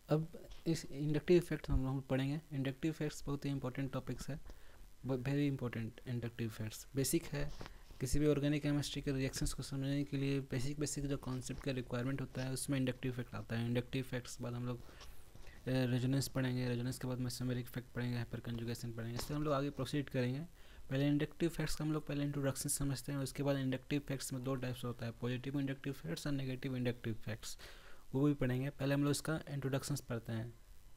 अब इस inductive effect हम लोग पढ़ेंगे। इंडक्टिव इफेक्ट्स बहुत ही इंपॉर्टेंट टॉपिक्स है, very important. Inductive effects basic है, किसी भी ऑर्गेनिक केमिस्ट्री के रिएक्शंस को समझने के लिए बेसिक जो कॉन्सेप्ट का रिक्वायरमेंट होता है उसमें इंडक्टिव इफेक्ट आता है। इंडक्टिव इफेक्ट्स के बाद हम लोग रेजोनेंस पढ़ेंगे, रेजोनेंस के बाद मेसोमेरिक इफेक्ट पढ़ेंगे, हाइपर कंजुगेशन पढ़ेंगे। इससे हम लोग आगे प्रोसीड करेंगे। पहले इंडक्टिव इफेक्ट्स का हम लोग पहले इंट्रोडक्शन समझते हैं, उसके बाद इंडक्टिव इफेक्ट्स में दो टाइप्स होता है, पॉजिटिव इंडक्टिव इफेक्ट्स और नेगेटिव इंडक्टिव इफेक्ट्स, वो भी पढ़ेंगे। पहले हम लोग इसका इंट्रोडक्शंस पढ़ते हैं।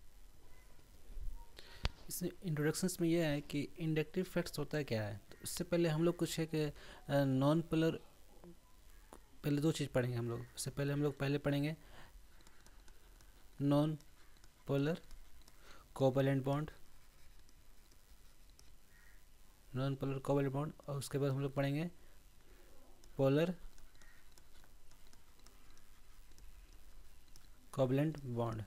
इस इंट्रोडक्शंस में यह है कि इंडक्टिव इफेक्ट्स होता है क्या है। तो इससे पहले हम लोग कुछ है कि नॉन पोलर, पहले दो चीज़ पढ़ेंगे हम लोग। उससे पहले हम लोग पहले पढ़ेंगे non polar covalent bond, non polar covalent bond, और उसके बाद हम लोग पढ़ेंगे पोलर कोवैलेंट बॉन्ड।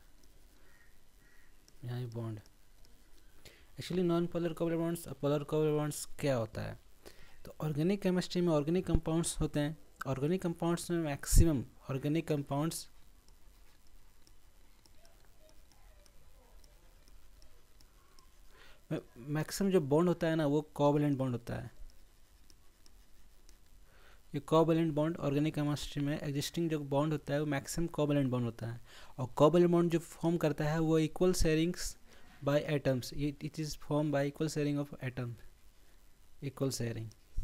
यहाँ bond actually non polar covalent bonds और पोलर कोवैलेंट बॉन्ड्स क्या होता है। तो ऑर्गेनिक केमिस्ट्री में ऑर्गेनिक कंपाउंड्स होते हैं। ऑर्गेनिक कंपाउंड्स में मैक्सिमम ऑर्गेनिक कंपाउंड्स मैक्सिमम जो बॉन्ड होता है ना वो कोवैलेंट बॉन्ड होता है। ये कोवैलेंट बॉन्ड ऑर्गेनिक केमिस्ट्री में एग्जिस्टिंग जो बॉन्ड होता है वो मैक्सिमम कोवैलेंट बॉन्ड होता है। और कोवैलेंट बॉन्ड जो फॉर्म करता है वो equal sharings by atoms, it is form by equal sharing of atom, equal sharing.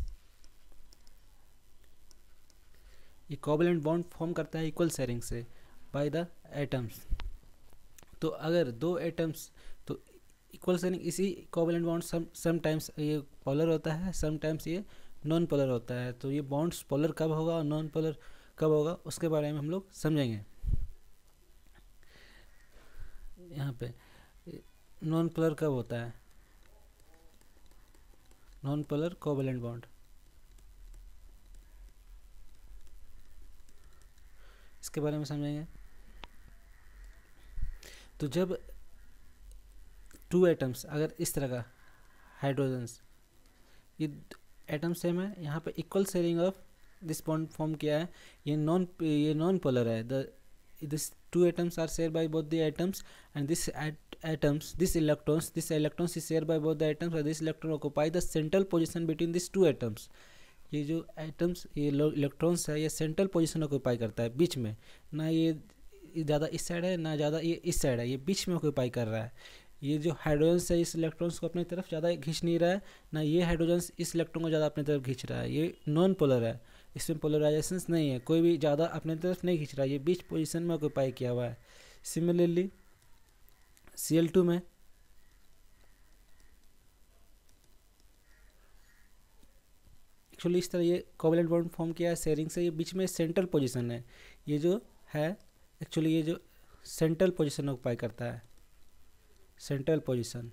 ये कोवैलेंट बॉन्ड फॉर्म करता है इक्वल शेयरिंग से बाय द एटम्स। तो अगर दो एटम्स, तो इक्वल शेयरिंग, इसी कोवैलेंट बॉन्ड समटाइम्स ये पोलर होता है, समटाइम्स ये नॉन पोलर होता है। तो ये बॉन्ड्स पोलर कब होगा और नॉन पोलर कब होगा उसके बारे में हम लोग समझेंगे। यहाँ पे नॉन पोलर कब होता है, नॉन पोलर कोवैलेंट बॉन्ड, इसके बारे में समझेंगे। तो जब टू एटम्स, अगर इस तरह का हाइड्रोजन्स, ये एटम सेम है, यहाँ पे equal sharing of this bond form किया है, ये नॉन पोलर है। This two atoms are share by both the atoms and this electrons is shared by both the atoms and this electron occupy the central position between these two atoms। ये जो atoms, ये electrons है, ये central position occupy करता है बीच में, ना ये ज़्यादा इस साइड है ना ज़्यादा ये इस साइड है, ये बीच में ऑक्यूपाई कर रहा है। ये जो हाइड्रोजन्स है इस इलेक्ट्रॉन्स को अपनी तरफ ज़्यादा खींच नहीं रहा है, ना ये हाइड्रोजन्स इस इलेक्ट्रॉन को ज़्यादा अपनी तरफ खींच रहा है। ये नॉन पोलर है, इसमें पोलराइजेशन नहीं है, कोई भी ज़्यादा अपनी तरफ नहीं खींच रहा है, ये बीच पोजीशन में ऑक्यूपाई किया हुआ है। सिमिलरली Cl2 में एक्चुअली इस तरह ये कोवैलेंट बॉन्ड फॉर्म किया है शेयरिंग से, ये बीच में सेंट्रल पोजीशन है, ये जो है एक्चुअली ये जो सेंट्रल पोजीशन ऑक्यूपाई करता है, सेंट्रल पोजीशन,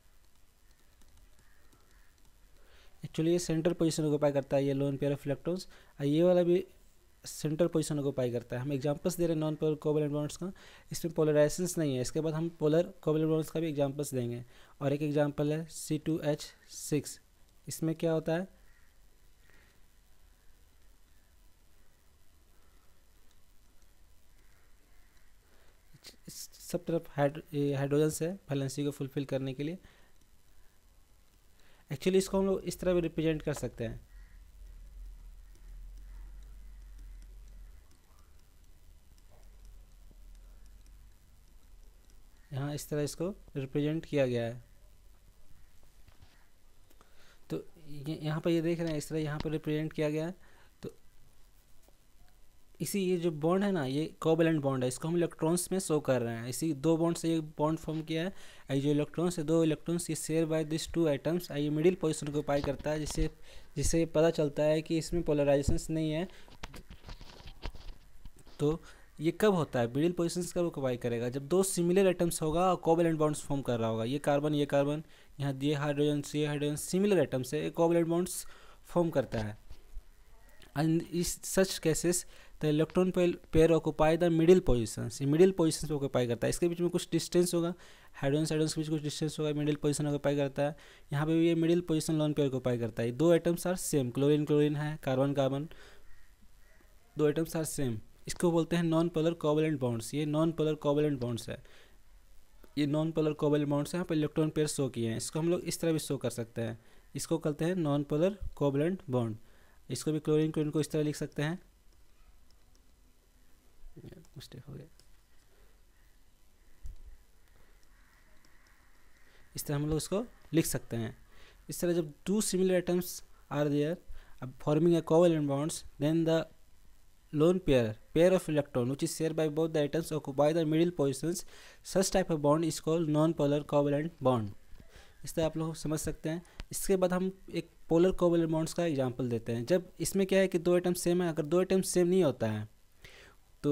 एक्चुअली ये सेंट्रल पोजीशन ऑक्यूपाई करता है, ये लोन पेयर ऑफ इलेक्ट्रॉन्स, और ये वाला भी सेंट्रल पोजीशन ऑक्यूपाई करता है। हम एग्जांपल्स दे रहे हैं नॉन पोलर कोवैलेंट बॉन्ड्स का, इसमें पोलराइजेशंस नहीं है। इसके बाद हम पोलर कोवैलेंट बॉन्ड्स का भी एग्जांपल्स देंगे। और एक एग्जांपल है C2H6, इसमें क्या होता है, सब तरफ हाइड्रोजन्स है वैलेंसी को फुलफिल करने के लिए। एक्चुअली इसको हम लोग इस तरह भी रिप्रेजेंट कर सकते हैं, यहाँ इस तरह इसको रिप्रेजेंट किया गया है। तो यहाँ पर ये देख रहे हैं इस तरह यहाँ पर रिप्रेजेंट किया गया है। तो इसी ये जो बॉन्ड है ना, ये कोवैलेंट बॉन्ड है, इसको हम इलेक्ट्रॉन्स में शो कर रहे हैं। इसी दो बॉन्ड से ये बॉन्ड फॉर्म किया है। ये जो इलेक्ट्रॉन्स है, दो इलेक्ट्रॉन्स, ये share by this two atoms, ये मिडिल पोजीशन को ऑक्यूपाई करता है, जिससे पता चलता है कि इसमें पोलराइजेशंस नहीं है। तो ये कब होता है, मिडिल पोजीशंस कब ऑक्यूपाई करेगा, जब दो सिमिलर एटम्स होगा और कोवैलेंट बॉन्ड्स फॉर्म कर रहा होगा। ये कार्बन यहाँ ये हाइड्रोजन सिमिलर एटम्स है, कोवैलेंट बॉन्ड्स फॉर्म करता है। एंड इस such cases the electron pair occupy the middle positions, ये मिडिल पोजीशन पे ऑक्यूपाई करता है। इसके बीच में कुछ डिस्टेंस होगा, हाइड्रोजन के बीच कुछ डिस्टेंस होगा, मिडिल पोजीशन ऑक्यूपाई करता है। यहाँ पे भी ये middle position lone pair occupy करता है। दो एटम्स आर सेम, क्लोरीन है, कार्बन, दो एटम्स आर सेम, इसको बोलते हैं नॉन पोलर कोवैलेंट बॉन्ड्स। ये नॉन पोलर कोवैलेंट बॉन्ड्स है। ये नॉन पोलर कोवैलेंट बॉन्ड्स यहाँ पर इलेक्ट्रॉन पेयर शो किए हैं, इसको हम लोग इस तरह भी शो कर सकते हैं, इसको कहते हैं नॉन पोलर कोवैलेंट बॉन्ड। इसको भी क्लोरीन क्लोरीन को इस तरह लिख सकते हैं, मिस्टेक हो गया, इस तरह हम लोग इसको लिख सकते हैं। इस तरह जब two similar atoms are there forming a covalent bonds, then the lone pair of electron which is shared by both the atoms occupy the middle positions. Such type of bond is called non-polar covalent bond. इस तरह आप लोग समझ सकते हैं। इसके बाद हम एक पोलर कोवैलेंट बॉन्ड्स का एग्जांपल देते हैं। जब इसमें क्या है कि दो एटम सेम है, अगर दो एटम सेम नहीं होता है तो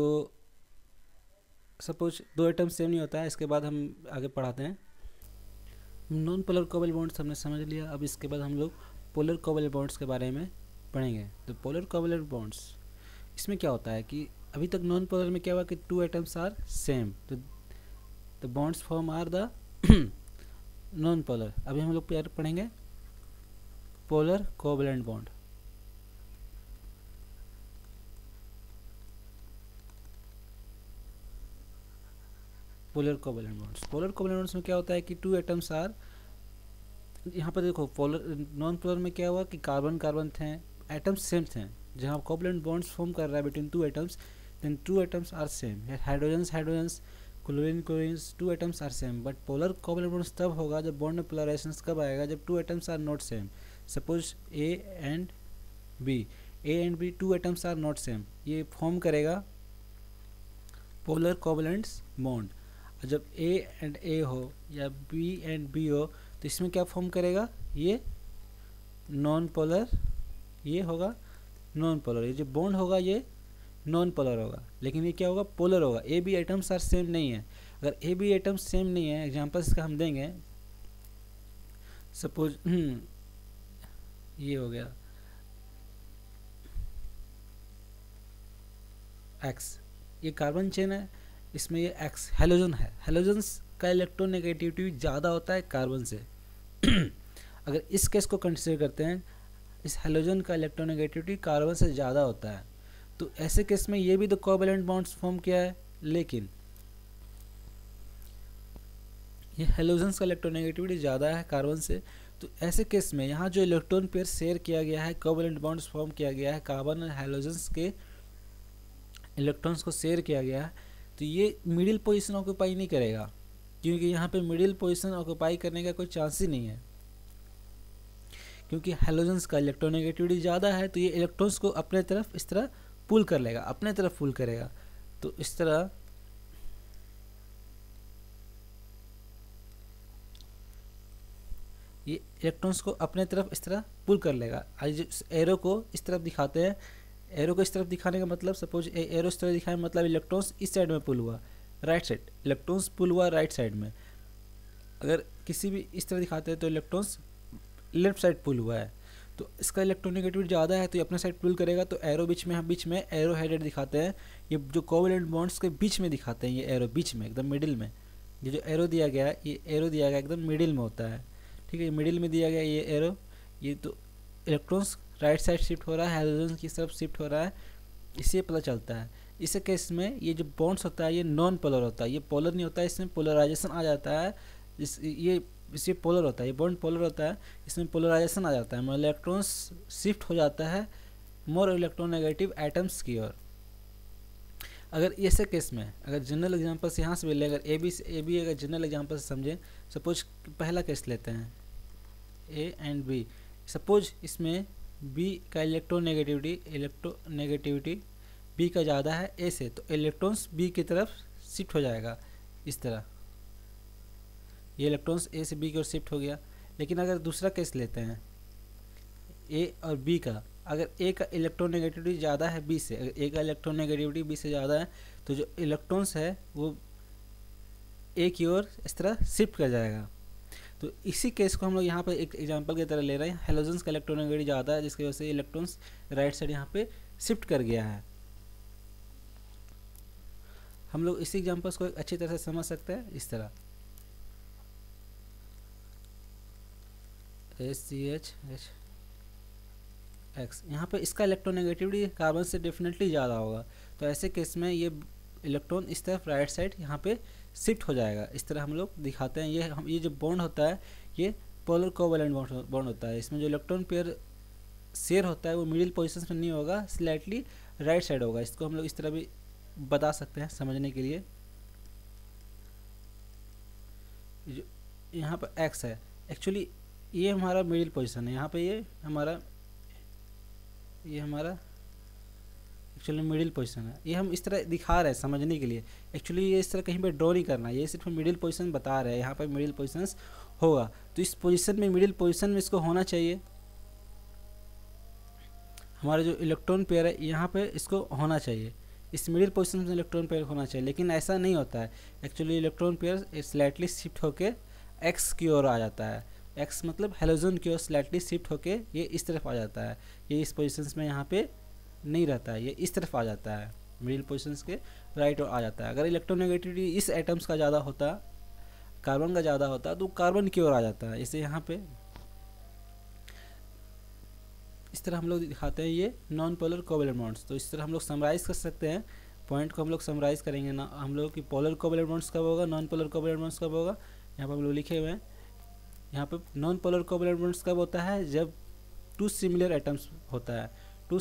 सपोज दो एटम सेम नहीं होता है, इसके बाद हम आगे पढ़ाते हैं। नॉन पोलर कोवैलेंट बॉन्ड्स हमने समझ लिया, अब इसके बाद हम लोग पोलर कोवैलेंट बॉन्ड्स के बारे में पढ़ेंगे। तो पोलर कोवैलेंट बॉन्ड्स, इसमें क्या होता है कि अभी तक नॉन पोलर में क्या हुआ कि टू एटम्स आर सेम, तो the bonds form are the non polar. अभी हम लोग पढ़ेंगे polar covalent bond. Polar covalent bonds में क्या होता है कि टू एटम्स आर, यहाँ पर देखो पोलर नॉन पोलर में क्या हुआ कि कार्बन कार्बन थे, एटम्स सेम थे। जहाँ कोवैलेंट बॉन्ड्स फॉर्म कर रहा है between two atoms, then two atoms are same. Hydrogens chlorine two atoms are same. But polar covalent bonds तब होगा जब बॉन्ड में पोलराइजेशन कब आएगा, जब two atoms are not same. Suppose A and B two atoms are not same, ये form करेगा polar covalent bond. और जब ए एंड ए हो या बी एंड बी हो तो इसमें क्या फॉर्म करेगा, ये नॉन पोलर, ये होगा नॉन पोलर। ये जो बॉन्ड होगा ये नॉन पोलर होगा, लेकिन ये क्या होगा, पोलर होगा। A B atoms are same नहीं है। अगर ए बी एटम्स सेम नहीं है, एग्जांपल इसका हम देंगे, सपोज ये हो गया एक्स, ये कार्बन चेन है, इसमें ये एक्स हेलोजन है। हेलोजन्स का इलेक्ट्रोनेगेटिविटी ज़्यादा होता है कार्बन से। अगर इस केस को कंसिडर करते हैं, इस हेलोजन का इलेक्ट्रोनेगेटिविटी कार्बन से ज़्यादा होता है, तो ऐसे केस में ये भी तो कोवैलेंट बॉन्ड्स फॉर्म किया है, लेकिन ये हेलोजन्स का इलेक्ट्रोनेगेटिविटी ज़्यादा है कार्बन से। तो ऐसे केस में यहाँ जो इलेक्ट्रॉन पेयर शेयर किया गया है, कोवैलेंट बॉन्ड्स फॉर्म किया गया है, कार्बन और हेलोजन्स के इलेक्ट्रॉन्स को शेयर किया गया है, तो ये मिडिल पोजीशन ऑक्यूपाई नहीं करेगा, क्योंकि यहाँ पे मिडिल पोजीशन ऑक्यूपाई करने का कोई चांस ही नहीं है, क्योंकि हेलोजन्स का इलेक्ट्रोनेगेटिविटी ज़्यादा है। तो ये इलेक्ट्रॉन्स को अपने तरफ इस तरह पुल कर लेगा, अपने तरफ पुल करेगा। तो इस तरह ये इलेक्ट्रॉन्स को अपने तरफ इस तरह पुल कर लेगा। आज एरो को इस तरफ दिखाते हैं, एरो को इस तरफ दिखाने का मतलब, सपोज एरो इस तरह दिखाए मतलब इलेक्ट्रॉन्स इस साइड में पुल हुआ, राइट साइड इलेक्ट्रॉन्स पुल हुआ राइट साइड में। अगर किसी भी इस तरह दिखाते हैं तो इलेक्ट्रॉन्स लेफ्ट साइड पुल हुआ है। तो इसका इलेक्ट्रोनेगेटिविटी ज़्यादा है तो ये अपने साइड पुल करेगा। तो एरो बीच में, हम बीच में एरो हेडेड दिखाते हैं, ये जो कोवैलेंट बॉन्ड्स के बीच में दिखाते हैं, ये एरो बीच में एकदम मिडिल में, ये जो एरो दिया गया है, ये एरो दिया गया एकदम मिडिल में होता है, ठीक है, मिडिल में दिया गया ये एरो। ये तो इलेक्ट्रॉन्स राइट साइड शिफ्ट हो रहा है, हाइड्रोजन की तरफ शिफ्ट हो रहा है, इससे पता चलता है। इस केस में ये जो बॉन्ड्स होता है ये नॉन पोलर होता है, ये पोलर नहीं होता है, इसमें पोलराइजेशन आ जाता है। इससे पोलर होता है, ये बॉन्ड पोलर होता है, इसमें पोलराइजेशन आ जाता है, मतलब इलेक्ट्रॉन्स शिफ्ट हो जाता है मोर इलेक्ट्रोनेगेटिव एटम्स की ओर। अगर ऐसे केस में अगर जनरल एग्जांपल से यहाँ से भी ले, अगर ए बी अगर जनरल एग्जांपल से समझें, सपोज पहला केस लेते हैं ए एंड बी। सपोज इसमें बी का इलेक्ट्रोनेगेटिविटी बी का ज़्यादा है ए से, तो इलेक्ट्रॉन्स बी की तरफ शिफ्ट हो जाएगा इस तरह, ये इलेक्ट्रॉन्स ए से बी की ओर शिफ्ट हो गया। लेकिन अगर दूसरा केस लेते हैं ए और बी का, अगर ए का इलेक्ट्रोनेगेटिविटी ज़्यादा है बी से, अगर ए का इलेक्ट्रोनेगेटिविटी बी से ज़्यादा है तो जो इलेक्ट्रॉन्स है वो ए की ओर इस तरह शिफ्ट कर जाएगा। तो इसी केस को हम लोग यहाँ पर एक एग्जांपल की तरह ले रहे हैं, हेलोजन्स का इलेक्ट्रोनेगेटिविटी ज़्यादा है जिसकी वजह से इलेक्ट्रॉन्स राइट साइड यहाँ पे शिफ्ट कर गया है। हम लोग इसी एग्जांपल्स को अच्छी तरह से समझ सकते हैं इस तरह, SCH X, यहाँ पे इसका इलेक्ट्रोनेगेटिविटी कार्बन से डेफिनेटली ज़्यादा होगा। तो ऐसे केस में ये इलेक्ट्रॉन इस तरफ राइट साइड यहाँ पे शिफ्ट हो जाएगा। इस तरह हम लोग दिखाते हैं। ये जो बॉन्ड होता है ये पोलर कोवैलेंट बॉन्ड होता है। इसमें जो इलेक्ट्रॉन पेयर शेयर होता है वो मिडिल पोजीशन में नहीं होगा, स्लाइटली राइट साइड होगा। इसको हम लोग इस तरह भी बता सकते हैं समझने के लिए। जो यहाँ पर एक्स है, एक्चुअली ये हमारा मिडिल पोजीशन है। यहाँ पे ये हमारा एक्चुअली मिडिल पोजीशन है। ये हम इस तरह दिखा रहे हैं समझने के लिए। एक्चुअली ये इस तरह कहीं पे ड्रॉ नहीं करना है, ये सिर्फ मिडिल पोजीशन बता रहे हैं। यहाँ पर मिडिल पोजीशंस होगा, तो इस पोजीशन में मिडिल पोजीशन में इसको होना चाहिए। हमारा जो इलेक्ट्रॉन पेयर है यहाँ पे इसको होना चाहिए, इस मिडिल पोजीशन में इलेक्ट्रॉन पेयर होना चाहिए, लेकिन ऐसा नहीं होता है। Actually electron pair slightly shift होके एक्स की ओर आ जाता है। एक्स मतलब हेलोजन की ओर स्लाइटली शिफ्ट होके ये इस तरफ आ जाता है। ये इस पोजीशंस में यहाँ पे नहीं रहता है, ये इस तरफ आ जाता है, मिडिल पोजीशंस के राइट ओर आ जाता है। अगर इलेक्ट्रोनेगेटिविटी इस एटम्स का ज़्यादा होता, कार्बन का ज़्यादा होता, तो कार्बन की ओर आ जाता है। जैसे यहाँ पे इस तरह हम लोग दिखाते हैं ये नॉन पोलर कोवैलेंट बॉन्ड्स। तो इस तरह हम लोग समराइज़ कर सकते हैं, पॉइंट को हम लोग समराइज़ करेंगे ना हम लोग कि पोलर कोवैलेंट बॉन्ड्स कब होगा, नॉन पोलर कोवैलेंट बॉन्ड्स कब होगा। यहाँ पर हम लोग लिखे हुए हैं, यहाँ पे नॉन पोलर कोवैलेंट बॉन्ड्स कब होता है, जब टू सिमिलर एटम्स होता है।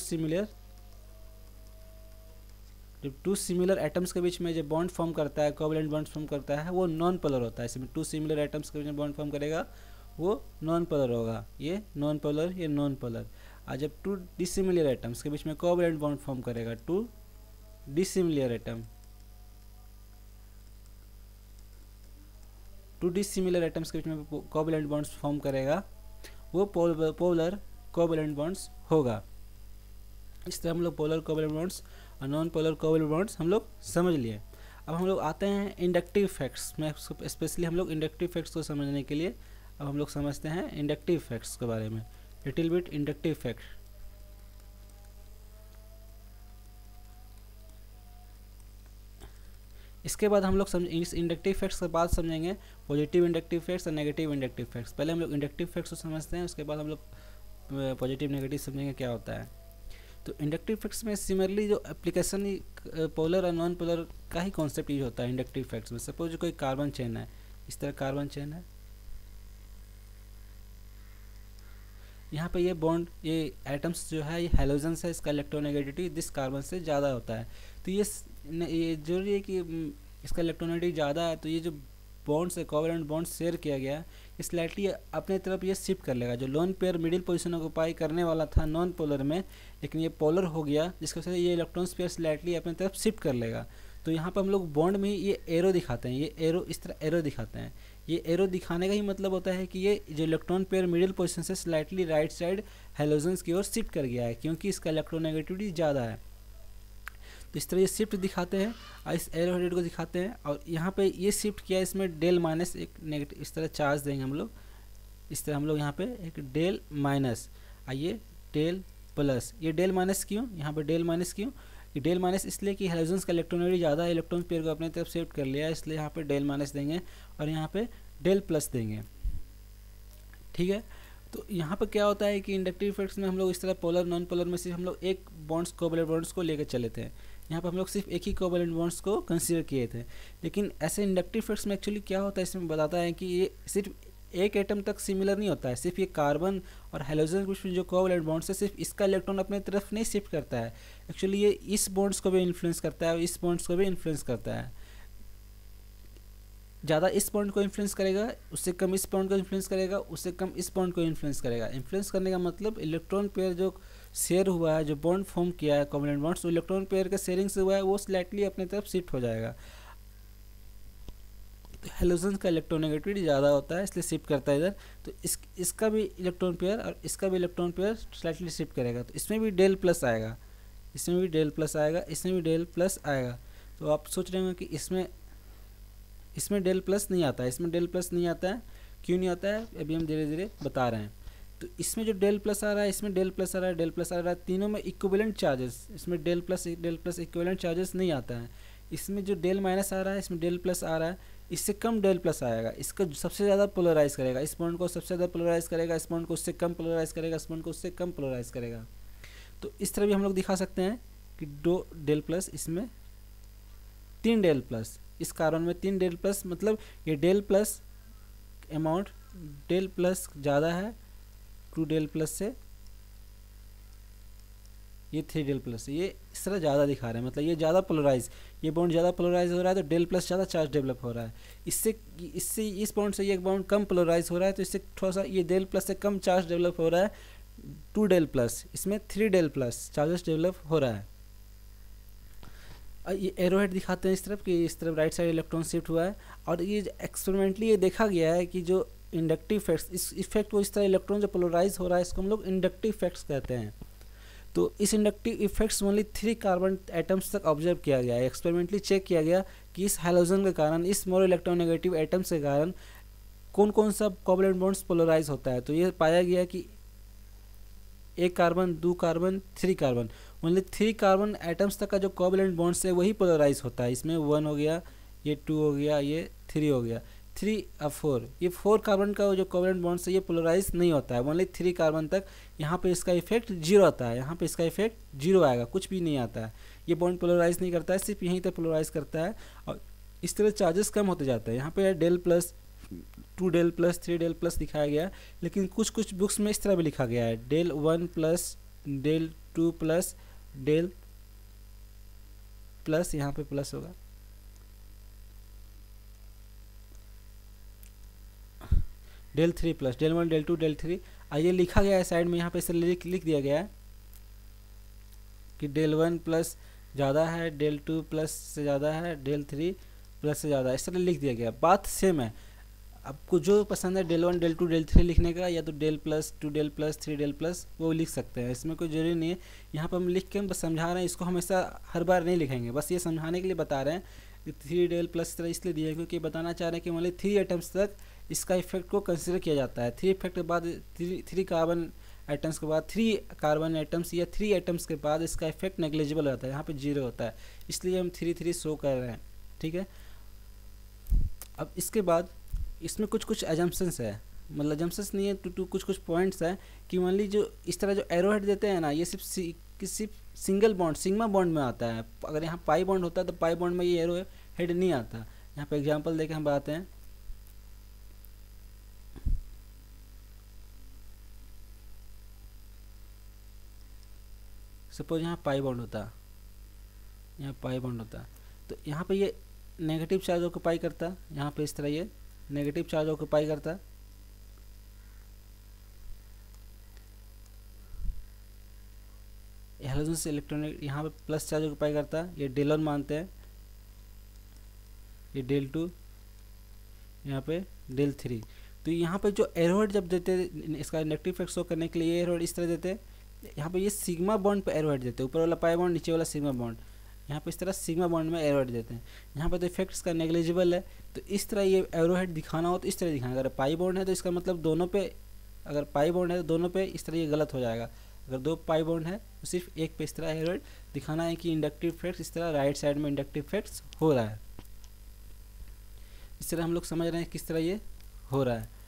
जब टू सिमिलर एटम्स के बीच में जो बॉन्ड फॉर्म करता है, कोवैलेंट बॉन्ड फॉर्म करता है, वो नॉन पोलर होता है। इसमें टू सिमिलर एटम्स के बीच में बॉन्ड फॉर्म करेगा वो नॉन पोलर होगा। ये नॉन पोलर, ये नॉन पोलर। और जब टू डिसिमिलर एटम्स के बीच में कोवैलेंट बॉन्ड फॉर्म करेगा, टू डिसिमिलर एटम्स के बीच में कोवैलेंट बॉन्ड्स फॉर्म करेगा, वो पोलर कोवैलेंट बॉन्ड्स होगा। इस तरह हम लोग पोलर कोवैलेंट बॉन्ड्स और नॉन पोलर कोवैलेंट बॉन्ड्स हम लोग समझ लिए। अब हम लोग आते हैं इंडक्टिव फैक्ट्स में, स्पेशली हम लोग इंडक्टिव फैक्ट्स को समझने के लिए अब हम लोग समझते हैं इंडक्टिव फैक्ट्स के बारे में, लिटिल बिट इंडक्टिव फैक्ट। इसके बाद हम लोग इस इंडक्टिव फैक्ट्स के बाद समझेंगे पॉजिटिव इंडक्टिव फैक्ट्स और नेगेटिव इंडक्टिव फैक्ट्स। पहले हम लोग इंडक्टिव फैक्ट्स को समझते हैं, उसके बाद हम लोग पॉजिटिव नेगेटिव समझेंगे क्या होता है। तो इंडक्टिव फैक्ट्स में सिमिलरली जो एप्लीकेशन पोलर और नॉन पोलर का ही कॉन्सेप्ट यूज होता है इंडक्टिव फैक्ट्स में। सपोज कोई कार्बन चेन है, इस तरह कार्बन चेन है, यहाँ पे ये बॉन्ड, ये एटम्स जो है ये हेलोजन्स है, इसका इलेक्ट्रोनेगेटिविटी दिस कार्बन से ज़्यादा होता है। तो ये जरूरी है कि इसका इलेक्ट्रोनेगेटिविटी ज़्यादा है, तो ये जो बॉन्ड्स है, कोवैलेंट बॉन्ड शेयर किया गया है, स्लाइटली अपने तरफ ये शिफ्ट कर लेगा। जो lone pair middle position occupy करने वाला था नॉन पोलर में, लेकिन ये पोलर हो गया, जिसकी वजह से ये इलेक्ट्रॉन्स पेयर स्लाइटली अपने तरफ शिफ्ट कर लेगा। तो यहाँ पर हम लोग बॉन्ड में ये एरो दिखाते हैं, ये एरो इस तरह एरो दिखाते हैं। ये एरो दिखाने का ही मतलब होता है कि ये जो इलेक्ट्रॉन पेयर मिडिल पोजीशन से स्लाइटली राइट साइड हेलोजन्स की ओर शिफ्ट कर गया है, क्योंकि इसका इलेक्ट्रोनेगेटिविटी ज़्यादा है। तो इस तरह ये शिफ्ट दिखाते हैं और इस एरो हेड को दिखाते हैं। और यहाँ पे ये शिफ्ट किया, इसमें डेल माइनस एक नेगेटिव इस तरह चार्ज देंगे हम लोग। इस तरह हम लोग यहाँ पे एक डेल माइनस, आइए डेल प्लस। ये डेल माइनस क्यों, यहाँ पे डेल माइनस क्यों, ये डेल माइनस इसलिए कि हेलोजन्स का इलेक्ट्रोनेगेटिविटी ज़्यादा है, इलेक्ट्रॉन पेयर को अपने तरफ शिफ्ट कर लिया है, इसलिए यहाँ पे डेल माइनस देंगे और यहाँ पे डेल प्लस देंगे। ठीक है, तो यहाँ पर क्या होता है कि इंडक्टिव इफेक्ट्स में हम लोग इस तरह पोलर नॉन पोलर में सिर्फ हम लोग एक बॉन्ड्स कोवैलेंट बॉन्ड्स को लेकर चले थे। यहाँ पर हम लोग सिर्फ एक ही कोवैलेंट बॉन्ड्स को कंसीडर किए थे। लेकिन ऐसे इंडक्टिव इफेक्ट्स में एक्चुअली क्या होता है, इसमें बताता है कि ये सिर्फ एक एटम तक सिमिलर नहीं होता है। सिर्फ ये कार्बन और हेलोजन के बीच जो कोवैलेंट बॉन्ड्स है, सिर्फ इसका इलेक्ट्रॉन अपने तरफ नहीं शिफ्ट करता है, एक्चुअली ये इस बॉन्ड्स को भी इन्फ्लुएंस करता है और इस बॉन्ड्स को भी इन्फ्लुएंस करता है। ज़्यादा इस बॉन्ड को इन्फ्लुएंस करेगा, उससे कम इस बॉन्ड को इन्फ्लुएंस करेगा, उससे कम इस बॉन्ड को इन्फ्लुएंस करेगा। इन्फ्लुएंस करने का मतलब इलेक्ट्रॉन पेयर जो शेयर हुआ है, जो बॉन्ड फॉर्म किया है कोवैलेंट बॉन्ड्स, वो इलेक्ट्रॉन पेयर के शेयरिंग से हुआ है, वो स्लाइटली अपने तरफ शिफ्ट हो जाएगा। हेलोजन का इलेक्ट्रोनेगेटिविटी ज़्यादा होता है, इसलिए शिफ्ट करता है इधर। तो इसका भी इलेक्ट्रॉन पेयर और इसका भी इलेक्ट्रॉन पेयर स्लाइटली शिफ्ट करेगा। तो इसमें भी डेल प्लस आएगा, इसमें भी डेल प्लस आएगा, इसमें भी डेल प्लस आएगा। तो आप सोच रहे होंगे कि इसमें डेल प्लस नहीं आता है, इसमें डेल प्लस नहीं आता है, क्यों नहीं आता है, अभी हम धीरे धीरे बता रहे हैं। तो इसमें जो डेल प्लस आ रहा है, इसमें डेल प्लस आ रहा है, डेल प्लस आ रहा है, तीनों में इक्विवेलेंट चार्जेस, इसमें डेल प्लस इक्विवेलेंट चार्जेस नहीं आता है। इसमें जो डेल माइनस आ रहा है, इसमें डेल प्लस आ रहा है, इससे कम डेल प्लस आएगा, इसका सबसे ज़्यादा पोलराइज करेगा, इस बॉन्ड को सबसे ज़्यादा पोलराइज करेगा, इस बॉन्ड को उससे कम पोलराइज करेगा, इस बॉन्ड को उससे कम पोलराइज करेगा। तो इस तरह भी हम लोग दिखा सकते हैं कि दो डेल प्लस, इसमें 3 डेल प्लस, इस कार्बन में 3 डेल प्लस, मतलब ये del plus amount del plus ज़्यादा है 2 डेल प्लस से, ये 3 डेल प्लस, ये इस तरह ज़्यादा दिखा रहे हैं, मतलब ये ज़्यादा पोलराइज, ये बॉन्ड ज़्यादा पोलराइज हो रहा है तो डेल प्लस ज़्यादा चार्ज डेवलप हो रहा है। इससे इस बॉन्ड से ये बॉन्ड कम पोलराइज हो रहा है तो इससे थोड़ा सा ये डेल प्लस से कम चार्ज डेवलप हो रहा है 2 डेल प्लस, इसमें 3 डेल प्लस चार्जेस डेवलप हो रहा है। ये एरोहेड दिखाते हैं इस तरफ कि इस तरफ राइट साइड इलेक्ट्रॉन शिफ्ट हुआ है, और ये एक्सपेरिमेंटली ये देखा गया है कि जो इंडक्टिव इफेक्ट्स, इस इफेक्ट को, इस तरह इलेक्ट्रॉन जो पोलराइज हो रहा है इसको हम लोग इंडक्टिव इफेक्ट्स कहते हैं। तो इस inductive effects only 3 carbon atoms तक ऑब्जर्व किया गया है, एक्सपेरिमेंटली चेक किया गया कि इस हैलोजन के कारण, इस मोर इलेक्ट्रोनेगेटिव एटम्स के कारण कौन कौन सा कोवैलेंट बॉन्ड्स पोलराइज होता है। तो ये पाया गया कि 1 carbon, 2 carbon, 3 carbon, only 3 carbon atoms तक का जो कोवैलेंट बॉन्ड्स है वही पोलराइज होता है। इसमें 1 हो गया, ये 2 हो गया, ये 3 हो गया, 3 और 4, ये 4 कार्बन का जो कोवैलेंट बॉन्ड्स है ये पोलराइज नहीं होता है, ओनली 3 कार्बन तक। यहाँ पे इसका इफेक्ट 0 आता है, यहाँ पे इसका इफेक्ट 0 आएगा, कुछ भी नहीं आता है, ये बॉन्ड पोलराइज नहीं करता है, सिर्फ यहीं तक पोलराइज करता है, और इस तरह चार्जेस कम होते जाते हैं। यहाँ पे del plus, 2 del plus, 3 del plus दिखाया गया है, लेकिन कुछ कुछ बुक्स में इस तरह भी लिखा गया है del 1 plus, del 2 plus, del plus, यहाँ पे प्लस होगा, del 3 plus, del 1, del 2, del 3, ये लिखा गया है साइड में, यहाँ पे इसे लिख दिया गया है कि डेल 1 प्लस ज़्यादा है, डेल 2 प्लस से ज़्यादा है, डेल 3 प्लस से ज़्यादा है, इस तरह लिख दिया गया। बात सेम है, आपको जो पसंद है डेल 1, डेल 2, डेल 3 लिखने का, या तो del plus, 2 del plus, 3 del plus, वो लिख सकते हैं, इसमें कोई जरूरी नहीं है। यहाँ पर हम लिख के हम बस समझा रहे हैं, इसको हमेशा हर बार नहीं लिखेंगे, बस ये समझाने के लिए बता रहे हैं कि 3 डेल प्लस तरह इसलिए दिया है क्योंकि बताना चाह रहे हैं कि ओनली 3 एटम्स तक इसका इफेक्ट को कंसिडर किया जाता है। 3 इफेक्ट के बाद 3 कार्बन एटम्स के बाद 3 कार्बन एटम्स या 3 एटम्स के बाद इसका इफेक्ट नेग्लिजिबल होता है, यहाँ पे 0 होता है, इसलिए हम 3 शो कर रहे हैं, ठीक है। अब इसके बाद इसमें कुछ कुछ एजम्पशंस है, मतलब एजम्पशंस नहीं है, टू कुछ पॉइंट्स है कि मान ली जो इस तरह जो एरोहेड देते हैं ना, ये सिर्फ सिंगल बॉन्ड, सिग्मा बॉन्ड में आता है। अगर यहाँ पाई बॉन्ड होता है तो पाई बॉन्ड में ये एरोहेड नहीं आता। यहाँ पे एग्जांपल देके हम बताते हैं, सपोज यहाँ पाई बॉन्ड होता, यहाँ पाई बॉन्ड होता, तो यहाँ पे ये नेगेटिव चार्ज ऑक्यूपाई करता, यहाँ पे इस तरह ये नेगेटिव चार्ज ऑक्यूपाई करता, हैलोजन से इलेक्ट्रॉनिक यहाँ पे प्लस चार्ज ऑक्यूपाई करता, ये डेल 1 मानते हैं, ये डेल 2, यहाँ पे डेल 3। तो यहाँ पे जो एरोहेड जब देते इसका इंडक्टिव इफेक्ट शो करने के लिए ये एरोहेड इस तरह देते, यहाँ पे ये सिग्मा बॉन्ड पे एरोहेड देते, ऊपर वाला पाई बॉन्ड, नीचे वाला सिग्मा बॉन्ड, यहाँ पे इस तरह सिग्मा बॉन्ड में एरोहेड देते हैं। यहाँ पे तो इफेक्ट्स का नेग्लिजिबल है, तो इस तरह ये एरोहेड दिखाना हो तो इस तरह दिखाना। अगर पाई बॉन्ड है तो इसका मतलब दोनों पे, अगर पाई बॉन्ड है तो दोनों पे इस तरह ये गलत हो जाएगा। अगर 2 पाई बॉन्ड है तो सिर्फ एक पे इस तरह एरोहेड दिखाना है कि इंडक्टिव इफेक्ट्स इस तरह राइट साइड में इंडक्टिव इफेक्ट्स हो रहा है। इस तरह हम लोग समझ रहे हैं किस तरह ये हो रहा है।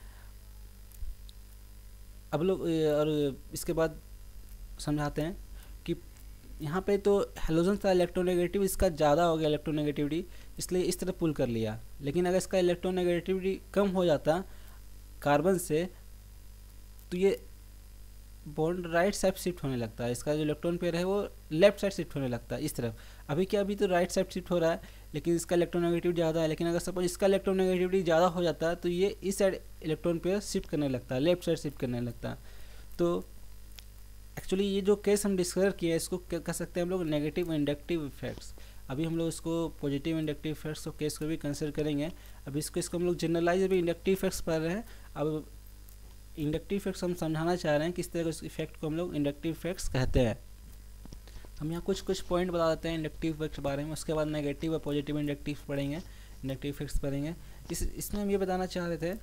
अब लोग और इसके बाद समझाते हैं कि यहाँ पे तो हैलोजन का इलेक्ट्रोनेगेटिव इसका ज़्यादा हो गया इलेक्ट्रोनेगेटिविटी, इसलिए इस तरह पुल कर लिया। लेकिन अगर इसका इलेक्ट्रोनेगेटिविटी कम हो जाता कार्बन से तो ये बॉन्ड राइट साइड शिफ्ट होने लगता है, इसका जो इलेक्ट्रॉन पेयर है वो लेफ्ट साइड शिफ्ट होने लगता है इस तरफ। अभी क्या, अभी तो राइट साइड शिफ्ट हो रहा है लेकिन इसका इलेक्ट्रोनेगेटिविटी ज़्यादा है। लेकिन अगर सपोज इसका इलेक्ट्रोनेगेटिविटी ज़्यादा हो जाता है तो ये इस साइड इलेक्ट्रॉन पेयर शिफ्ट करने लगता है, लेफ्ट साइड शिफ्ट करने लगता है। तो एक्चुअली ये जो केस हम डिस्कस किया है इसको क्या कह सकते हैं हम लोग, नेगेटिव इंडक्टिव इफेक्ट्स। अभी हम लोग इसको पॉजिटिव इंडक्टिव इफेक्ट्स को केस को भी कंसिडर करेंगे। अभी इसको हम लोग जनरलाइज भी इंडक्टिव इफेक्ट्स पढ़ रहे हैं। अब इंडक्टिव इफेक्ट्स हम समझाना चाह रहे हैं किस तरह के इफेक्ट को हम लोग इंडक्टिव इफेक्ट्स कहते हैं। हम यहाँ कुछ पॉइंट बता देते हैं इंडक्टिव इफेक्ट्स के बारे में, उसके बाद नेगेटिव और पॉजिटिव इंडक्टिव पढ़ेंगे, इंडक्टिव इफेक्ट्स पढ़ेंगे। इसमें हम ये बताना चाह रहे थे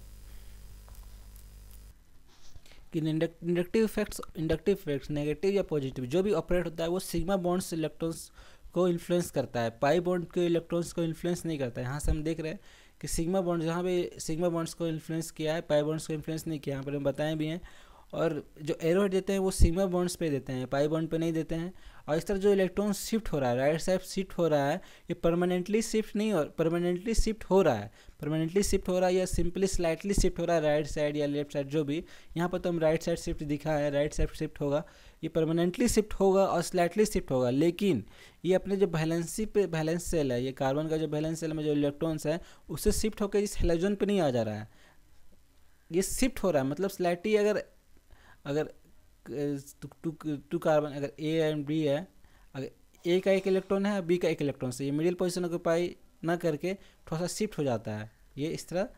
कि इंडक्टिव इफेक्ट्स नेगेटिव या पॉजिटिव जो भी ऑपरेट होता है वो सिग्मा बॉन्ड्स इलेक्ट्रॉन्स को इन्फ्लुएंस करता है, पाई बॉन्ड के इलेक्ट्रॉन्स को इन्फ्लुएंस नहीं करता है। यहाँ से हम देख रहे हैं कि सिग्मा बॉन्ड जहाँ पे सिग्मा बॉन्ड्स को इन्फ्लुएंस किया है, पाई बॉन्ड्स को इन्फ्लुएंस नहीं किया, यहाँ पर हम बताएं भी हैं। और जो एरोहेड देते हैं वो सिग्मा बॉन्ड्स पे देते हैं, पाई बॉन्ड पे नहीं देते हैं। और इस तरह जो इलेक्ट्रॉन शिफ्ट हो रहा है, राइट साइड शिफ्ट हो रहा है, ये परमानेंटली शिफ्ट नहीं, और परमानेंटली शिफ्ट हो रहा है, परमानेंटली शिफ्ट हो रहा है या सिंपली स्लाइटली शिफ्ट हो रहा है राइट साइड या लेफ्ट साइड, जो भी। यहाँ पर तो हम राइट साइड शिफ्ट दिखा है, राइट साइड शिफ्ट होगा, ये परमानेंटली शिफ्ट होगा और स्लाइटली शिफ्ट होगा। लेकिन ये अपने जो बैलेंसी पे, बैलेंस सेल है, ये कार्बन का जो बैलेंस सेल में जो इलेक्ट्रॉन्स है उससे शिफ्ट होकर इस हेलोजन पे नहीं आ जा रहा है, ये शिफ्ट हो रहा है। मतलब स्लाइटली अगर अगर टू कार्बन, अगर ए एंड बी है, अगर ए का एक इलेक्ट्रॉन है, बी का एक इलेक्ट्रॉन से, ये मिडिल पोजीशन ऑक्यूपाई ना करके थोड़ा सा शिफ्ट हो जाता है, ये इस तरह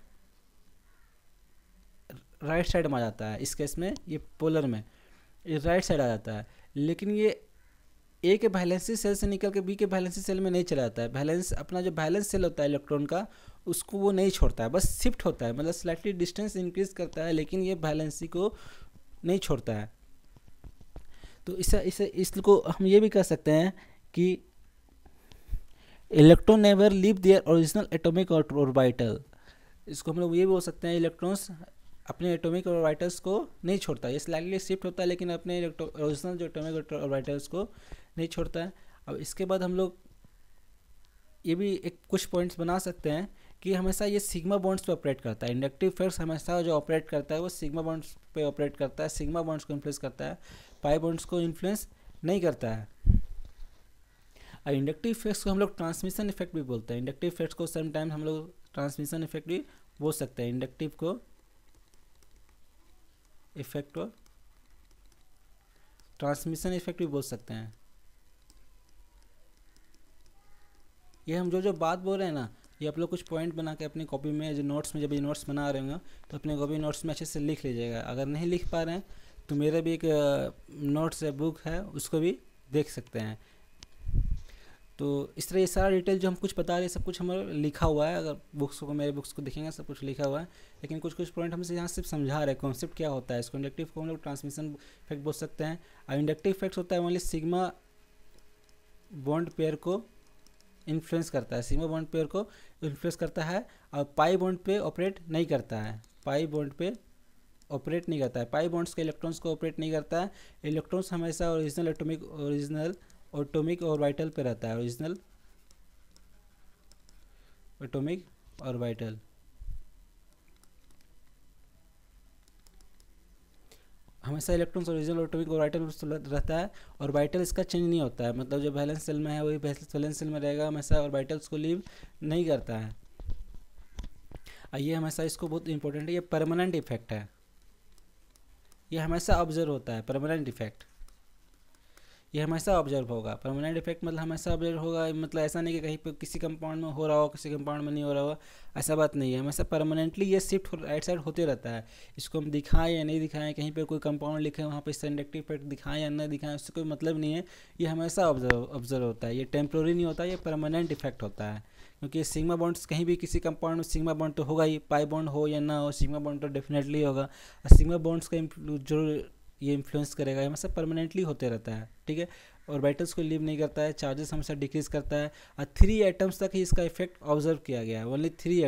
राइट साइड में आ जाता है। इस केस में ये पोलर में ये राइट साइड आ जाता है। लेकिन ये ए के बैलेंसी सेल से निकल के बी के बैलेंसी सेल में नहीं चला जाता है। बैलेंस अपना जो बैलेंस सेल होता है इलेक्ट्रॉन का, उसको वो नहीं छोड़ता है, बस शिफ्ट होता है, मतलब स्लाइटली डिस्टेंस इंक्रीज करता है, लेकिन ये बैलेंसी को नहीं छोड़ता है। तो इसको हम ये भी कह सकते हैं कि electron never leave their original atomic orbital. इसको हम लोग ये बोल सकते हैं, इलेक्ट्रॉन्स अपने एटॉमिक ऑर्बिटल्स को नहीं छोड़ता, ये स्लाइटली शिफ्ट होता है लेकिन अपने ओरिजिनल जो एटॉमिक ऑर्बिटल्स को नहीं छोड़ता है। अब इसके बाद हम लोग ये भी एक कुछ पॉइंट्स बना सकते हैं कि हमेशा ये सिग्मा बॉन्ड्स पे ऑपरेट करता है। इंडक्टिव फोर्स हमेशा जो ऑपरेट करता है वो सिग्मा बॉन्ड्स पे ऑपरेट करता है, सिग्मा बॉन्ड्स को इन्फ्लुएंस करता है, पाई बॉन्ड्स को इन्फ्लुएंस नहीं करता है। और इंडक्टिव फोर्स को हम लोग ट्रांसमिशन इफेक्ट भी बोलते हैं। इंडक्टिव फोर्स को समटाइम हम लोग ट्रांसमिशन इफेक्ट भी बोल सकते हैं। इंडक्टिव को इफेक्ट को ट्रांसमिशन इफेक्ट भी बोल सकते हैं। ये हम जो बात बोल रहे हैं ना, ये आप लोग कुछ पॉइंट बना के अपनी कॉपी में, जो नोट्स में जब ये नोट्स बना रहे होंगे तो अपने कॉपी नोट्स में अच्छे से लिख लीजिएगा। अगर नहीं लिख पा रहे हैं तो मेरा भी एक नोट्स है, बुक है, उसको भी देख सकते हैं। तो इस तरह ये सारा डिटेल जो हम कुछ बता रहे हैं सब कुछ हमारा लिखा हुआ है। अगर बुक्स को, मेरे बुक्स को देखेंगे सब कुछ लिखा हुआ है, लेकिन कुछ कुछ पॉइंट हमसे यहाँ सिर्फ समझा रहे हैं कॉन्सेप्ट क्या होता है। इसको इंडक्टिव को हम लोग ट्रांसमिशन इफेक्ट बोल सकते हैं। और इंडक्टिव इफेक्ट होता है ओनली सिग्मा बॉन्ड पेयर को इन्फ्लुएंस करता है, सिग्मा बॉन्ड पेयर को इन्फ्लुएंस करता है, और पाई बॉन्ड पे ऑपरेट नहीं करता है, पाई बॉन्ड पे ऑपरेट नहीं करता है, पाई बॉन्ड्स के इलेक्ट्रॉन्स को ऑपरेट नहीं करता है। इलेक्ट्रॉन्स हमेशा ओरिजिनल एटॉमिक ऑर्बिटल पे रहता है, ओरिजिनल एटॉमिक ऑर्बिटल। हमेशा इलेक्ट्रॉन्स ओरिजिनल एटॉमिक ऑर्बिटल रहता है, ऑर्बिटल इसका चेंज नहीं होता है, मतलब जो बैलेंस सेल में है वही बैलेंस सेल में रहेगा, हमेशा ऑर्बिटल्स को लीव नहीं करता है। ये हमेशा, इसको बहुत इंपॉर्टेंट है, ये परमानेंट इफेक्ट है, ये हमेशा ऑब्जर्व होता है। परमानेंट इफेक्ट ये हमेशा ऑब्जर्व होगा। परमानेंट इफेक्ट मतलब हमेशा ऑब्जर्व होगा, मतलब ऐसा नहीं कि कहीं पे किसी कंपाउंड में हो रहा हो, किसी कंपाउंड में नहीं हो रहा हो, ऐसा बात नहीं है। हमेशा परमानेंटली ये शिफ्ट राइट साइड होते रहता है। इसको हम दिखाएं या नहीं दिखाएं, कहीं पे कोई कंपाउंड लिखे वहाँ पे इंडक्टिव इफेक्ट दिखाएं या नहीं दिखाएं, उससे कोई मतलब नहीं है। ये हमेशा ऑब्जर्व होता है, ये टेम्प्रोरी नहीं होता, ये परमानेंट इफेक्ट होता है। क्योंकि सिग्मा बॉन्ड्स कहीं भी किसी कंपाउंड में सिग्मा बॉन्ड तो होगा ही, पाई बॉन्ड हो या ना हो, सिग्मा बॉन्ड तो डेफिनेटली होगा। और सिग्मा बॉन्ड्स का जो ये इन्फ्लुएंस करेगा, ये हमेशा परमानेंटली होते रहता है, ठीक है। ऑर्बिटल्स को लीव नहीं करता है, चार्जेस हमेशा डिक्रीज करता है। और 3 एटम्स तक ही इसका इफेक्ट ऑब्जर्व किया गया है, ओनली 3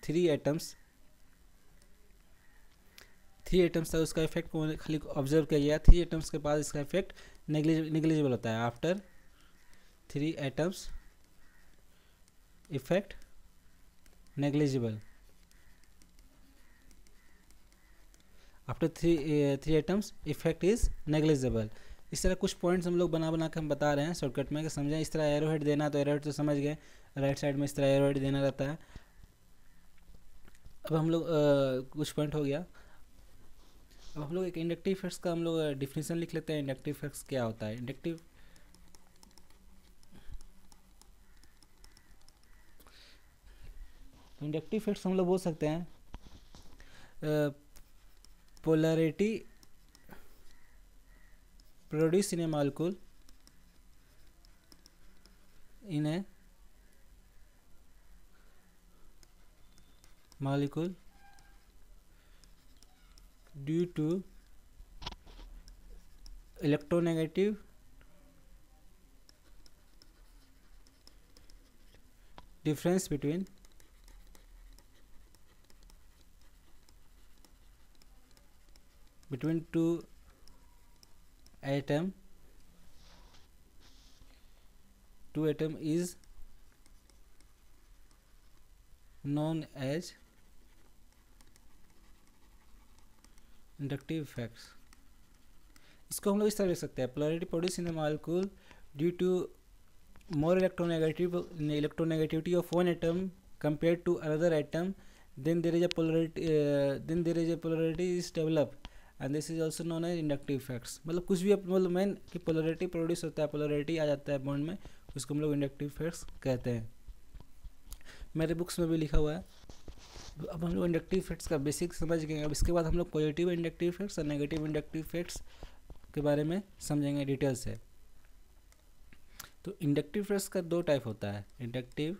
एटम्स तक उसका इफेक्ट को खाली ऑब्जर्व किया गया है। 3 एटम्स के बाद इसका इफेक्ट नेग्लिजिबल होता है। After 3 atoms effect negligible, after 3 atoms effect is negligible. इस तरह कुछ पॉइंट्स हम लोग बना के हम बता रहे हैं शॉर्टकट में कि समझें। इस तरह एरोहेड देना, तो एरोहेड तो समझ गए, राइट साइड में इस तरह एरोहेड देना रहता है। अब हम लोग कुछ पॉइंट हो गया। अब हम लोग एक इंडक्टिव इफेक्ट्स का हम लोग डिफिनेशन लिख लेते हैं। इंडक्टिव इफेक्ट्स क्या होता है? इंडक्टिव इफेक्ट्स हम लोग बोल सकते हैं polarity produced in a molecule due to electronegative difference between between two atom is known as inductive effects. इसको हम लोग इस तरह लिख सकते हैं, polarity produce in the molecule due to more electronegativity of one atom compared to another atom, then there is a polarity is developed and this is also known as inductive effects। मतलब कुछ भी मतलब main कि polarity produce होता है, polarity आ जाता है bond में, उसको हम लोग इंडक्टिव इफेक्ट्स कहते हैं। मेरे बुक्स में भी लिखा हुआ है। अब हम लोग इंडक्टिव इफेक्ट्स का बेसिक समझ गए। अब इसके बाद हम लोग पॉजिटिव इंडक्टिव इफेक्ट्स और नेगेटिव इंडक्टिव इफेक्ट्स के बारे में समझेंगे डिटेल से। तो इंडक्टिव इफेक्ट्स का दो टाइप होता है, इंडक्टिव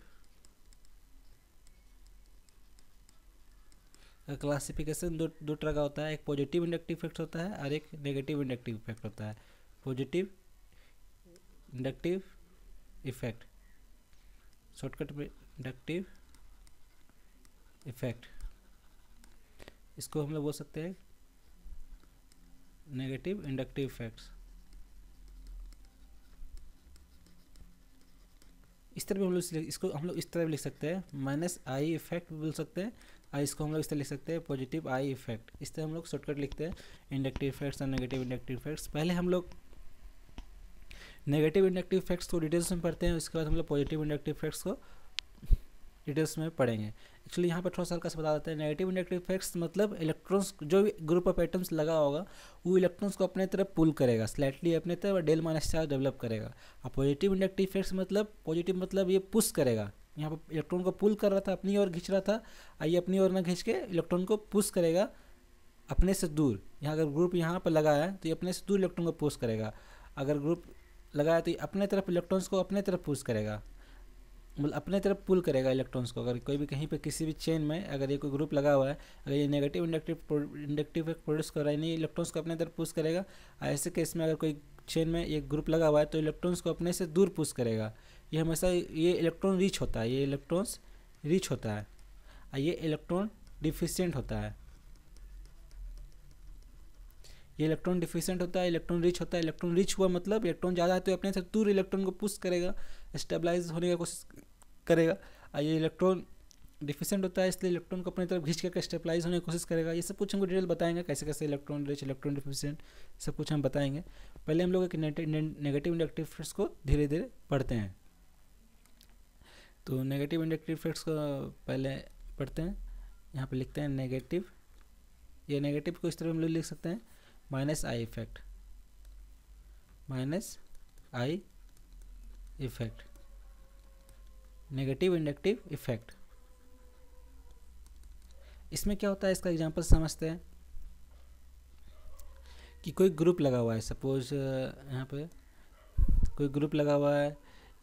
का क्लासिफिकेशन दो तरह का होता है। एक पॉजिटिव इंडक्टिव इफेक्ट होता है और एक नेगेटिव इंडक्टिव इफेक्ट होता है। पॉजिटिव इंडक्टिव इफेक्ट, शॉर्टकट में इंडक्टिव इफेक्ट, इसको हम लोग बोल सकते हैं नेगेटिव इंडक्टिव इफेक्ट्स। इस तरह भी हम लोग इसको हम लोग इस तरह भी लिख सकते हैं, माइनस आई इफेक्ट भी बोल सकते हैं, और इसको हम लोग इस तरह लिख सकते हैं पॉजिटिव आई इफेक्ट। इस तरह हम लोग शॉर्टकट लिखते हैं इंडक्टिव इफेक्ट्स और नेगेटिव इंडक्टिव इफेक्ट्स। पहले हम लोग नेगेटिव इंडक्टिव इफेक्ट्स को डिटेल्स में पढ़ते हैं, उसके बाद हम लोग पॉजिटिव इंडक्टिव इफेक्ट्स को डिटेल्स में पढ़ेंगे। एक्चुअली यहाँ पर थोड़ा सा हल्का सा बता देते हैं। नेगेटिव इंडक्टिव इफेक्ट्स मतलब इलेक्ट्रॉन्स, जो भी ग्रुप ऑफ एटम्स लगा होगा वो इलेक्ट्रॉन्स को अपने तरफ पुल करेगा, स्लाइटली अपने तरफ, और डेल माइनस चार्ज डेवलप करेगा। और पॉजिटिव इंडक्टिव इफेक्ट्स मतलब, पॉजिटिव मतलब ये पुश करेगा, यहाँ पर इलेक्ट्रॉन को पुल कर रहा था, अपनी ओर खींच रहा था, आइए अपनी ओर ना खींच के इलेक्ट्रॉन को पुश करेगा अपने से दूर। यहाँ अगर ग्रुप यहाँ पर लगा है तो ये अपने से दूर इलेक्ट्रॉन को पुश करेगा, अगर ग्रुप लगा है तो ये अपने तरफ इलेक्ट्रॉन्स को अपने तरफ पुश करेगा, मतलब अपने तरफ पुल करेगा इलेक्ट्रॉन्स को। अगर कोई भी कहीं पे किसी भी चेन में अगर ये कोई ग्रुप लगा हुआ है, अगर ये नेगेटिव इंडक्टिव इफेक्ट प्रोड्यूस कर रहा है, नहीं इलेक्ट्रॉन्स को अपने तरफ पुश करेगा। ऐसे केस में अगर कोई चेन में एक ग्रुप लगा हुआ है तो इलेक्ट्रॉन्स को अपने से दूर पुश करेगा। ये हमेशा ये इलेक्ट्रॉन रिच होता है, ये इलेक्ट्रॉन्स रिच होता है, और ये इलेक्ट्रॉन डिफिशिएंट होता है। ये इलेक्ट्रॉन डिफिशिएंट होता है, इलेक्ट्रॉन रिच होता है। इलेक्ट्रॉन रिच हुआ मतलब इलेक्ट्रॉन ज़्यादा है तो अपने से दूर इलेक्ट्रॉन को पुश करेगा, स्टेबलाइज होने की कोशिश करेगा। और ये इलेक्ट्रॉन डिफिशिएंट होता है, इसलिए इलेक्ट्रॉन को अपनी तरफ खींच कर स्टेबलाइज होने की कोशिश करेगा। ये सब कुछ हमको डिटेल बताएंगे, कैसे कैसे इलेक्ट्रॉन रिच, इलेक्ट्रॉन डिफिशिएंट, सब कुछ हम बताएंगे। पहले हम लोग एक नेगेटिव इंडक्टिव इफेक्ट्स को धीरे धीरे पढ़ते हैं। तो नेगेटिव इंडक्टिव इफेक्ट्स को पहले पढ़ते हैं। यहाँ पे लिखते हैं नेगेटिव, ये नेगेटिव को इस तरह हम लोग लिख सकते हैं minus I effect, minus I effect, negative inductive effect. इसमें क्या होता है, इसका एग्जांपल समझते हैं कि कोई ग्रुप लगा हुआ है, सपोज यहाँ पे कोई ग्रुप लगा हुआ है,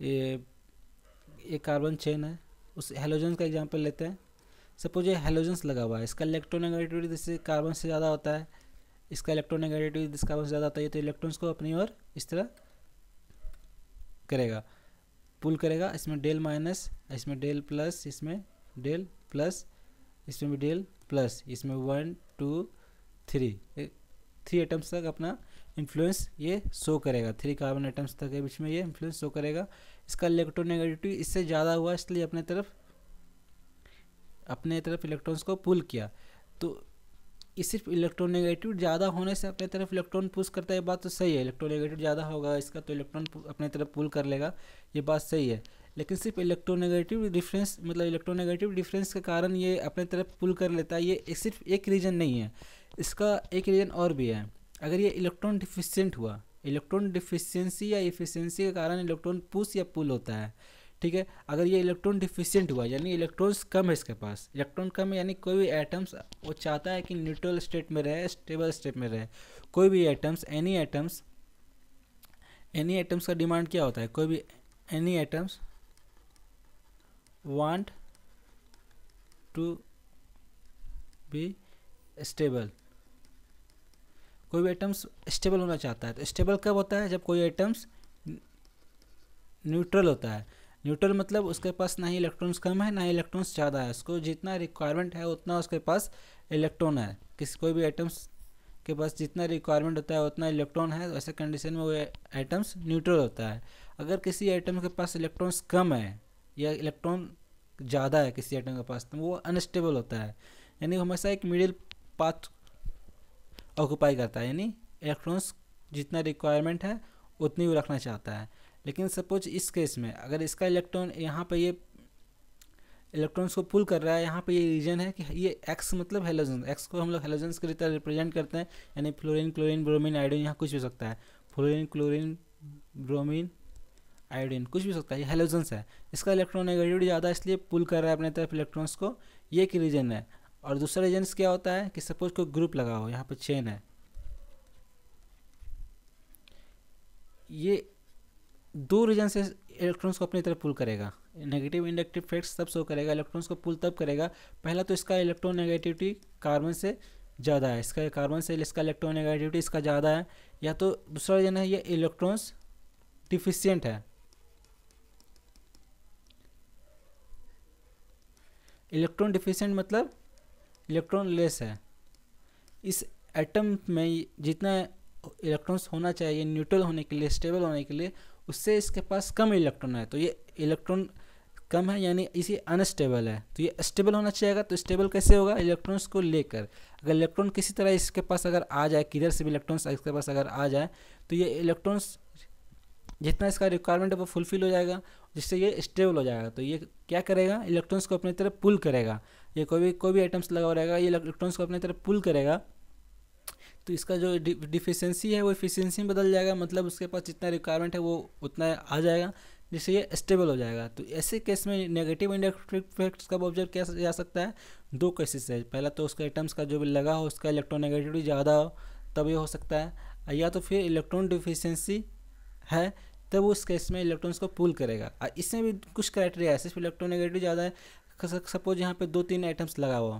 ये कार्बन चेन है, उस हेलोजन का एग्जांपल लेते हैं। सपोज ये हेलोजन्स लगा हुआ है, इसका इलेक्ट्रोनेगेटिविटी जैसे कार्बन से ज़्यादा होता है, इसका इलेक्ट्रोनेगेटिविटी जिस कार्बन से ज़्यादा होता है, तो इलेक्ट्रॉन्स को अपनी ओर इस तरह करेगा, पुल करेगा। इसमें डेल माइनस, इसमें डेल प्लस, इसमें डेल प्लस, इसमें भी डेल प्लस, इसमें 1 2 3 एटम्स तक अपना इन्फ्लुएंस ये शो करेगा। 3 कार्बन एटम्स तक के बीच में ये इन्फ्लुएंस शो करेगा। इसका इलेक्ट्रोनेगेटिविटी इससे ज़्यादा हुआ, इसलिए अपने तरफ इलेक्ट्रॉन्स को पुल किया। तो इस सिर्फ इलेक्ट्रोनेगेटिव ज़्यादा होने से अपने तरफ इलेक्ट्रॉन पुश करता है, ये बात तो सही है। इलेक्ट्रोनेगेटिव ज़्यादा होगा इसका तो इलेक्ट्रॉन अपने तरफ पुल कर लेगा, ये बात सही है। लेकिन सिर्फ इलेक्ट्रोनेगेटिव डिफरेंस, मतलब इलेक्ट्रोनेगेटिव डिफरेंस के कारण ये अपने तरफ पुल कर लेता है, ये सिर्फ एक रीज़न नहीं है, इसका एक रीज़न और भी है। अगर ये इलेक्ट्रॉन डिफिशिएंट हुआ, इलेक्ट्रॉन डिफिशियंसी या इफिशियंसी के कारण इलेक्ट्रॉन पुश या पुल होता है, ठीक है। अगर ये इलेक्ट्रॉन डिफिशिएंट हुआ यानी इलेक्ट्रॉन्स कम है इसके पास, इलेक्ट्रॉन कम है यानी कोई भी एटम्स वो चाहता है कि न्यूट्रल स्टेट में रहे, स्टेबल स्टेट में रहे। कोई भी एटम्स, एनी एटम्स का डिमांड क्या होता है, कोई भी any atoms want to be stable, कोई भी एटम्स स्टेबल होना चाहता है। तो स्टेबल कब होता है, जब कोई एटम्स न्यूट्रल होता है। न्यूट्रल मतलब उसके पास ना ही इलेक्ट्रॉन्स कम है ना ही इलेक्ट्रॉन्स ज़्यादा है, उसको जितना रिक्वायरमेंट है उतना उसके पास इलेक्ट्रॉन है। कोई भी एटम्स के पास जितना रिक्वायरमेंट होता है उतना इलेक्ट्रॉन है, ऐसे कंडीशन में वो एटम्स न्यूट्रल होता है। अगर किसी एटम के पास इलेक्ट्रॉन्स कम है या इलेक्ट्रॉन ज़्यादा है किसी एटम के पास, तो वो अनस्टेबल होता है, यानी हमेशा एक मिडिल पाथ ऑक्यूपाई करता है, यानी इलेक्ट्रॉन्स जितना रिक्वायरमेंट है उतनी वो रखना चाहता है। लेकिन सपोज इस केस में अगर इसका इलेक्ट्रॉन यहाँ पे ये इलेक्ट्रॉन्स को पुल कर रहा है, यहाँ पे ये रीजन है कि ये एक्स मतलब हेलोजन, एक्स को हम लोग हेलोजन्स की तरह रिप्रेजेंट करते हैं, यानी फ्लोरीन क्लोरीन ब्रोमीन आयोडीन, यहाँ कुछ भी हो सकता है, फ्लोरीन क्लोरीन ब्रोमीन आयोडीन कुछ भी हो सकता है, ये हेलोजन्स है। इसका इलेक्ट्रॉन नेगेटिविटी ज़्यादा इसलिए पुल कर रहा है अपने तरफ इलेक्ट्रॉन्स को, ये एक रीजन है। और दूसरा रीजन क्या होता है कि सपोज कोई ग्रुप लगा हो, यहाँ पे चेन है, ये दो रीजन से इलेक्ट्रॉन्स को अपनी तरफ पुल करेगा। नेगेटिव इंडक्टिव इफेक्ट्स तब शो करेगा, इलेक्ट्रॉन्स को पुल तब करेगा, पहला तो इसका इलेक्ट्रॉन नेगेटिविटी कार्बन से ज़्यादा है, इसका कार्बन से इसका इलेक्ट्रॉन नेगेटिविटी इसका ज़्यादा है, या तो दूसरा रीजन है ये इलेक्ट्रॉन्स डिफिशियंट है। इलेक्ट्रॉन डिफिशियंट मतलब इलेक्ट्रॉन लेस है। इस एटम में जितना इलेक्ट्रॉन्स होना चाहिए न्यूट्रल होने के लिए, स्टेबल होने के लिए, उससे इसके पास कम इलेक्ट्रॉन है, तो ये इलेक्ट्रॉन कम है यानी इसी अनस्टेबल है। तो ये स्टेबल होना चाहिए, तो स्टेबल कैसे होगा, इलेक्ट्रॉन्स को लेकर। अगर इलेक्ट्रॉन किसी तरह इसके पास अगर आ जाए, किधर से भी इलेक्ट्रॉन्स इसके पास अगर आ जाए, तो ये इलेक्ट्रॉन्स जितना इसका रिक्वायरमेंट है वो फुलफिल हो जाएगा, जिससे ये स्टेबल हो जाएगा। तो ये क्या करेगा, इलेक्ट्रॉन्स को अपनी तरफ पुल करेगा। ये कोई भी आइटम्स लगा रहेगा, ये इलेक्ट्रॉन्स को अपनी तरफ पुल करेगा, तो इसका जो डिफिशियंसी है वो इफिशियंसी में बदल जाएगा, मतलब उसके पास जितना रिक्वायरमेंट है वो उतना आ जाएगा, जिससे ये स्टेबल हो जाएगा। तो ऐसे केस में नेगेटिव इंडक्टिव इफेक्ट्स कब ऑब्जर्व किया जा सकता है, दो केसेस है। पहला तो उसका एटम्स का जो भी लगा हो उसका इलेक्ट्रोनेगेटिविटी ज़्यादा हो, तब ये हो सकता है, या तो फिर इलेक्ट्रॉन डिफिशियंसी है, तब उस केस में इलेक्ट्रॉन्स को पुल करेगा। इसमें भी कुछ क्राइटेरिया है, सिर्फ इलेक्ट्रोनेगेटिविटी ज़्यादा है, सपोज यहाँ पे 2-3 आइटम्स लगा हुआ,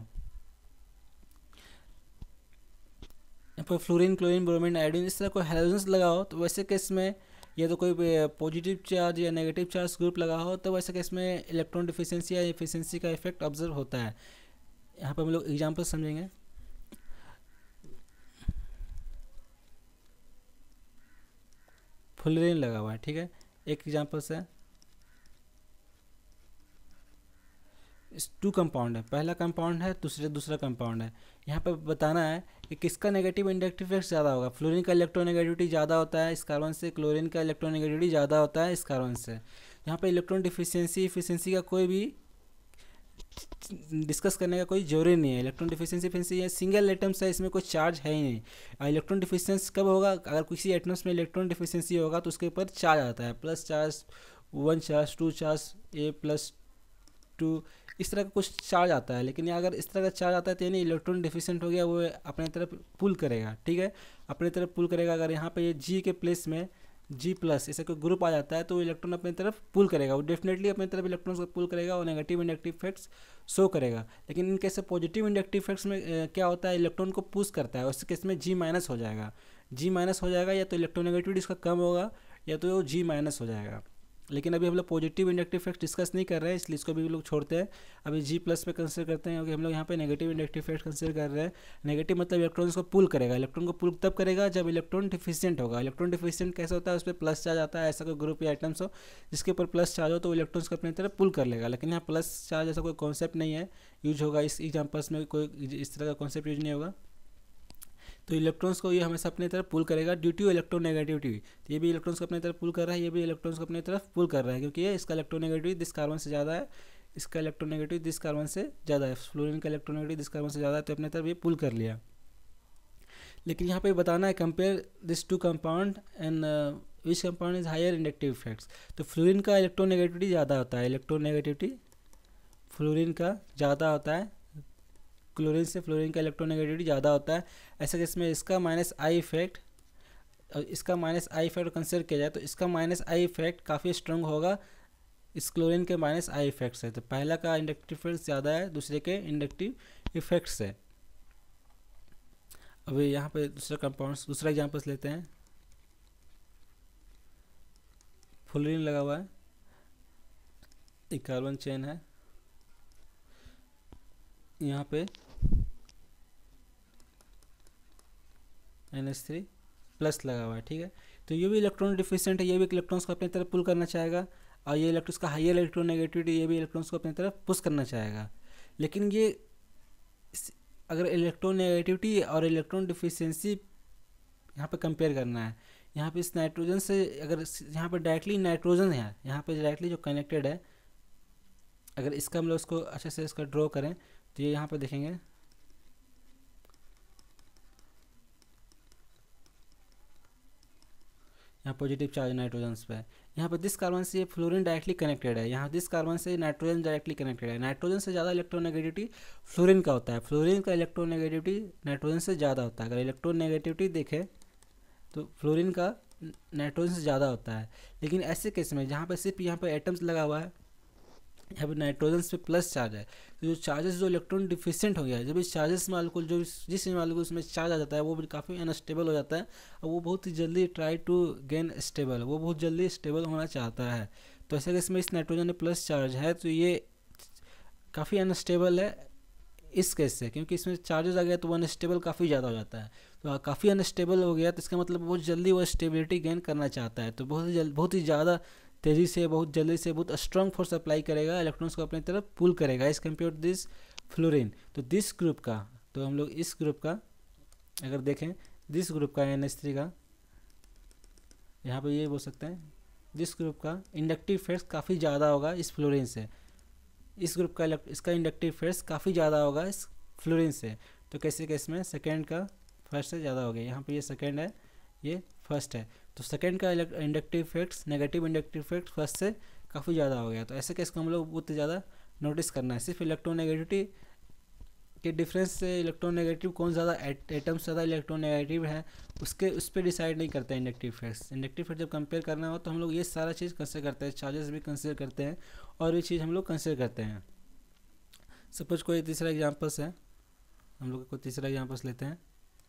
यहाँ पर फ्लोरीन क्लोरीन ब्रोमीन आयोडीन, इस तरह कोई हेलोजन्स लगा हो, तो वैसे केस में या तो कोई पॉजिटिव चार्ज या नेगेटिव चार्ज ग्रुप लगा हो, तो वैसे केस में इलेक्ट्रॉन डिफिशियंसी या एफिशिएंसी का इफेक्ट ऑब्जर्व होता है। यहाँ पर हम लोग एग्जाम्पल समझेंगे। फ्लोरीन लगा हुआ है, ठीक है, एक एग्जाम्पल से टू कंपाउंड है, पहला कंपाउंड है, दूसरा कंपाउंड है। यहाँ पर बताना है कि किसका नेगेटिव इंडक्टिव इफेक्ट ज़्यादा होगा। फ्लोरीन का इलेक्ट्रोनेगेटिविटी ज़्यादा होता है इस कार्बन से, क्लोरीन का इलेक्ट्रोनेगेटिविटी ज़्यादा होता है इस कार्बन से। यहाँ पर इलेक्ट्रॉन डिफिशियंसी एफिशिएंसी का कोई भी डिस्कस करने का कोई जरूरी नहीं है। इलेक्ट्रॉन डिफिशियंसी एफिशिएंसी ये सिंगल एटम्स है, इसमें कोई चार्ज है ही नहीं। इलेक्ट्रॉन डिफिशियंसी कब होगा, अगर किसी एटम्स में इलेक्ट्रॉन डिफिशियंसी होगा तो उसके ऊपर चार्ज आता है, plus charge, 1 charge, 2 charge, A+2, इस तरह का कुछ चार्ज आता है। लेकिन अगर इस तरह का चार्ज आता है तो यानी इलेक्ट्रॉन डिफिशिएंट हो गया, वो अपने तरफ पुल करेगा, ठीक है, अपने तरफ पुल करेगा। अगर यहाँ पे ये G के प्लेस में G+ ऐसे कोई ग्रुप आ जाता है तो इलेक्ट्रॉन अपनी तरफ पुल करेगा, वो डेफिनेटली अपनी तरफ इलेक्ट्रॉन्स को पुल करेगा और नेगेटिव इंडक्टिव इफेक्ट्स शो करेगा। लेकिन in case positive inductive effects में क्या होता है, इलेक्ट्रॉन को पुश करता है, उस केस में G- हो जाएगा, G- हो जाएगा, या तो इलेक्ट्रोनेगेटिविटी इसका कम होगा या तो वो G- हो जाएगा। लेकिन अभी हम लोग पॉजिटिव इंडक्टिव इफेक्ट डिस्कस नहीं कर रहे हैं, इसलिए इसको भी लोग छोड़ते हैं, अभी G+ पे कंसिडर करते हैं, क्योंकि हम लोग यहाँ पे नेगेटिव इंडक्टिव इफेक्ट कंसिडर कर रहे हैं। नेगेटिव मतलब इलेक्ट्रॉन्स को पुल करेगा, इलेक्ट्रॉन को पुल तब करेगा जब इलेक्ट्रॉन डिफिशियंट होगा। इलेक्ट्रॉन डिफिशियंट कैसे होता है, उस पर प्लस चार्ज आता है, ऐसा कोई ग्रुप या आइटम्स हो जिसके ऊपर प्लस चार्ज हो तो इलेक्ट्रॉन्स को अपनी तरफ पुल कर लेगा। लेकिन यहाँ प्लस चार्ज ऐसा कोई कॉन्सेप्ट नहीं है यूज होगा, इस एग्जाम्पल्स में कोई इस तरह का कॉन्सेप्ट यूज नहीं होगा। तो इलेक्ट्रॉन्स को ये हमेशा अपनी तरफ पुल करेगा ड्यू टू इलेक्ट्रोनेगेटिविटी। तो ये भी इलेक्ट्रॉन्स को अपनी तरफ पुल कर रहा है, ये भी इलेक्ट्रॉन्स को अपनी तरफ पुल कर रहा है, क्योंकि ये इसका इलेक्ट्रोनेगेटिविटी दिस कार्बन से ज़्यादा है, इसका इलेक्ट्रोनेगेटिव दिस कार्बन से ज़्यादा है, फ्लोरीन का इलेक्ट्रोनेगेटिव दिस कार्बन से ज़्यादा है, तो अपनी तरफ ये पुल कर लिया। लेकिन यहाँ पे बताना है compare this two compound and which compound is higher inductive effects. तो फ्लोरीन का इलेक्ट्रोनेगेटिविटी ज़्यादा होता है, इलेक्ट्रोनेगेटिविटी फ्लोरीन का ज़्यादा होता है, क्लोरीन से फ्लोरीन का इलेक्ट्रोनेगेटिविटी ज़्यादा होता है। ऐसा केस में इसका -I इफेक्ट, इसका -I इफेक्ट कंसिडर किया जाए तो इसका -I इफेक्ट काफ़ी स्ट्रॉन्ग होगा इस क्लोरीन के -I इफेक्ट से। तो पहला का इंडक्टिव इफेक्ट ज़्यादा है दूसरे के इंडक्टिव इफेक्ट से। अभी यहाँ पे दूसरा कंपाउंड, दूसरा एग्जाम्पल्स लेते हैं। फ्लोरीन लगा हुआ है, एक कार्बन चेन है, यहाँ पे NH3 प्लस लगा हुआ है, ठीक है। तो ये भी इलेक्ट्रॉन डिफिशिएंट है, ये भी इलेक्ट्रॉन्स को अपनी तरफ पुल करना चाहेगा, और ये इलेक्ट्रॉन्स का हाईयर इलेक्ट्रोनेगेटिविटी, ये भी इलेक्ट्रॉन्स को अपनी तरफ पुश करना चाहेगा। लेकिन ये अगर इलेक्ट्रॉन नेगेटिविटी और इलेक्ट्रॉन डिफिशियंसी यहाँ पे कंपेयर करना है, यहाँ पे इस नाइट्रोजन से, अगर यहाँ पे डायरेक्टली नाइट्रोजन है, यहाँ पे डायरेक्टली जो कनेक्टेड है, अगर इसका हम लोग उसको अच्छे से इसका ड्रॉ करें तो ये यहाँ पे देखेंगे, यहाँ पॉजिटिव चार्ज नाइट्रोजन पे है। यहाँ पर दिस कार्बन से ये फ्लोरीन डायरेक्टली कनेक्टेड है, यहाँ दिस कार्बन से नाइट्रोजन डायरेक्टली कनेक्टेड है। नाइट्रोजन से ज़्यादा इलेक्ट्रोनेगेटिविटी फ्लोरीन का होता है, फ्लोरीन का इलेक्ट्रोनेगेटिविटी नाइट्रोजन से ज़्यादा होता है। अगर इलेक्ट्रोनेगेटिविटी देखें तो फ्लोरीन का नाइट्रोजन से ज़्यादा होता है। लेकिन ऐसे केस में जहाँ पर सिर्फ यहाँ पर एटम्स लगा हुआ है, यहाँ पे नाइट्रोजन पे प्लस चार्ज है, तो जो चार्जेस जो इलेक्ट्रॉन डिफिशिएंट हो गया है, जब इस चार्जेस मालिक्यूल जो जिस मालिक्यूल उसमें चार्ज आ जाता है वो भी काफ़ी अनस्टेबल हो जाता है, और वो बहुत ही जल्दी ट्राई टू गेन स्टेबल, वो बहुत जल्दी स्टेबल होना चाहता है। तो ऐसे केस में इस नाइट्रोजन में प्लस चार्ज है तो ये काफ़ी अनस्टेबल है इस केस से, क्योंकि इसमें चार्जेस आ गया तो वो अनस्टेबल काफ़ी ज़्यादा हो जाता है। तो काफ़ी अनस्टेबल हो गया तो इसका मतलब बहुत जल्दी वो स्टेबिलिटी गेन करना चाहता है, तो बहुत ही ज़्यादा तेज़ी से, बहुत जल्दी से, बहुत स्ट्रॉन्ग फोर्स अप्लाई करेगा, इलेक्ट्रॉन्स को अपनी तरफ पुल करेगा as compare to this fluorine. तो दिस ग्रुप का, तो हम लोग इस ग्रुप का अगर देखें, दिस ग्रुप का NH3 का, यहाँ पे ये बोल सकते हैं दिस ग्रुप का इंडक्टिव फोर्स काफ़ी ज़्यादा होगा इस फ्लोरीन से, इस ग्रुप का इसका इंडक्टिव फोर्स काफ़ी ज़्यादा होगा इस फ्लोरीन से। तो कैसे केस में सेकेंड का फर्स्ट से ज़्यादा हो गया, यहाँ पे ये सेकेंड है, ये फर्स्ट है, तो सेकेंड का inductive effects, negative inductive effect first से काफ़ी ज़्यादा हो गया। तो ऐसे केस को हम लोग बहुत ज़्यादा नोटिस करना है। सिर्फ इलेक्ट्रोनेगेटिविटी के डिफरेंस से इलेक्ट्रोनेगेटिव कौन ज़्यादा एटम्स ज़्यादा इलेक्ट्रोनेगेटिव है उस पर डिसाइड नहीं करते हैं इंडक्टिव इफेक्ट्स। इंडक्टिव इफेक्ट जब कंपेयर करना हो तो हम लोग ये सारा चीज़ कंसिडर करते हैं, चार्जेस भी कंसिडर करते हैं और भी चीज़ हम लोग कंसिडर करते हैं। सपोज कोई तीसरा एग्जाम्पल्स है, हम लोग कोई तीसरा एग्जाम्पल्स लेते हैं।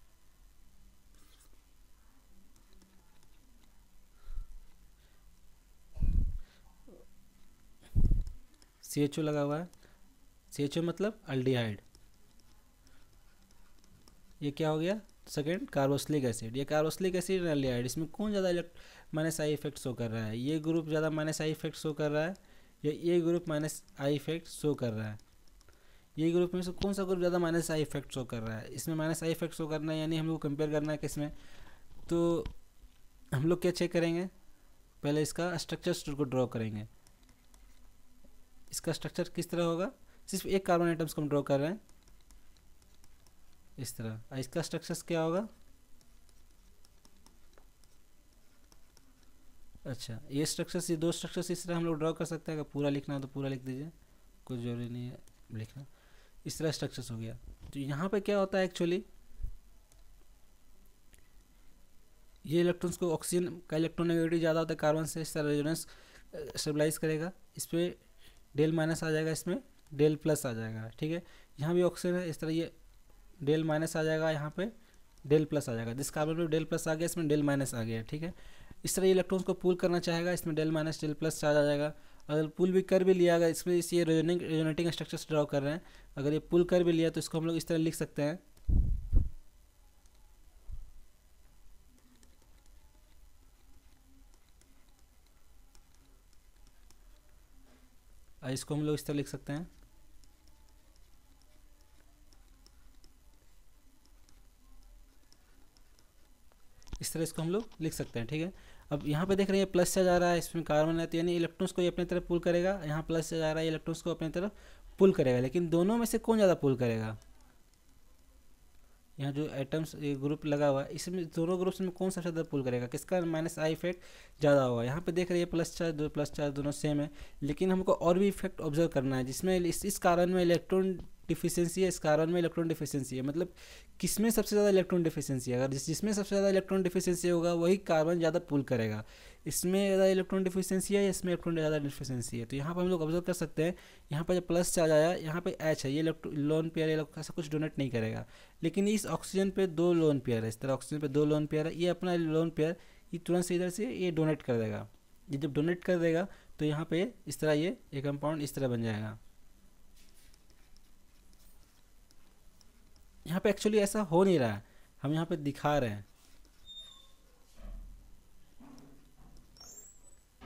CHO लगा हुआ है, CHO मतलब अल्डिहाइड, ये क्या हो गया सेकेंड कार्बोक्सिलिक एसिड, ये कार्बोक्सिलिक एसिड अल्डिहाइड, इसमें कौन ज़्यादा माइनस आई इफेक्ट शो कर रहा है, ये ग्रुप ज़्यादा माइनस आई इफेक्ट शो कर रहा है या ये group minus I effect show कर रहा है, ये ग्रुप में से कौन सा ग्रुप ज़्यादा माइनस आई इफेक्ट शो कर रहा है। इसमें माइनस आई इफेक्ट शो करना है, यानी हम लोग कंपेयर करना है किसमें, तो हम लोग क्या चेक करेंगे, पहले इसका स्ट्रक्चर को ड्रॉ करेंगे। इसका स्ट्रक्चर किस तरह होगा, सिर्फ एक कार्बन एटम्स को हम ड्रॉ कर रहे हैं इस तरह। इसका स्ट्रक्चर क्या होगा, अच्छा ये स्ट्रक्चर, ये दो स्ट्रक्चर इस तरह हम लोग ड्रॉ कर सकते हैं। अगर पूरा लिखना है तो पूरा लिख दीजिए, कोई ज़रूरी नहीं है लिखना। इस तरह स्ट्रक्चर्स हो गया। तो यहाँ पे क्या होता है एक्चुअली, ये इलेक्ट्रॉन्स को ऑक्सीजन का इलेक्ट्रोनेगेटिविटी ज़्यादा होता है कार्बन से, इस तरह रेजोनेंस स्टेबलाइज करेगा, इस पर डेल माइनस आ जाएगा, इसमें डेल प्लस आ जाएगा, ठीक है। यहाँ भी ऑक्सीजन है, इस तरह ये डेल माइनस आ जाएगा, यहाँ पे डेल प्लस आ जाएगा, जिस कार्बन में डेल प्लस आ गया इसमें डेल माइनस आ गया, ठीक है। इस तरह ये इलेक्ट्रॉन्स को पुल करना चाहेगा, इसमें del minus del plus charge आ जाएगा। अगर पुल भी कर भी लिया, अगर इसमें ये रेजोनेटिंग स्ट्रक्चर्स ड्रॉ कर रहे हैं, अगर ये पुल कर भी लिया तो इसको हम लोग इस तरह लिख सकते हैं, इसको हम लोग इस तरह लिख सकते हैं, इस तरह इसको हम लोग लिख सकते हैं, ठीक है। अब यहाँ पे देख रहे हैं प्लस से जा रहा है, इसमें कार्बन है, तो यानी इलेक्ट्रॉन्स को ये अपनी तरफ पुल करेगा, यहाँ प्लस से जा रहा है, इलेक्ट्रॉन्स को अपनी तरफ पुल करेगा। लेकिन दोनों में से कौन ज़्यादा पुल करेगा, यहाँ जो एटम्स ये ग्रुप लगा हुआ है इसमें दोनों ग्रुप्स में कौन सा ज़्यादा पुल करेगा, किसका माइनस आई इफेक्ट ज़्यादा होगा। यहाँ पे देख रहे हैं प्लस चार्ज दोनों सेम है, लेकिन हमको और भी इफेक्ट ऑब्जर्व करना है, जिसमें इस कारण में इलेक्ट्रॉन डिफिशियंसी है, इस कारण में इलेक्ट्रॉन डिफिशियंसी है, मतलब किसमें सबसे ज़्यादा इलेक्ट्रॉन डिफिशियंसी है। अगर जिसमें सबसे ज़्यादा इलेक्ट्रॉन डिफिशियंसी होगा वही कार्बन ज़्यादा पुल करेगा। इसमें ज़्यादा इलेक्ट्रॉन डिफिशियंसी है, इसमें इलेक्ट्रॉन ज़्यादा डिफिशियंसी है। तो यहाँ पर हम लोग ऑब्जर्व कर सकते हैं, यहाँ पर जब प्लस चार्ज आया, यहाँ पे एच है, ये लोन पेयर ऐसा कुछ डोनेट नहीं करेगा। लेकिन इस ऑक्सीजन पे दो लोन पेयर है, इस तरह ऑक्सीजन पे दो लोन पेयर है, ये अपना लोन पेयर ये तुरंत से इधर से ये डोनेट कर देगा। ये जब डोनेट कर देगा तो यहाँ पे इस तरह ये एक कंपाउंड इस तरह बन जाएगा। यहाँ पे एक्चुअली ऐसा हो नहीं रहा है, हम यहाँ पे दिखा रहे हैं,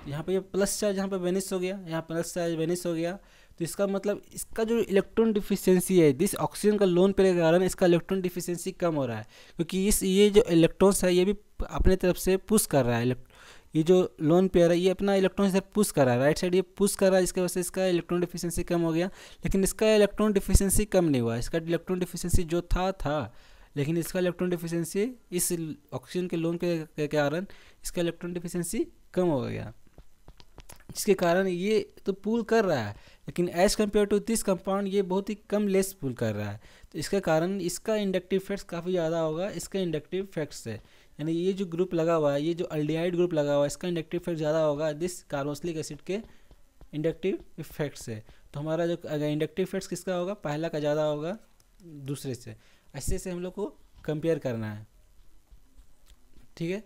यहाँ पे ये प्लस चार्ज यहाँ पे वेनिश हो गया, यहाँ प्लस चार्ज वेनिश हो गया। तो इसका मतलब इसका जो इलेक्ट्रॉन डिफिशियंसी है दिस ऑक्सीजन का लोन पेयर के कारण इसका इलेक्ट्रॉन डिफिशियंसी कम हो रहा है, क्योंकि ये जो इलेक्ट्रॉन्स है ये भी अपने तरफ से पुश कर रहा है। ये जो लोन पेयर है ये अपना इलेक्ट्रॉन इधर पुश कर रहा है, राइट साइड ये पुश कर रहा है, इसके वजह से इसका इलेक्ट्रॉन डिफिशियंसी कम हो गया। लेकिन इसका इलेक्ट्रॉन डिफिशियंसी कम नहीं हुआ, इसका इलेक्ट्रॉन डिफिशियंसी जो था, लेकिन इसका इलेक्ट्रॉन डिफिशियंसी इस ऑक्सीजन के लोन के कारण इसका इलेक्ट्रॉन डिफिशियंसी कम हो गया, जिसके कारण ये तो पुल कर रहा है, लेकिन as compare to this compound ये बहुत ही कम लेस पुल कर रहा है। तो इसके कारण इसका इंडक्टिव इफेक्ट्स काफ़ी ज़्यादा होगा इसका इंडक्टिव इफेक्ट से, यानी ये जो ग्रुप लगा हुआ है, ये जो अल्डिहाइड ग्रुप लगा हुआ है, इसका इंडक्टिव इफेक्ट ज़्यादा होगा दिस कार्बोक्सिलिक एसिड के इंडक्टिव इफेक्ट से। तो हमारा जो अगर इंडक्टिव इफेक्ट्स किसका होगा, पहला का ज़्यादा होगा दूसरे से। ऐसे से हम लोग को कंपेयर करना है, ठीक है।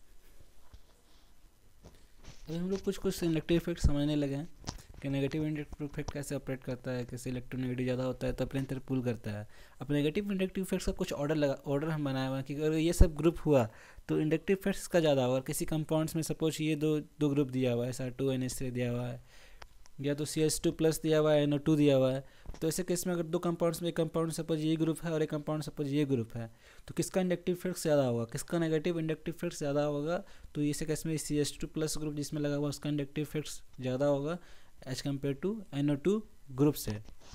अभी हम लोग कुछ इंडक्टिव इफेक्ट समझने लगे हैं कि नेगेटिव इंडक्टिव इफेक्ट कैसे ऑपरेट करता है, कैसे इलेक्ट्रोनेगेटिव ज़्यादा होता है तो अपने तरफ पुल करता है। अब नेगेटिव इंडक्टिव इफेक्ट्स का कुछ ऑर्डर हम बनाए हुए हैं कि अगर ये सब ग्रुप हुआ तो इंडक्टिव इफेक्ट्स का ज़्यादा होगा। किसी कंपाउंड्स में सपोज ये दो ग्रुप दिया हुआ है, SR2NH3 दिया हुआ है, या तो CH2+ दिया हुआ है, NO2 दिया हुआ है। तो ऐसे केस में अगर दो कंपाउंड्स में एक कंपाउंड सपोज ये ग्रुप है और एक कंपाउंड सपोज ये ग्रुप है, तो किसका इंडक्टिव इफेक्ट ज़्यादा होगा, किसका नेगेटिव इंडक्टिव इफेक्ट ज़्यादा होगा। तो इस केस में CH2+ ग्रुप जिसमें लगा हुआ उसका इंडक्टिव इफेक्ट्स ज़्यादा होगा as compare to NO2 group से।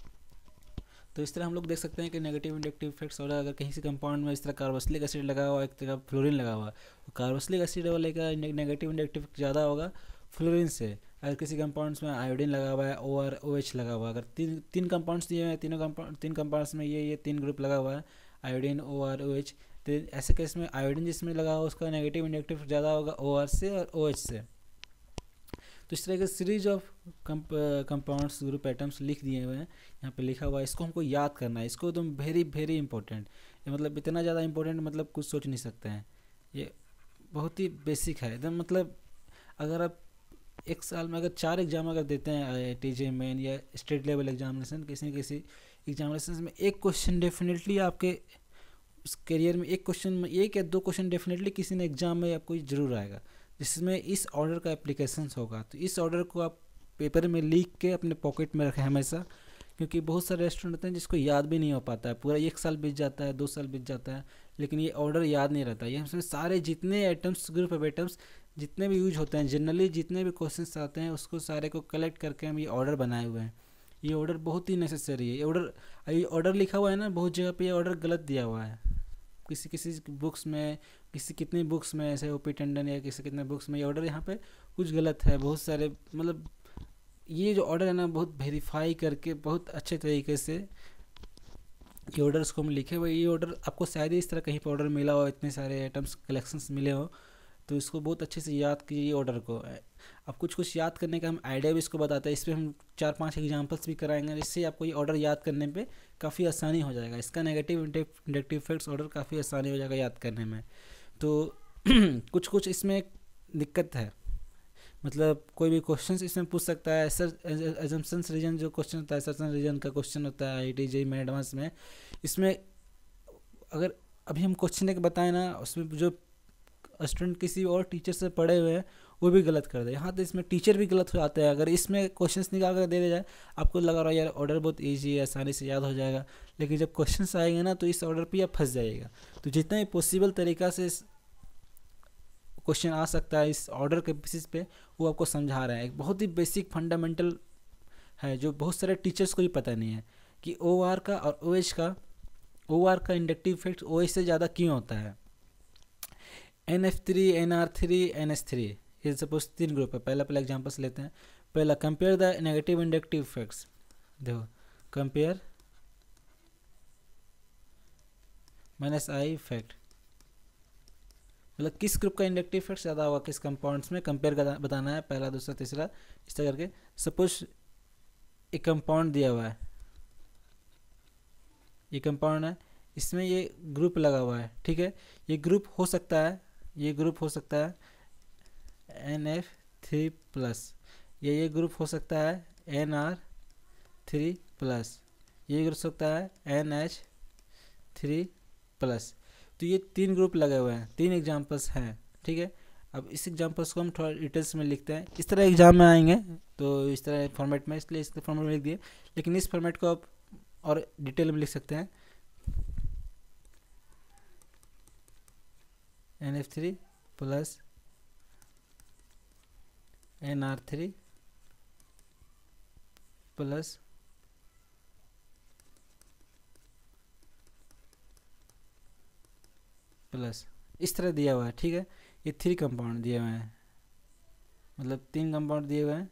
तो इस तरह हम लोग देख सकते हैं कि नेगेटिव इंडक्टिव इफेक्ट्स हो रहा है। अगर कहीं से कंपाउंड में इस तरह कार्बोक्सिलिक एसिड लगा हुआ है, एक तरह फ्लोरीन लगा हुआ है, तो कार्बोक्सिलिक एसिड वाले का नेगेटिव इंडक्टिव ज़्यादा होगा फ्लोरीन से। अगर किसी कंपाउंड्स में आयोडीन लगा हुआ है, OR OH लगा हुआ है, अगर तीन कंपाउंड्स दिए हैं, तीन कंपाउंड्स में ये तीन ग्रुप लगा हुआ है, आयोडीन OR OH, तो ऐसे केस में आयोडीन जिसमें लगा हुआ उसका नेगेटिव इंडक्टिव ज़्यादा होगा OR से और OH से। तो इस तरह के series of compounds group atoms लिख दिए हुए हैं, यहाँ पे लिखा हुआ है, इसको हमको याद करना है। इसको एकदम वेरी वेरी इंपॉर्टेंट, ये मतलब इतना ज़्यादा इंपॉर्टेंट मतलब कुछ सोच नहीं सकते हैं। ये बहुत ही बेसिक है एकदम, मतलब अगर आप एक साल में अगर 4 एग्जाम अगर देते हैं IIT JEE मेन या स्टेट लेवल एग्जामिनेशन, किसी एग्जामिनेशन में एक क्वेश्चन डेफिनेटली आपके उस करियर में, एक क्वेश्चन में, एक या दो क्वेश्चन डेफिनेटली किसी ने एग्जाम में आपको जरूर आएगा जिसमें इस ऑर्डर का एप्लीकेशन होगा। तो इस ऑर्डर को आप पेपर में लिख के अपने पॉकेट में रखें हमेशा, क्योंकि बहुत सारे रेस्टोरेंट होते हैं जिसको याद भी नहीं हो पाता है, पूरा 1 साल बीत जाता है, 2 साल बीत जाता है, लेकिन ये ऑर्डर याद नहीं रहता। ये हमसे सारे जितने आइटम्स ग्रुप ऑफ आइटम्स जितने भी यूज होते हैं, जनरली जितने भी क्वेश्चंस आते हैं उसको सारे को कलेक्ट करके हम ये ऑर्डर बनाए हुए हैं। ये ऑर्डर बहुत ही नेसेसरी है। ये ऑर्डर लिखा हुआ है ना, बहुत जगह पे ये ऑर्डर गलत दिया हुआ है, किसी बुक्स में, कितनी बुक्स में, ऐसे OP टंडन या कितने बुक्स में ये ऑर्डर यहाँ पे कुछ गलत है। बहुत सारे मतलब ये जो ऑर्डर है ना बहुत वेरीफाई करके बहुत अच्छे तरीके से ये ऑर्डर्स को हम लिखे हुए। ये ऑर्डर आपको शायद ही इस तरह कहीं पर ऑर्डर मिला हो, इतने सारे आइटम्स कलेक्शंस मिले हो, तो इसको बहुत अच्छे से याद कीजिए ऑर्डर को। अब कुछ याद करने का हम आइडिया भी इसको बताते हैं, इस पर हम 4-5 एग्जांपल्स भी कराएंगे, जिससे आपको ये ऑर्डर याद करने पे काफ़ी आसानी हो जाएगा। इसका नेगेटिव इंडक्टिव इफेक्ट्स ऑर्डर काफ़ी आसानी हो जाएगा याद करने में। तो कुछ इसमें दिक्कत है, मतलब कोई भी क्वेश्चन इसमें पूछ सकता है। एजम्पशंस रीजन जो क्वेश्चन होता है, सर्टन रीजन का क्वेश्चन होता है IIT JEE मेन एडवांस में। इसमें अगर अभी हम क्वेश्चन एक बताएं ना, उसमें जो स्टूडेंट किसी और टीचर से पढ़े हुए हैं वो भी गलत कर दे, यहाँ तो इसमें टीचर भी गलत हो जाते हैं। अगर इसमें क्वेश्चंस निकाल कर दे जाए, आपको लगा रहा है यार ऑर्डर बहुत इजी है, आसानी से याद हो जाएगा, लेकिन जब क्वेश्चंस आएंगे ना तो इस ऑर्डर पे आप फंस जाइएगा। तो जितना ही पॉसिबल तरीका से क्वेश्चन आ सकता है इस ऑर्डर के बेसिस पे, वो आपको समझा रहे हैं। एक बहुत ही बेसिक फंडामेंटल है जो बहुत सारे टीचर्स को भी पता नहीं है कि OR का और OR का इंडक्टिव इफेक्ट OH से ज़्यादा क्यों होता है। NF3 NR3 NH3 ये सपोज 3 ग्रुप है। पहला एग्जांपल्स लेते हैं। पहला compare the negative inductive effects. देखो कंपेयर -I इफेक्ट, मतलब किस ग्रुप का इंडक्टिव इफेक्ट ज़्यादा होगा, किस कंपाउंड्स में कंपेयर बताना है, पहला दूसरा तीसरा इस तरह करके। सपोज एक कंपाउंड दिया हुआ है, ये कंपाउंड है, इसमें ये ग्रुप लगा हुआ है, ठीक है। ये ग्रुप हो सकता है NF3+, ये ग्रुप हो सकता है NR3+, ये ग्रुप हो सकता है NH3+। तो ये 3 ग्रुप लगे हुए हैं, 3 एग्जांपल्स हैं, ठीक है। अब इस एग्जाम्पल्स को हम थोड़ा डिटेल्स में लिखते हैं। इस तरह एग्जाम में आएंगे तो इस तरह फॉर्मेट में, इसलिए इस फॉर्मेट में लिख दिए, लेकिन इस फॉर्मेट को आप और डिटेल में लिख सकते हैं। NF3 प्लस NR3 प्लस इस तरह दिया हुआ है, ठीक है। ये 3 कंपाउंड दिए हुए हैं, मतलब 3 कंपाउंड दिए हुए हैं।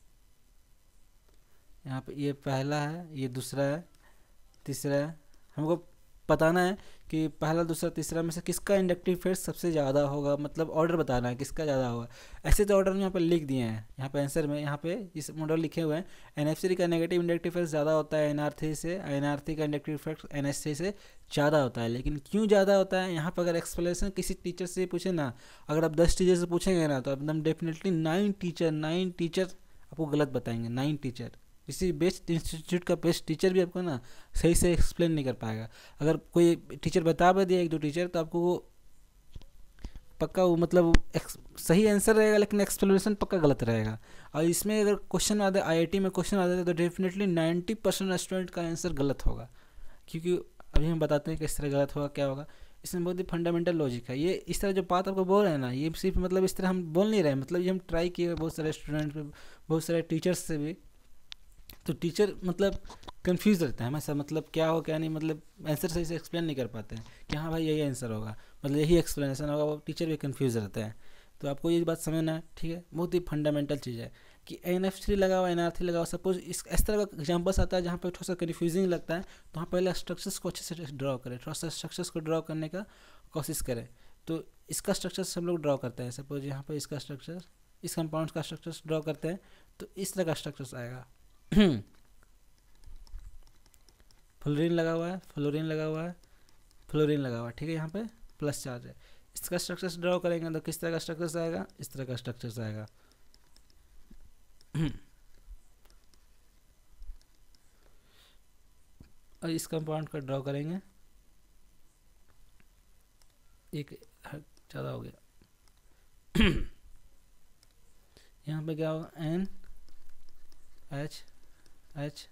यहाँ पे ये पहला है, ये दूसरा है, तीसरा है। हमको बताना है कि पहला दूसरा तीसरा में से किसका इंडक्टिव फोर्स सबसे ज़्यादा होगा, मतलब ऑर्डर बताना है किसका ज़्यादा होगा। ऐसे तो ऑर्डर यहाँ पे लिख दिए हैं, यहाँ पे आंसर में, यहाँ पे इस मॉडल लिखे हुए हैं। NF3 का नेगेटिव इंडक्टिव फोर्स ज़्यादा होता है NR3 से, NR3 का इंडक्टिव फोर्स NH3 से ज़्यादा होता है। लेकिन क्यों ज़्यादा होता है, यहाँ पर अगर एक्सप्लेनेशन किसी टीचर से पूछे ना, अगर आप 10 टीचर से पूछेंगे ना, तो एकदम डेफिनेटली 9 टीचर आपको गलत बताएंगे। 9 टीचर, किसी बेस्ट इंस्टीट्यूट का बेस्ट टीचर भी आपको ना सही से एक्सप्लेन नहीं कर पाएगा। अगर कोई टीचर बता भी दिया 1-2 टीचर, तो आपको वो पक्का वो मतलब सही आंसर रहेगा, लेकिन एक्सप्लेनेशन पक्का गलत रहेगा। और इसमें अगर क्वेश्चन आते IIT में क्वेश्चन आते हैं तो डेफिनेटली 90% स्टूडेंट का आंसर गलत होगा, क्योंकि अभी हम बताते हैं किस तरह गलत होगा, क्या होगा। इसमें बहुत ही फंडामेंटल लॉजिक है। ये इस तरह जो बात आपको बोल रहे हैं ना, ये सिर्फ मतलब इस तरह हम बोल नहीं रहे हैं, मतलब ये हम ट्राई किए बहुत सारे स्टूडेंट पे, बहुत सारे टीचर्स से भी। तो टीचर मतलब कंफ्यूज रहता है हमेशा, मतलब क्या हो क्या नहीं, मतलब आंसर सही से एक्सप्लेन नहीं कर पाते हैं कि हाँ भाई यही आंसर होगा, मतलब यही एक्सप्लेनेशन होगा। वो टीचर भी कंफ्यूज रहता है। तो आपको ये बात समझना है, ठीक है। बहुत ही फंडामेंटल चीज़ है कि NF3 लगा हुआ, NR3 लगा हुआ। सपोज इस तरह का एग्जाम्पल्स आता है जहाँ पर थोड़ा सा कन्फ्यूजिंग लगता है, तो वहाँ पहले स्ट्रक्चर्स को अच्छे से ड्रॉ करें, थोड़ा सा स्ट्रक्चर्स को ड्रॉ करने का कोशिश करें। तो इसका स्ट्रक्चर्स हम लोग ड्रॉ करते हैं। सपोज यहाँ पर इसका स्ट्रक्चर, इस कंपाउंड का स्ट्रक्चर्स ड्रॉ करते हैं, तो इस तरह का स्ट्रक्चर्स आएगा। फ्लोरीन लगा हुआ है, फ्लोरीन लगा हुआ है, फ्लोरीन लगा हुआ है, ठीक है। यहाँ पे प्लस चार्ज है। इसका स्ट्रक्चर्स ड्रॉ करेंगे तो किस तरह का स्ट्रक्चर्स आएगा, इस तरह का स्ट्रक्चर्स आएगा। और इस कंपाउंड का ड्रॉ करेंगे, एक ज़्यादा हो गया। यहाँ पे क्या होगा, NH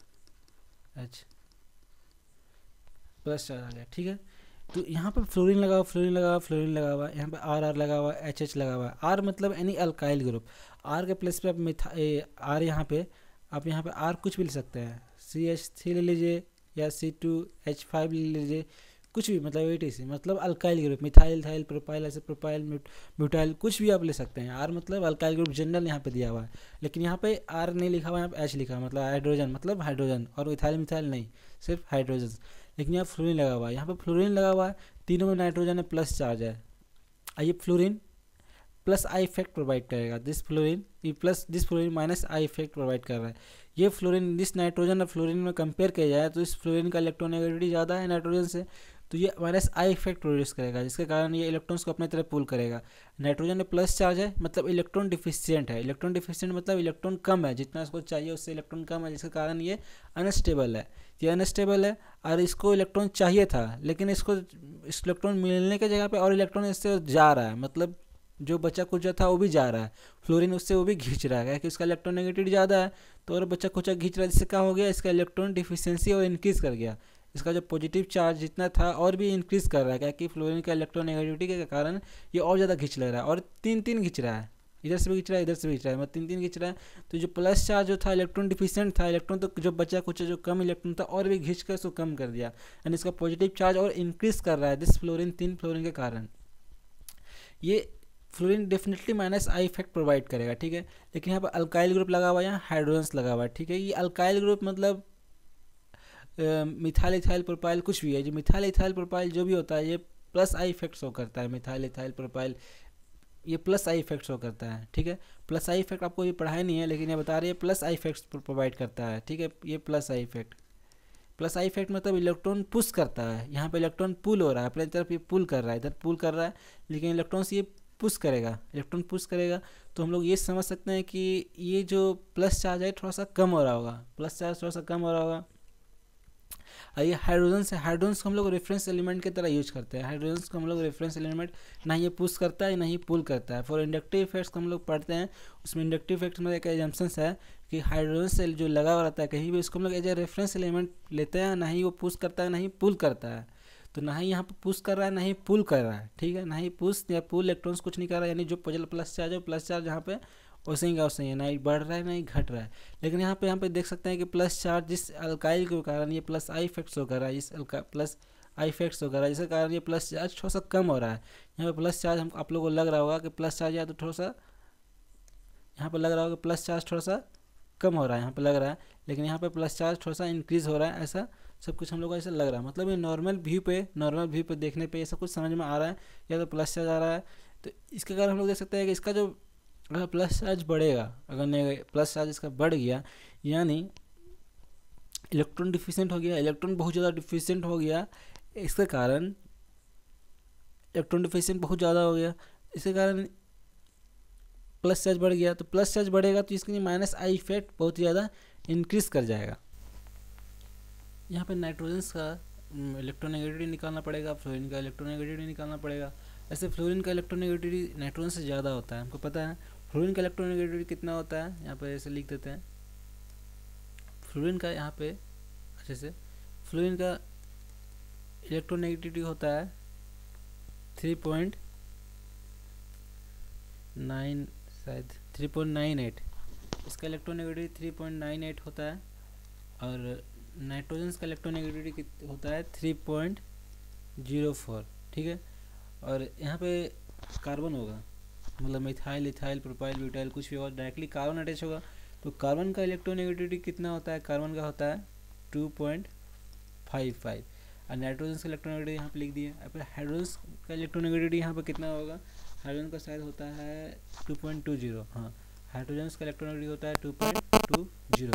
प्लस चार्ज आ गया, ठीक है। तो यहाँ पे फ्लोरीन लगा हुआ, फ्लोरीन लगा हुआ, फ्लोरीन लगा हुआ, यहाँ पे RR लगा हुआ, HH लगा हुआ। R मतलब एनी अल्काइल ग्रुप। R के प्लेस पे आप R यहाँ पे आप यहाँ पे R कुछ भी ले सकते हैं, CH3 ले लीजिए या C2H5 ले लीजिए, कुछ भी, मतलब ATC मतलब alkyl group, methyl, ethyl, propyl, ऐसे प्रोपाइल, ब्यूटाइल, कुछ भी आप ले सकते हैं। R मतलब अल्काइल ग्रुप जनरल यहाँ पे दिया हुआ है, लेकिन यहाँ पे R नहीं लिखा हुआ है, यहाँ पे H लिखा है, मतलब हाइड्रोजन, मतलब हाइड्रोजन, और इथाइल मिथाइल नहीं, सिर्फ हाइड्रोजन। लेकिन यहाँ फ्लोरीन लगा हुआ है, यहाँ पे फ्लोरीन लगा हुआ है, तीनों में नाइट्रोजन है, प्लस चार्ज है। ये fluorine plus I effect provide करेगा, दिस फ्लोरीन ये plus this fluorine minus I effect provide कर रहा है। ये फ्लोरीन दिस नाइट्रोजन और फ्लोरीन में कंपेयर किया जाए तो इस फ्लोरीन का इलेक्ट्रोनेगेटिविटी ज़्यादा है नाइट्रोजन से, तो ये माइनस आई इफेक्ट प्रोड्यूस करेगा, जिसके कारण ये इलेक्ट्रॉन्स को अपने तरफ पुल करेगा। नाइट्रोजन में प्लस चार्ज है, मतलब इलेक्ट्रॉन डिफिशियंट है। इलेक्ट्रॉन डिफिशियंट मतलब इलेक्ट्रॉन कम है, जितना इसको चाहिए उससे इलेक्ट्रॉन कम है, जिसके कारण ये अनस्टेबल है। ये अनस्टेबल है और इसको इलेक्ट्रॉन चाहिए था, लेकिन इसको इस इलेक्ट्रॉन मिलने की जगह पे और इलेक्ट्रॉन इससे जा रहा है, मतलब जो बचा कुचा था वो भी जा रहा है, फ्लोरीन उससे वो भी खींच रहा है, कि उसका इलेक्ट्रोनेगेटिविटी ज़्यादा है, तो और बचा कुचा खींच रहा है, जिससे क्या हो गया, इसका इलेक्ट्रॉन डिफिशियंसी और इंक्रीज़ कर गया। इसका जो पॉजिटिव चार्ज जितना था और भी इंक्रीज़ कर रहा है, क्या कि फ्लोरीन का इलेक्ट्रोनेगेटिविटी के कारण ये और ज़्यादा खींच ले रहा है, और 3-3 खींच रहा है, इधर से भी खींच रहा है, इधर से भी खींच रहा है, मतलब 3-3 खींच रहा है। तो जो प्लस चार्ज जो था इलेक्ट्रॉन डिफिशिएंट था, इलेक्ट्रॉन तो जो बचा कुछ जो कम इलेक्ट्रॉन था और भी खींच कर उसको कम कर दिया, यानी इसका पॉजिटिव चार्ज और इंक्रीज़ कर रहा है दिस फ्लोरीन, 3 फ्लोरीन के कारण। ये fluorine definitely minus I effect provide करेगा, ठीक है। लेकिन यहाँ पर अल्काइल ग्रुप लगा हुआ है, यहाँ हाइड्रोजन्स लगा हुआ है, ठीक है। ये अल्काइल ग्रुप मतलब मिथाइल इथाइल प्रोपाइल कुछ भी है, जो मिथाइल इथाइल प्रोपाइल जो भी होता है ये प्लस आई इफेक्ट शो करता है। मिथाइल इथाइल प्रोपाइल ये प्लस आई इफेक्ट शो करता है, ठीक है। प्लस आई इफेक्ट आपको ये पढ़ाई नहीं है, लेकिन ये बता रही है प्लस आई इफेक्ट प्रोवाइड करता है, ठीक है। ये plus I effect, plus I effect मतलब इलेक्ट्रॉन पुश करता है, यहाँ पे इलेक्ट्रॉन पुल हो रहा है अपने तरफ, ये पुल कर रहा है, इधर पुल कर रहा है, लेकिन इलेक्ट्रॉन्स ये पुश करेगा, इलेक्ट्रॉन पुश करेगा। तो हम लोग ये समझ सकते हैं कि ये जो प्लस चार्ज है थोड़ा सा कम हो रहा होगा, प्लस चार्ज थोड़ा सा कम हो रहा होगा। और ये हाइड्रोजन है, हाइड्रोजन को हम लोग रेफरेंस एलिमेंट की तरह यूज करते हैं। हाइड्रोजन को हम लोग रेफरेंस एलिमेंट ना ये पुश करता है ना ही पुल करता है। फॉर इंडक्टिव इफेक्ट्स को हम लोग पढ़ते हैं, उसमें इंडक्टिव इफेक्ट में एक एग्जाम्पन्स है कि हाइड्रोजन से जो लगा हुआ रहता है कहीं भी, उसको हम लोग एज ए रेफरेंस एलिमेंट लेते हैं, ना ही वो पुश करता है ना ही पुल करता है। तो ना ही यहाँ पर पुश कर रहा है ना ही पुल कर रहा है, ठीक है, ना ही पुश या पुल, इलेक्ट्रॉन्स कुछ नहीं कर रहा है, यानी जो प्लस चार्ज है प्लस चार्ज यहाँ पे वैसे ही का वैसे ही है, ना ही बढ़ रहा है ना ही घट रहा है। लेकिन यहाँ पे देख सकते हैं कि प्लस चार्ज जिस अल्काइल के कारण ये प्लस आई इफेक्ट्स होकर रहा है, जिस प्लस आई इफेक्ट्स होकर रहा है, जिसके कारण ये प्लस चार्ज थोड़ा सा कम हो रहा है। यहाँ पे प्लस चार्ज हम आप लोगों को लग रहा होगा कि प्लस चार्ज या तो थोड़ा सा यहाँ पे लग रहा होगा कि प्लस चार्ज थोड़ा सा कम हो रहा है, यहाँ पे लग रहा है, लेकिन यहाँ पे प्लस चार्ज थोड़ा सा इंक्रीज हो रहा है, ऐसा सब कुछ हम लोग को ऐसा लग रहा है। मतलब ये नॉर्मल व्यू पे देखने पे ये सब कुछ समझ में आ रहा है, या तो प्लस चार्ज आ रहा है। तो इसके कारण हम लोग देख सकते हैं कि इसका जो अगर प्लस चार्ज बढ़ेगा, अगर प्लस चार्ज इसका बढ़ गया, यानी इलेक्ट्रॉन डिफिशिएंट हो गया, इलेक्ट्रॉन बहुत ज़्यादा डिफिशिएंट हो गया, इसके कारण इलेक्ट्रॉन डिफिशिएंट बहुत ज़्यादा हो गया, इसके कारण प्लस चार्ज बढ़ गया। तो प्लस चार्ज बढ़ेगा तो इसके लिए माइनस आई इफेक्ट बहुत ज़्यादा इंक्रीज कर जाएगा। यहाँ पे नाइट्रोजन का इलेक्ट्रोनेगेटिविटी निकालना पड़ेगा, फ्लोरीन का इलेक्ट्रोनेगेटिविटी निकालना पड़ेगा। ऐसे फ्लोरीन का इलेक्ट्रोनेगेटिविटी नाइट्रोजन से ज़्यादा होता है, हमको पता है। फ्लोरीन का इलेक्ट्रोनेगेटिविटी कितना होता है, यहाँ पे ऐसे लिख देते हैं। फ्लोरीन का यहाँ पे अच्छे से, फ्लोरीन का इलेक्ट्रोनेगेटिविटी होता है 3.9 शायद 3.98, इसका इलेक्ट्रोनेगेटिविटी 3.98 होता है, और नाइट्रोजन का इलेक्ट्रोनेगेटिविटी होता है 3.04, ठीक है। और यहाँ पे कार्बन होगा, मतलब मिथाइल, इथाइल, प्रोपाइल, ब्यूटाइल कुछ भी होगा, डायरेक्टली कार्बन अटैच होगा। तो कार्बन का इलेक्ट्रोनेगेटिविटी कितना होता है, कार्बन का होता है 2.55, और नाइट्रोजन का इलेक्ट्रोनेगेटिविटी यहाँ पे लिख दिए। अब हाइड्रोजन का इलेक्ट्रोनेगेटिविटी यहाँ पे कितना होगा, हाइड्रोजन का शायद होता है 2.20, हाँ, हाइड्रोजन का इलेक्ट्रोनेगेटिविटी होता है 2.20,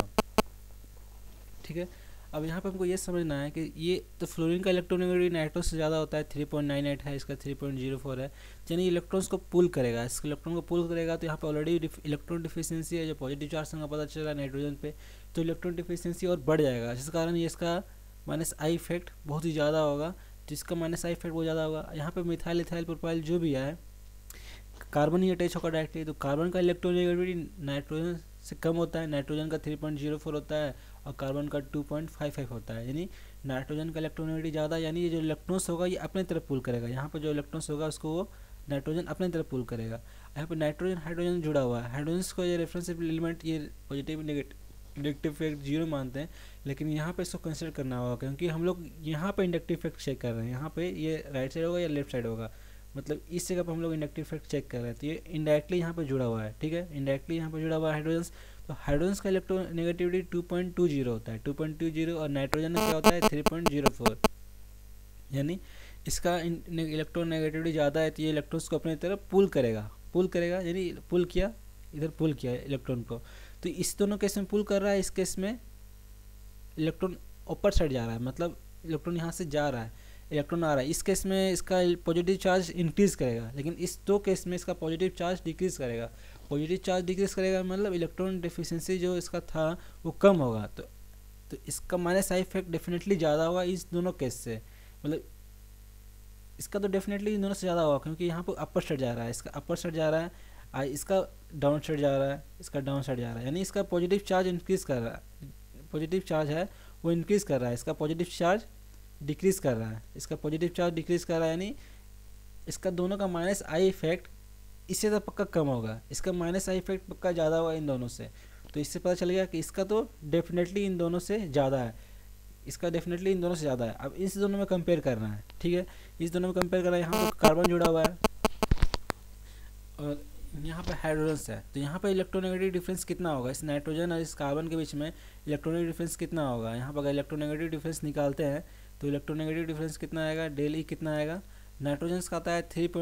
ठीक है। अब यहाँ पे हमको ये समझना है कि ये तो फ्लोरीन का इलेक्ट्रोनेगेटिविटी नाइट्रोजन से ज़्यादा होता है, 3.98 है, इसका 3.04 है, यानी इलेक्ट्रॉन्स को पुल करेगा, इसके इलेक्ट्रॉन को पुल करेगा। तो यहाँ पे ऑलरेडी इलेक्ट्रॉन डिफिशिएंसी है, जो पॉजिटिव चार्ज का पता चल रहा है नाइट्रोजन पे, तो इलेक्ट्रॉन डिफिशिएंसी और बढ़ जाएगा, जिस कारण ये इसका माइनस आई इफेक्ट बहुत ही ज़्यादा होगा, जिसका माइनस आई इफेक्ट बहुत ज़्यादा होगा। यहाँ पे मिथाइल, इथाइल, प्रोपाइल जो भी है, कार्बन ही अटैच होगा डायरेक्टली, तो कार्बन का इलेक्ट्रोनेगेटिविटी नाइट्रोजन से कम होता है, नाइट्रोजन का 3.04 होता है और कार्बन का 2.55 होता है, यानी नाइट्रोजन का इलेक्ट्रोनेगेटिविटी ज़्यादा, यानी ये जो इलेक्ट्रॉन्स होगा ये अपने तरफ पुल करेगा। यहाँ पर जो इलेक्ट्रॉन्स होगा उसको वो नाइट्रोजन अपने तरफ पुल करेगा। यहाँ पर नाइट्रोजन हाइड्रोजन जुड़ा हुआ है, हाइड्रोजन को ये रेफरेंस एलिमेंट, ये पॉजिटिव इंडक्टिव इफेक्ट जीरो मानते हैं, लेकिन यहाँ पे इसको कंसिडर करना होगा, क्योंकि हम लोग यहाँ पे इंडक्टिव इफेक्ट चेक कर रहे हैं। यहाँ पे ये राइट साइड होगा या लेफ्ट साइड होगा, मतलब इस जगह पर हम लोग इंडक्टिव इफेक्ट चेक कर रहे हैं, तो ये इनडायरेक्टली यहाँ पे जुड़ा हुआ है, ठीक है, इनडायरेक्टली यहाँ पे जुड़ा हुआ है हाइड्रोजन। तो हाइड्रोजन का इलेक्ट्रोनेगेटिविटी 2.20 होता है, 2.20, और नाइट्रोजन का क्या होता है 3.04, यानी इसका इलेक्ट्रोनेगेटिविटी ज़्यादा है, तो ये इलेक्ट्रॉन्स को अपनी तरफ पुल करेगा, यानी पुल किया, इधर पुल किया इलेक्ट्रॉन को। तो इस दोनों केस में पुल कर रहा है, इस केस में इलेक्ट्रॉन ऊपर साइड जा रहा है, मतलब इलेक्ट्रॉन यहाँ से जा रहा है, इलेक्ट्रॉन आ रहा है। इस केस में इसका पॉजिटिव चार्ज इंक्रीज करेगा, लेकिन इस दो केस में इसका पॉजिटिव चार्ज डिक्रीज करेगा। पॉजिटिव चार्ज डिक्रीज करेगा मतलब इलेक्ट्रॉन डिफिशिएंसी जो इसका था वो कम होगा, तो इसका माइनस आई इफेक्ट डेफिनेटली ज़्यादा होगा इस दोनों केस से, मतलब इसका तो डेफिनेटली इन दोनों से ज़्यादा होगा, क्योंकि यहाँ पर अपर साइड जा रहा है, इसका अपर साइड जा रहा है, इसका डाउन साइड जा रहा है, इसका डाउन साइड जा रहा है, यानी इसका पॉजिटिव चार्ज इंक्रीज कर रहा है, पॉजिटिव चार्ज है वो इंक्रीज कर रहा है, इसका पॉजिटिव चार्ज डिक्रीज कर रहा है, इसका पॉजिटिव चार्ज डिक्रीज कर रहा है, यानी इसका दोनों का माइनस आई इफेक्ट इससे तो पक्का कम होगा, इसका माइनस आई इफेक्ट पक्का ज़्यादा होगा इन दोनों से। तो इससे पता चल गया कि इसका तो डेफिनेटली इन दोनों से ज़्यादा है, इसका डेफिनेटली इन दोनों से ज़्यादा है। अब इस दोनों में कंपेयर करना है, ठीक है, इस दोनों में कंपेयर करना है। यहाँ पर कार्बन जुड़ा हुआ है और यहाँ पर हाइड्रोजन है, तो यहाँ पर इलेक्ट्रोनेगेटिव डिफरेंस कितना होगा, इस नाइट्रोजन और इस कार्बन के बीच में इलेक्ट्रोनेगेटिव डिफरेंस कितना होगा। यहाँ पर अगर इलेक्ट्रोनेगेटिव डिफरेंस निकालते हैं तो इलेक्ट्रोनेगेटिव डिफरेंस कितना आएगा, डेल ई कितना आएगा, नाइट्रोजन का आता है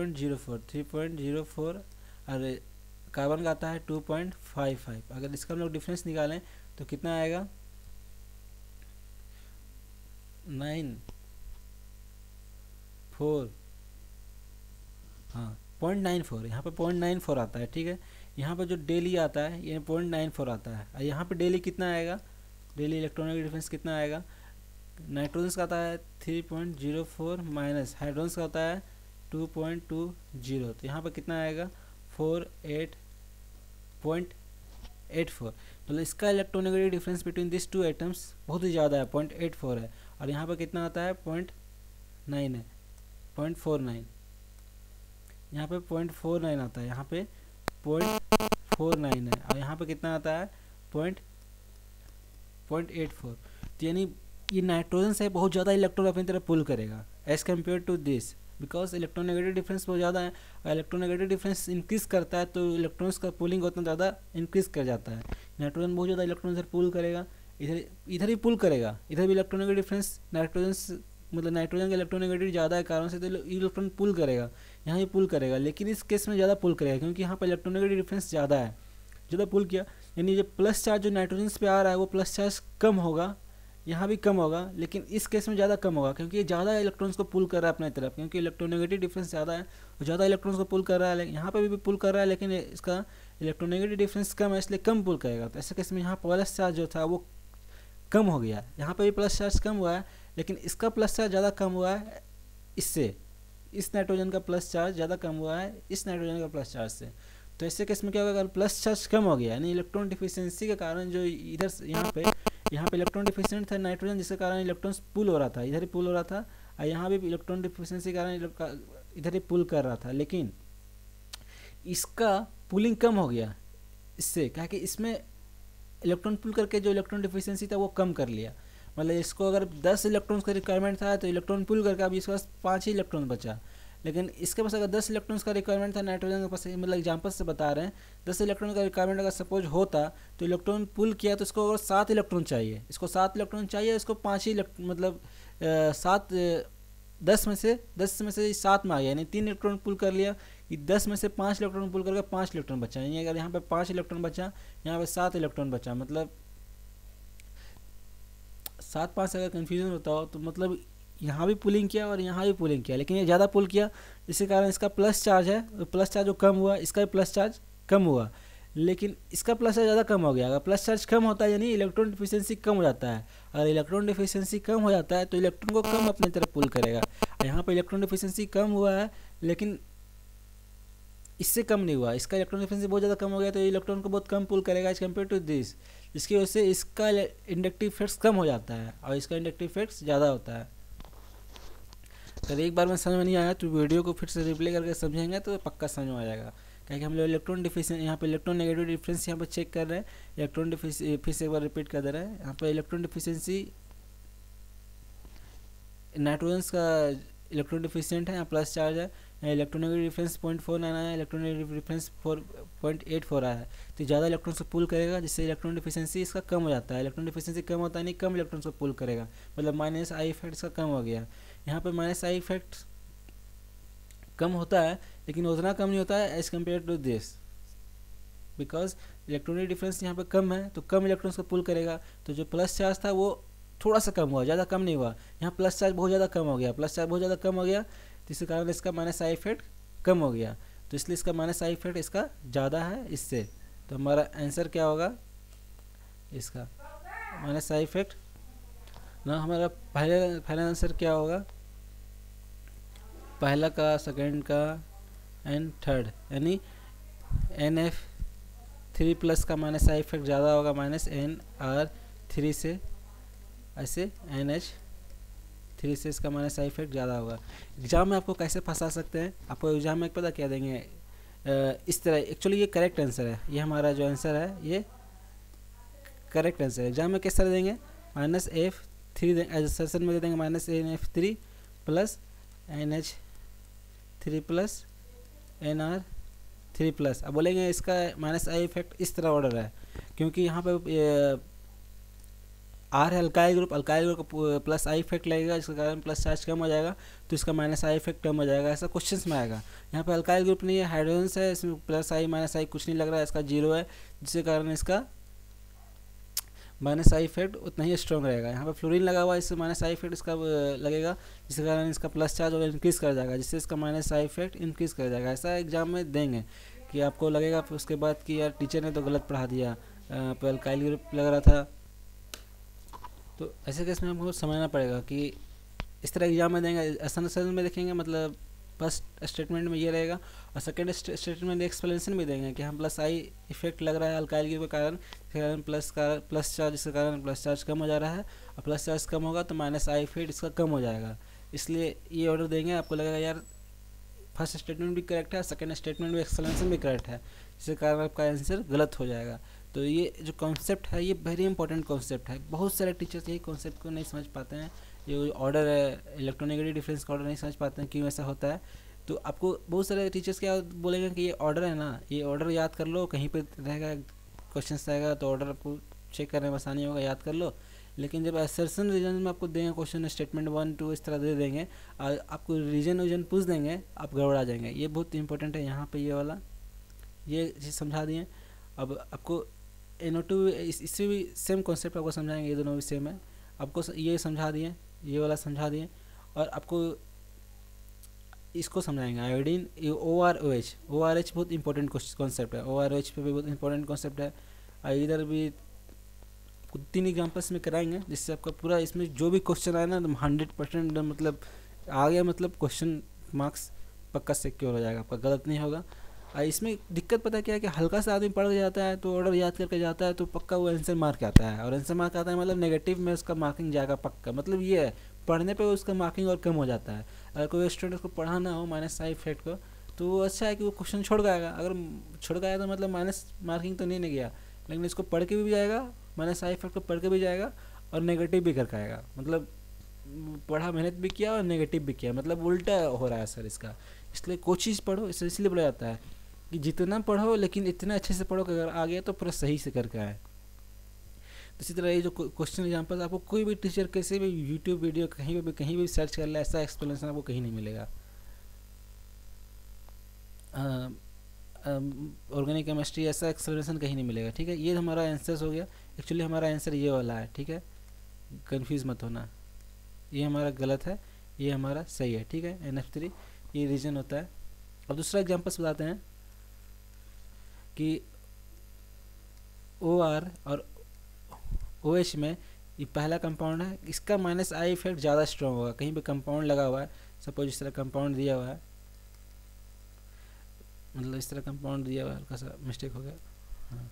3.04 और कार्बन का आता है 2.55। अगर इसका हम लोग डिफरेंस निकालें तो कितना आएगा 9.4, हाँ 0.94, यहाँ पे 0.94 आता है, ठीक है। यहाँ पर जो डेली आता है ये 0.94 आता है, और यहाँ पे डेली कितना आएगा, डेली इलेक्ट्रॉनिक डिफरेंस कितना आएगा, नाइट्रोजन का आता है 3.04 माइनस हाइड्रोजन का होता है 2.20, तो यहाँ पर कितना आएगा 48.84। मतलब इसका electronegative difference between this two atoms बहुत ही ज़्यादा है, 0.84 है। और यहाँ पर कितना आता है 0.9 है, 0.49, यहाँ पे 0.49 आता है, यहाँ पे 0.49 है, और यहाँ पे कितना आता है 0.84। तो यानी ये नाइट्रोजन से बहुत ज़्यादा इलेक्ट्रॉन अपनी तरफ पुल करेगा as compare to this, because electronegative difference बहुत ज़्यादा है। और इलेक्ट्रोनेगेटिव डिफरेंस इंक्रीज करता है तो इलेक्ट्रॉन्स का पुलिंग उतना ज़्यादा इंक्रीज कर जाता है। नाइट्रोजन बहुत ज़्यादा इलेक्ट्रॉन इधर पुल करेगा, इधर ही पुल करेगा, इधर भी इलेक्ट्रोनेगेटिव डिफरेंस नाइट्रोजन मतलब नाइट्रोजन का इलेक्ट्रोनेगेटिव ज़्यादा है कारण से तो इलेक्ट्रॉन पुल करेगा, यहाँ भी पुल करेगा, लेकिन इस केस में ज़्यादा पुल करेगा क्योंकि यहाँ पर इलेक्ट्रोनेगेटिव डिफरेंस ज़्यादा है, ज़्यादा पुल किया। यानी जो प्लस चार्ज जो नाइट्रोजन पे आ रहा है वो प्लस चार्ज कम होगा, यहाँ भी कम होगा, लेकिन इस केस में ज़्यादा कम होगा क्योंकि ये ज़्यादा इलेक्ट्रॉन्स को पुल कर रहा है अपने तरफ, क्योंकि इलेक्ट्रोनेगेटिव डिफरेंस ज़्यादा है और ज़्यादा इलेक्ट्रॉन्स को पुल कर रहा है। यहाँ पे भी पुल कर रहा है लेकिन इसका इलेक्ट्रोनेगेटिव डिफरेंस कम है इसलिए कम पुल करेगा। तो ऐसे केस में यहाँ प्लस चार्ज जो था वो कम हो गया, यहाँ पे भी प्लस चार्ज कम हुआ है लेकिन इसका प्लस चार्ज ज़्यादा कम हुआ है इससे, इस नाइट्रोजन का प्लस चार्ज ज़्यादा कम हुआ है इस नाइट्रोजन का प्लस चार्ज से। तो ऐसे केस में क्या होगा, अगर प्लस चार्ज कम हो गया यानी इलेक्ट्रॉन डिफिशियंसी के कारण जो इधर यहाँ पे इलेक्ट्रॉन डिफिशिएंट था नाइट्रोजन, जिसके कारण इलेक्ट्रॉन्स पुल हो रहा था, इधर ही पुल हो रहा था, और यहाँ भी इलेक्ट्रॉन डिफिशियंसी के कारण इधर ही पुल कर रहा था, लेकिन इसका पुलिंग कम हो गया इससे, क्या कि इसमें इलेक्ट्रॉन पुल करके जो इलेक्ट्रॉन डिफिशियंसी था वो कम कर लिया। मतलब इसको अगर 10 इलेक्ट्रॉन्स का रिक्वायरमेंट था तो इलेक्ट्रॉन पुल करके अभी इसके पास 5 ही इलेक्ट्रॉन बचा, लेकिन इसके पास अगर 10 इलेक्ट्रॉन्स का रिक्वायरमेंट था नाइट्रोजन के पास, मतलब एग्जांपल से बता रहे हैं 10 इलेक्ट्रॉन का रिक्वायरमेंट अगर सपोज होता तो इलेक्ट्रॉन पुल किया तो इसको अगर 7 इलेक्ट्रॉन चाहिए, इसको 7 इलेक्ट्रॉन चाहिए, इसको 5 ही मतलब 10 में से 7 में आ गया, यानी 3 इलेक्ट्रॉन पुल कर लिया कि 10 में से 5 इलेक्ट्रॉन पुल करके 5 इलेक्ट्रॉन बचा, यानी अगर यहाँ पे 5 इलेक्ट्रॉन बचा, यहाँ पे 7 इलेक्ट्रॉन बचा, मतलब 7-5 अगर कन्फ्यूजन होता हो तो मतलब यहाँ भी पुलिंग किया और यहाँ भी पुलिंग किया, लेकिन ये ज़्यादा पुल किया जिसके कारण इसका प्लस चार्ज है, प्लस चार्ज जो कम हुआ इसका भी प्लस चार्ज कम हुआ, लेकिन इसका प्लस चार्ज ज़्यादा कम हो गया। अगर प्लस चार्ज कम होता है यानी इलेक्ट्रॉन डिफिशियंसी कम हो जाता है, अगर इलेक्ट्रॉन डिफिशियंसी कम हो जाता है तो इलेक्ट्रॉन को कम अपनी तरफ पुल करेगा। यहाँ पर इलेक्ट्रॉन डिफिशियंसी कम हुआ है लेकिन इससे कम नहीं हुआ, इसका इलेक्ट्रॉन डिफिशियंसी बहुत ज़्यादा कम हो गया तो इलेक्ट्रॉन को बहुत कम पुल करेगा एज कम्पेयर टू दिस, जिसकी वजह से इसका इंडक्टिव इफेक्ट्स कम हो जाता है और इसका इंडक्टिव इफेक्ट्स ज़्यादा होता है। अगर एक बार में समझ में नहीं आया तो वीडियो को फिर से रिप्ले करके समझेंगे तो पक्का समझ में आ जाएगा, क्योंकि हम लोग इलेक्ट्रॉन डिफिशियंसी यहाँ पे इलेक्ट्रॉन नेगेटिव डिफरेंस यहाँ पर चेक कर रहे हैं, इलेक्ट्रॉन डिफिशियंसी फिर से एक बार रिपीट कर दे रहे हैं। यहाँ पर इलेक्ट्रॉन डिफिशियंसी नाइट्रोजन का इलेक्ट्रॉन डिफिशियंट है, यहाँ प्लस चार्ज है, इलेक्ट्रोनेगेटिव डिफरेंस 0.49 आया है, इलेक्ट्रोनेगेटिव डिफरेंस 0.84 आया है, तो ज़्यादा इलेक्ट्रॉन को पुल करेगा जिससे इलेक्ट्रॉन डिफिशियंसी इसका कम हो जाता है। इलेक्ट्रॉन डिफिशियंसी कम होता है नहीं, कम इलेक्ट्रॉन को पुल करेगा, मतलब माइनस आई इफेक्ट इसका कम हो गया। यहाँ पे माइनस आई इफेक्ट कम होता है लेकिन उतना कम नहीं होता है as compare to this, because electronic difference यहाँ पे कम है तो कम इलेक्ट्रॉन्स को पुल करेगा। तो जो प्लस चार्ज था वो थोड़ा सा कम हुआ, ज़्यादा कम नहीं हुआ, यहाँ प्लस चार्ज बहुत ज़्यादा कम हो गया, प्लस चार्ज बहुत ज़्यादा कम हो गया तो इसके कारण इसका माइनस आई इफेक्ट कम हो गया, तो इसलिए इसका माइनस आई इफेक्ट इसका ज़्यादा है इससे। तो हमारा आंसर क्या होगा, इसका माइनस आई इफेक्ट ना, हमारा पहला आंसर क्या होगा, पहला का, सेकंड का एंड थर्ड, यानी NF3+ का माइनस आई इफेक्ट ज़्यादा होगा माइनस NR3 से, ऐसे NH3 से इसका माइनस आई इफेक्ट ज़्यादा होगा। एग्जाम में आपको कैसे फंसा सकते हैं, आपको एग्जाम में पता क्या देंगे, इस तरह, एक्चुअली ये करेक्ट आंसर है, ये हमारा जो आंसर है ये करेक्ट आंसर है। एग्जाम में किस तरह देंगे, -F3 एसर्शन में दे देंगे -NF3 plus NH3 plus NR3+। अब बोलेंगे इसका माइनस आई इफेक्ट इस तरह ऑर्डर है क्योंकि यहाँ पे आर है अल्काइल ग्रुप को प्लस आई इफेक्ट लगेगा जिसके कारण प्लस चार्ज कम हो जाएगा तो इसका माइनस आई इफेक्ट कम हो जाएगा, ऐसा क्वेश्चंस में आएगा। यहाँ पे अल्काइल ग्रुप नहीं है, हाइड्रोजन है, इसमें प्लस आई माइनस आई कुछ नहीं लग रहा है, इसका 0 है जिसके कारण इसका माइनस आई इफेक्ट उतना ही स्ट्रॉन्ग रहेगा। यहाँ पे फ्लोरीन लगा हुआ है, इससे माइनस आई इफेक्ट इसका लगेगा जिसके कारण इसका प्लस चार्ज और इंक्रीज़ कर जाएगा जिससे इसका माइनस आई इफेक्ट इंक्रीज़ कर जाएगा। ऐसा एग्जाम में देंगे कि आपको लगेगा फिर उसके बाद कि यार टीचर ने तो गलत पढ़ा दिया, पे अल्काइल ग्रुप लग रहा था तो ऐसे केस में हमको समझना पड़ेगा कि इस तरह एग्जाम में देंगे, एसएनएसएल में देखेंगे मतलब फर्स्ट स्टेटमेंट में ये रहेगा, और सेकंड स्टेटमेंट में एक्सप्लेनेशन भी देंगे कि हम प्लस आई इफेक्ट लग रहा है अल्काइल के कारण प्लस चार्ज के कारण प्लस चार्ज कम हो जा रहा है, और प्लस चार्ज कम होगा तो माइनस आई इफेक्ट इसका कम हो जाएगा। इसलिए ये ऑर्डर देंगे, आपको लगेगा यार फर्स्ट स्टेटमेंट भी करेक्ट है, सेकंड स्टेटमेंट भी एक्सप्लेनेशन भी करेक्ट है, जिसके कारण आपका आंसर गलत हो जाएगा। तो ये जो कॉन्सेप्ट है ये वेरी इंपॉर्टेंट कॉन्सेप्ट है। बहुत सारे टीचर्स यही कॉन्सेप्ट को नहीं समझ पाते हैं, ये ऑर्डर है इलेक्ट्रोनेगेटिव डिफरेंस का ऑर्डर नहीं समझ पाते हैं क्यों ऐसा होता है। तो आपको बहुत सारे टीचर्स क्या बोलेंगे कि ये ऑर्डर है ना, ये ऑर्डर याद कर लो, कहीं पे रहेगा क्वेश्चन आएगा तो ऑर्डर आपको चेक करने में आसानी होगा, याद कर लो। लेकिन जब असर्शन रीजन में आपको देंगे क्वेश्चन स्टेटमेंट 1 2 इस तरह दे देंगे और आपको रीजन पूछ देंगे, आप गड़बड़ा जाएंगे। ये बहुत इंपॉर्टेंट है। यहाँ पे ये वाला ये चीज़ समझा दिए। अब आपको NO2 इससे भी सेम कॉन्सेप्ट आपको समझाएंगे, ये दोनों भी सेम है। आपको ये समझा दिए, ये वाला समझा दिए, और आपको इसको समझाएंगे आयोडीन OROH। ORH बहुत इंपॉर्टेंट कॉन्सेप्ट है, OROH पे भी बहुत इंपॉर्टेंट कॉन्सेप्ट है। और इधर भी 3 एग्जाम्पल्स में कराएंगे, जिससे आपका पूरा इसमें जो भी क्वेश्चन आए ना 100% मतलब आ गया, मतलब क्वेश्चन मार्क्स पक्का सिक्योर हो जाएगा, आपका गलत नहीं होगा। इसमें दिक्कत पता क्या है कि हल्का सा आदमी पढ़ के जाता है तो ऑर्डर याद करके जाता है तो पक्का वो आंसर मार्क आता है, और आंसर मार्क आता है मतलब नेगेटिव में उसका मार्किंग जाएगा पक्का। मतलब ये है पढ़ने पे उसका मार्किंग और कम हो जाता है। अगर कोई स्टूडेंट को पढ़ाना हो माइनस साइड इफेक्ट को, तो वो अच्छा है कि वो क्वेश्चन छोड़ गएगा। अगर छोड़ गया तो मतलब माइनस मार्किंग तो नहीं गया, लेकिन इसको पढ़ के भी जाएगा, माइनस साइड इफेक्ट को पढ़ के भी जाएगा और नेगेटिव भी करके आएगा। मतलब पढ़ा, मेहनत भी किया और नेगेटिव भी किया, मतलब उल्टा हो रहा है सर इसका। इसलिए कोशिश पढ़ो, इसलिए बोला जाता है कि जितना पढ़ो लेकिन इतना अच्छे से पढ़ो कि अगर आ गया तो पूरा सही से करके आए। तो इसी तरह ये जो क्वेश्चन एग्जाम्पल आपको कोई भी टीचर कैसे भी यूट्यूब वीडियो कहीं भी सर्च कर ले, ऐसा एक्सप्लेनेशन आपको कहीं नहीं मिलेगा। ऑर्गेनिक केमिस्ट्री ऐसा एक्सप्लेनेशन कहीं नहीं मिलेगा। ठीक है, ये हमारा आंसर हो गया। एक्चुअली हमारा आंसर ये वाला है, ठीक है, कंफ्यूज मत होना, ये हमारा गलत है, ये हमारा सही है। ठीक है, NF3 ये रीजन होता है। अब दूसरा एग्जाम्पल्स बताते हैं कि OR और OH में ये पहला कंपाउंड है, इसका माइनस आई इफेक्ट ज़्यादा स्ट्रॉन्ग होगा। कहीं पे कंपाउंड लगा हुआ है, सपोज इस तरह कंपाउंड दिया हुआ है, मतलब इस तरह कंपाउंड दिया हुआ है, हल्का सा मिस्टेक हो गया, हाँ।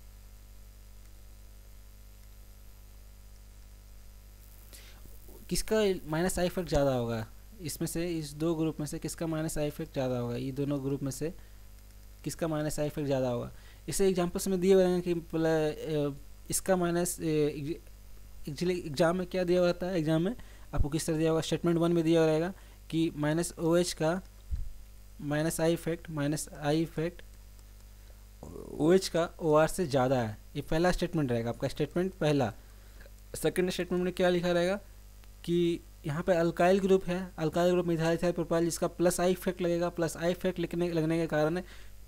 किसका माइनस आई इफेक्ट ज़्यादा होगा इसमें से, इस दो ग्रुप में से किसका माइनस आई इफेक्ट ज़्यादा होगा, ये दोनों ग्रुप में से किसका माइनस आई इफेक्ट ज़्यादा होगा। इसे एग्जाम्पल्स में दिए हुए हैं कि इसका माइनस एक्चुअली एग्जाम में क्या दिया होता है, एग्जाम में आपको किस तरह दिया होगा, स्टेटमेंट 1 में दिया रहेगा कि माइनस OH का माइनस आई इफेक्ट OH का OR से ज़्यादा है। ये पहला स्टेटमेंट रहेगा आपका, स्टेटमेंट पहला। सेकंड स्टेटमेंट में क्या लिखा रहेगा कि यहाँ पे अल्काइल ग्रुप है, alkyl group methyl ethyl propyl, जिसका प्लस आई इफेक्ट लगेगा। प्लस आई इफेक्ट लगने के कारण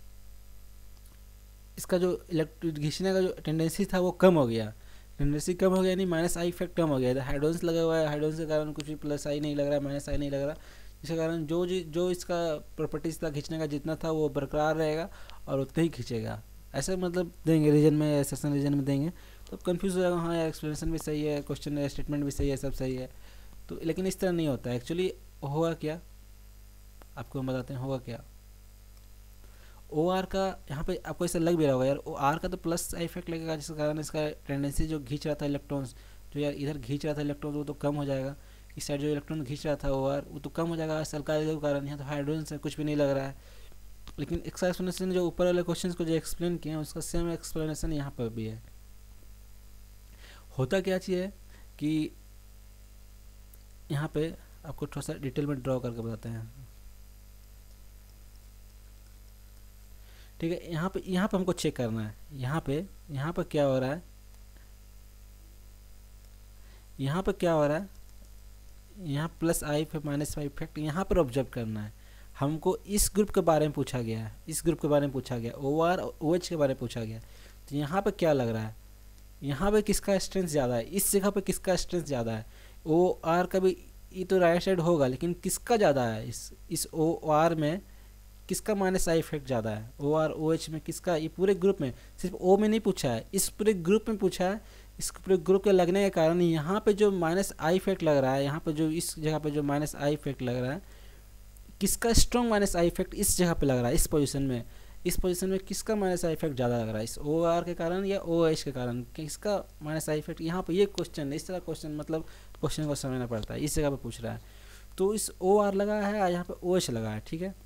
इसका जो घिसने का जो टेंडेंसी था वो कम हो गया, टेंडेंसी कम हो गया, यानी माइनस आई इफेक्ट कम हो गया। हाइड्रोजन लगा हुआ है, हाइड्रोजन के कारण कुछ भी प्लस आई नहीं लग रहा है, माइनस आई नहीं लग रहा, जिसके कारण जो इसका प्रॉपर्टीज था खींचने का जितना था वो बरकरार रहेगा और उतना ही खींचेगा। ऐसे मतलब देंगे रीजन में, सेशन रीजन में देंगे तो कंफ्यूज हो जाएगा, हाँ यार एक्सप्लेनेशन भी सही है, क्वेश्चन स्टेटमेंट भी सही है, सब सही है। तो लेकिन इस तरह नहीं होता है। एक्चुअली होगा क्या, आपको हम बताते हैं होगा क्या। OR का यहाँ पे आपको ऐसा लग भी रहा होगा यार, OR का तो प्लस इफेक्ट लगेगा, जिसके कारण इसका टेंडेंसी जो खींच रहा था इलेक्ट्रॉन्स, जो यार इधर खींच रहा था इलेक्ट्रॉन वो तो कम हो जाएगा। इस साइड जो इलेक्ट्रॉन खींच रहा था OR वो तो कम हो जाएगा अल्काइल के कारण। यहाँ तो हाइड्रोजन से कुछ भी नहीं लग रहा है। लेकिन इसका एक्सप्लेनेशन जो ऊपर वाले क्वेश्चन को जो एक्सप्लेन किए हैं उसका सेम एक्सप्लेनेशन यहाँ पर भी है। होता क्या चीज़ है कि यहाँ पे आपको थोड़ा सा डिटेल में ड्रॉ करके बताते हैं। ठीक है, यहाँ पे हमको चेक करना है, यहाँ पे क्या हो रहा है, यहाँ पे क्या हो रहा है, यहाँ प्लस आई फिर माइनस आई इफेक्ट यहाँ पर ऑब्जर्व करना है। हमको इस ग्रुप के बारे में पूछा गया है, इस ग्रुप के बारे में पूछा गया, OR OH के बारे में पूछा गया। तो यहाँ पे क्या लग रहा है, यहाँ पे किसका स्ट्रेंथ ज़्यादा है, इस जगह पे किसका स्ट्रेंथ ज़्यादा है। OR का भी ये तो राइट साइड होगा, लेकिन किसका ज़्यादा है, इस OR में किसका माइनस आई इफेक्ट ज़्यादा है, OR OH में किसका, ये पूरे ग्रुप में, सिर्फ O में नहीं पूछा है, इस पूरे ग्रुप में पूछा है इस पूरे ग्रुप के लगने के कारण यहाँ पे जो माइनस आई इफेक्ट लग रहा है, यहाँ पे जो इस जगह पे जो माइनस आई इफेक्ट लग रहा है, किसका स्ट्रॉन्ग माइनस आई इफेक्ट इस जगह पे लग रहा है, इस पोजीशन में किसका माइनस आई इफेक्ट ज़्यादा लग रहा है, इस ओ आर के कारण या ओ एच के कारण, किसका माइनस आई इफेक्ट। यहाँ पे ये क्वेश्चन, इस तरह क्वेश्चन मतलब क्वेश्चन को समझना पड़ता है, इस जगह पे पूछ रहा है। तो इस ओ आर लगा है और यहाँ पे ओ एच लगा है, ठीक है।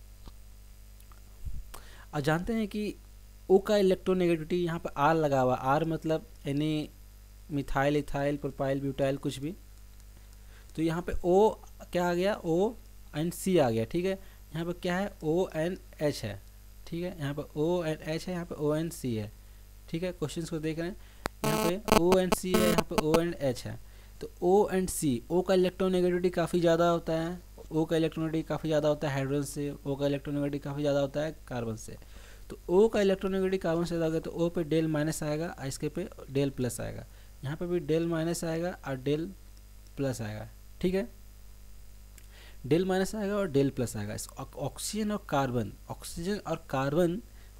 और जानते हैं कि ओ का इलेक्ट्रोनेगेटिविटी यहाँ पे आर लगा हुआ, आर मतलब यानी मिथाइल, इथाइल, प्रोपाइल, ब्यूटाइल कुछ भी। तो यहाँ पे ओ क्या आ गया, ओ एंड सी आ गया, ठीक है। यहाँ पे क्या है, ओ एन एच है, ठीक है। यहाँ पे ओ एन एच है, यहाँ पे ओ एन सी है, ठीक है। क्वेश्चंस को देख रहे हैं, यहाँ पे ओ एन सी है, यहाँ पे ओ एन एच है। तो ओ एंड सी, ओ का इलेक्ट्रोनेगेटिविटी काफ़ी ज़्यादा होता है, ओ का इलेक्ट्रोनेगेटिविटी काफ़ी ज़्यादा होता है हाइड्रोजन से, ओ का इलेक्ट्रोनेगेटिविटी काफ़ी ज़्यादा होता है कार्बन से। तो ओ का इलेक्ट्रोनेगेटिविटी कार्बन से ज़्यादा होगा तो ओ पे डेल माइनस आएगा और इसके पे डेल प्लस आएगा। यहाँ पे भी डेल माइनस आएगा और डेल प्लस आएगा, ठीक है। डेल माइनस आएगा और डेल प्लस आएगा। ऑक्सीजन और कार्बन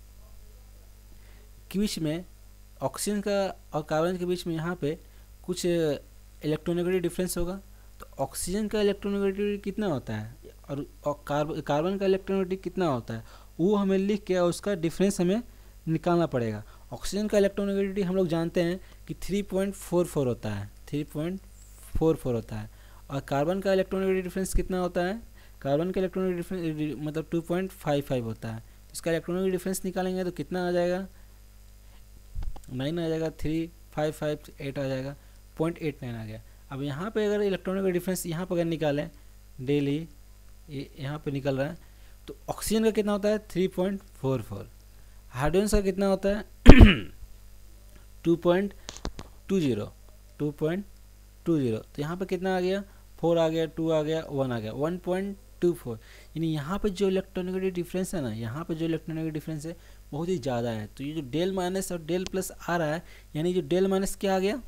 के बीच में, ऑक्सीजन का और कार्बन के बीच में यहाँ पे कुछ इलेक्ट्रोनेगेटिव डिफरेंस होगा। तो ऑक्सीजन का इलेक्ट्रोनेगेटिविटी कितना होता है और कार्बन का इलेक्ट्रोनेगेटिविटी कितना होता है, वो हमें लिख के उसका डिफरेंस हमें निकालना पड़ेगा। ऑक्सीजन का इलेक्ट्रोनेगेटिविटी हम लोग जानते हैं कि 3.44 होता है, 3.44 होता है। और कार्बन का इलेक्ट्रोनेगेटिव डिफरेंस कितना होता है, कार्बन का इलेक्ट्रोनेगेटिव डिफरेंस मतलब 2.55 होता है। इसका इलेक्ट्रोनेगेटिव डिफरेंस निकालेंगे तो कितना आ जाएगा, 9 आ जाएगा, 3.558 आ जाएगा, 0.89 आ गया। अब यहाँ पे अगर इलेक्ट्रोनेगेटिव डिफरेंस यहाँ पर अगर निकालें डेली, यहाँ पे निकल रहा है, तो ऑक्सीजन का कितना होता है 3.44, हाइड्रोजन का कितना होता है 2.20, तो यहाँ पे कितना आ गया, 4 आ गया, 2 आ गया, 1 आ गया, 1.24। यानी यहाँ पे जो इलेक्ट्रोनेगेटिव डिफरेंस है ना, यहाँ पे जो इलेक्ट्रोनेगेटिव डिफरेंस है बहुत ही ज़्यादा है। तो ये जो डेल माइनस और डेल प्लस आ रहा है, यानी जो डेल माइनस क्या आ गया,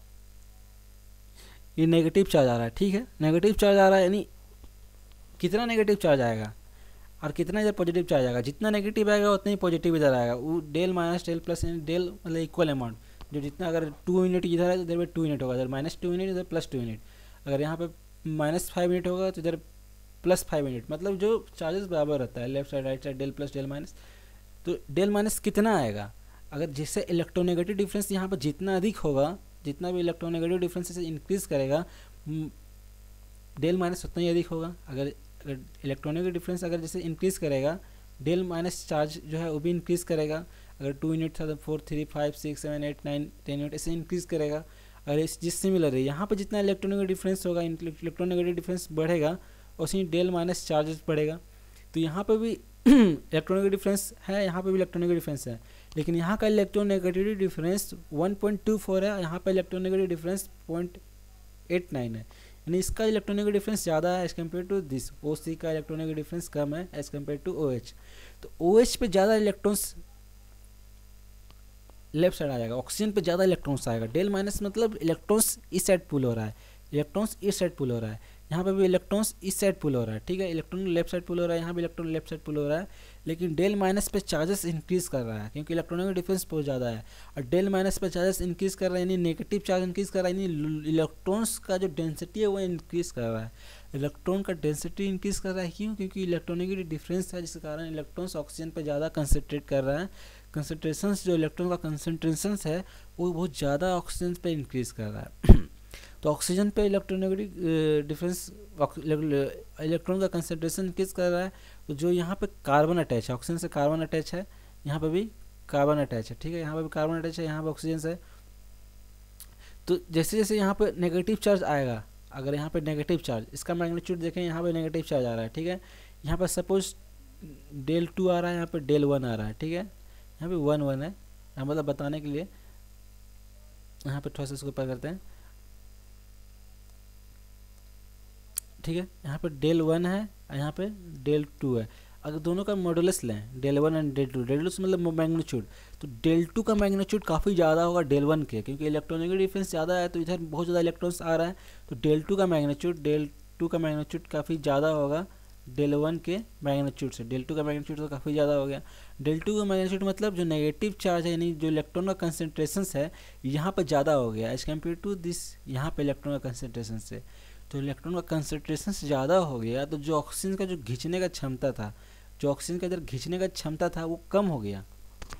ये नेगेटिव चार्ज आ रहा है, ठीक है। नेगेटिव चार्ज आ रहा है यानी कितना नेगेटिव चार्ज आएगा और कितना इधर पॉजिटिव चार्ज आएगा, जितना नेगेटिव आएगा उतना ही पॉजिटिव इधर आएगा। वो del minus del plus del मतलब इक्वल अमाउंट, जो जितना अगर 2 यूनिट इधर है तो इधर पे 2 यूनिट होगा, इधर -2 यूनिट, इधर +2 यूनिट। अगर यहाँ पे -5 यूनिट होगा तो इधर +5 यूनिट, मतलब जो चार्जेस बराबर रहता है, left side right side del plus del minus. तो डेल माइनस कितना आएगा, अगर जिससे इलेक्ट्रोनेगेटिव डिफरेंस यहाँ पर जितना अधिक होगा, जितना भी इलेक्ट्रोनेगेटिव डिफरेंस से इंक्रीज करेगा, डेल माइनस उतना ही अधिक होगा। अगर इलेक्ट्रोनेगेटिव डिफरेंस अगर जैसे इंक्रीज़ करेगा, डेल माइनस चार्ज जो है वो भी इंक्रीज़ करेगा। अगर 2 यूनिट था तो 4, 3, 5, 6, 7, 8, 9, 10 यूनिट ऐसे इंक्रीज़ करेगा। अगर इस जिस सिमिलर है, यहाँ पर जितना इलेक्ट्रोनेगेटिव डिफरेंस होगा, इलेक्ट्रोनेगेटिव डिफरेंस बढ़ेगा, उसी डेल माइनस चार्जेस बढ़ेगा। तो यहाँ पर भी इलेक्ट्रोनेगेटिव डिफरेंस है, यहाँ पर भी इलेक्ट्रोनेगेटिव डिफरेंस है, लेकिन यहाँ का इलेक्ट्रोनेगेटिव डिफरेंस 1.24 है, यहाँ पर इलेक्ट्रोनेगेटिव डिफरेंस 0.89 है। यानी इसका इलेक्ट्रोनेगेटिव डिफरेंस ज़्यादा है as compare to this. O C का इलेक्ट्रोनेगेटिव डिफरेंस कम है as compare to O H. तो ओ एच पे ज़्यादा इलेक्ट्रॉन्स लेफ्ट साइड आ जाएगा, ऑक्सीजन पे ज़्यादा इलेक्ट्रॉन्स आएगा। डेल माइनस मतलब इलेक्ट्रॉन्स इस साइड पुल हो रहा है, इलेक्ट्रॉन्स इस साइड पुल हो रहा है, यहाँ पे भी इलेक्ट्रॉन्स इस साइड पुल हो रहा है, ठीक है। इलेक्ट्रॉन लेफ्ट साइड पुल हो रहा है, यहाँ भी इलेक्ट्रॉन लेफ्ट साइड पुल हो रहा है, लेकिन डेल माइनस पे चार्जेस इंक्रीज कर रहा है क्योंकि इलेक्ट्रॉनिक डिफरेंस बहुत ज़्यादा है। और डेल माइनस पे चार्जेस इंक्रीज कर रहा है, यानी नेगेटिव चार्ज इंक्रीज कर रहा है, यानी इलेक्ट्रॉन्स का जो डेंसिटी है वो इंक्रीज कर रहा है। इलेक्ट्रॉन का डेंसिटी इंक्रीज कर रहा है, क्यों? क्योंकि इलेक्ट्रॉनिक डिफरेंस है, जिसके कारण इलेक्ट्रॉन्स ऑक्सीजन पर ज़्यादा कंसनट्रेट कर रहा है। कंसनट्रेशंस जो इलेक्ट्रॉन का कंसनट्रेशंस है वो बहुत ज़्यादा ऑक्सीजन पे इंक्रीज कर रहा है। तो ऑक्सीजन पे इलेक्ट्रोनेगेटिव डिफरेंस, इलेक्ट्रॉन का कंसनट्रेशन इंक्रीज कर रहा है। तो जो यहाँ पे कार्बन अटैच है, ऑक्सीजन से कार्बन अटैच है, यहाँ पे भी कार्बन अटैच है, ठीक है। यहाँ पे भी कार्बन अटैच है, यहाँ पे ऑक्सीजन से। तो जैसे जैसे यहाँ पे नेगेटिव चार्ज आएगा, अगर यहाँ पे नेगेटिव चार्ज, इसका मैग्नीट्यूड देखें, यहाँ पे नेगेटिव चार्ज आ रहा है, ठीक है। यहाँ पर सपोज डेल 2 आ रहा है, यहाँ पे डेल 1 आ रहा है, ठीक है। यहाँ पे 1 1 है, मतलब बताने के लिए यहाँ पे थोड़ा सा इसको ऊपर करते हैं, ठीक है। यहाँ पे डेल 1 है और यहाँ पे डेल 2 है। अगर दोनों का मॉडुलस लें, डेल 1 एंड डेल 2, डेल 2 मतलब मैग्नीट्यूड, तो डेल 2 का मैग्नीट्यूड काफ़ी ज़्यादा होगा डेल 1 के, क्योंकि इलेक्ट्रॉनिक डिफरेंस ज़्यादा है तो इधर बहुत ज़्यादा इलेक्ट्रॉन्स आ रहा है। तो डेल 2 का मैग्नीट्यूड काफ़ी ज़्यादा होगा डेल 1 के मैग्नीट्यूड से। डेल 2 का मैग्नीट्यूड तो काफ़ी ज़्यादा हो गया। डेल 2 का मैग्नीट्यूड मतलब जो नेगेटिव चार्ज है, यानी जो इलेक्ट्रॉन का कंसनट्रेशन है यहाँ पर ज़्यादा हो गया एज कम्पेयर टू दिस, यहाँ पे इलेक्ट्रॉन का कंसनट्रेशन से। तो इलेक्ट्रॉन का कंसनट्रेशन ज़्यादा हो गया तो जो ऑक्सीजन का जो खींचने का क्षमता था, जो ऑक्सीजन का इधर खींचने का क्षमता था वो कम हो गया।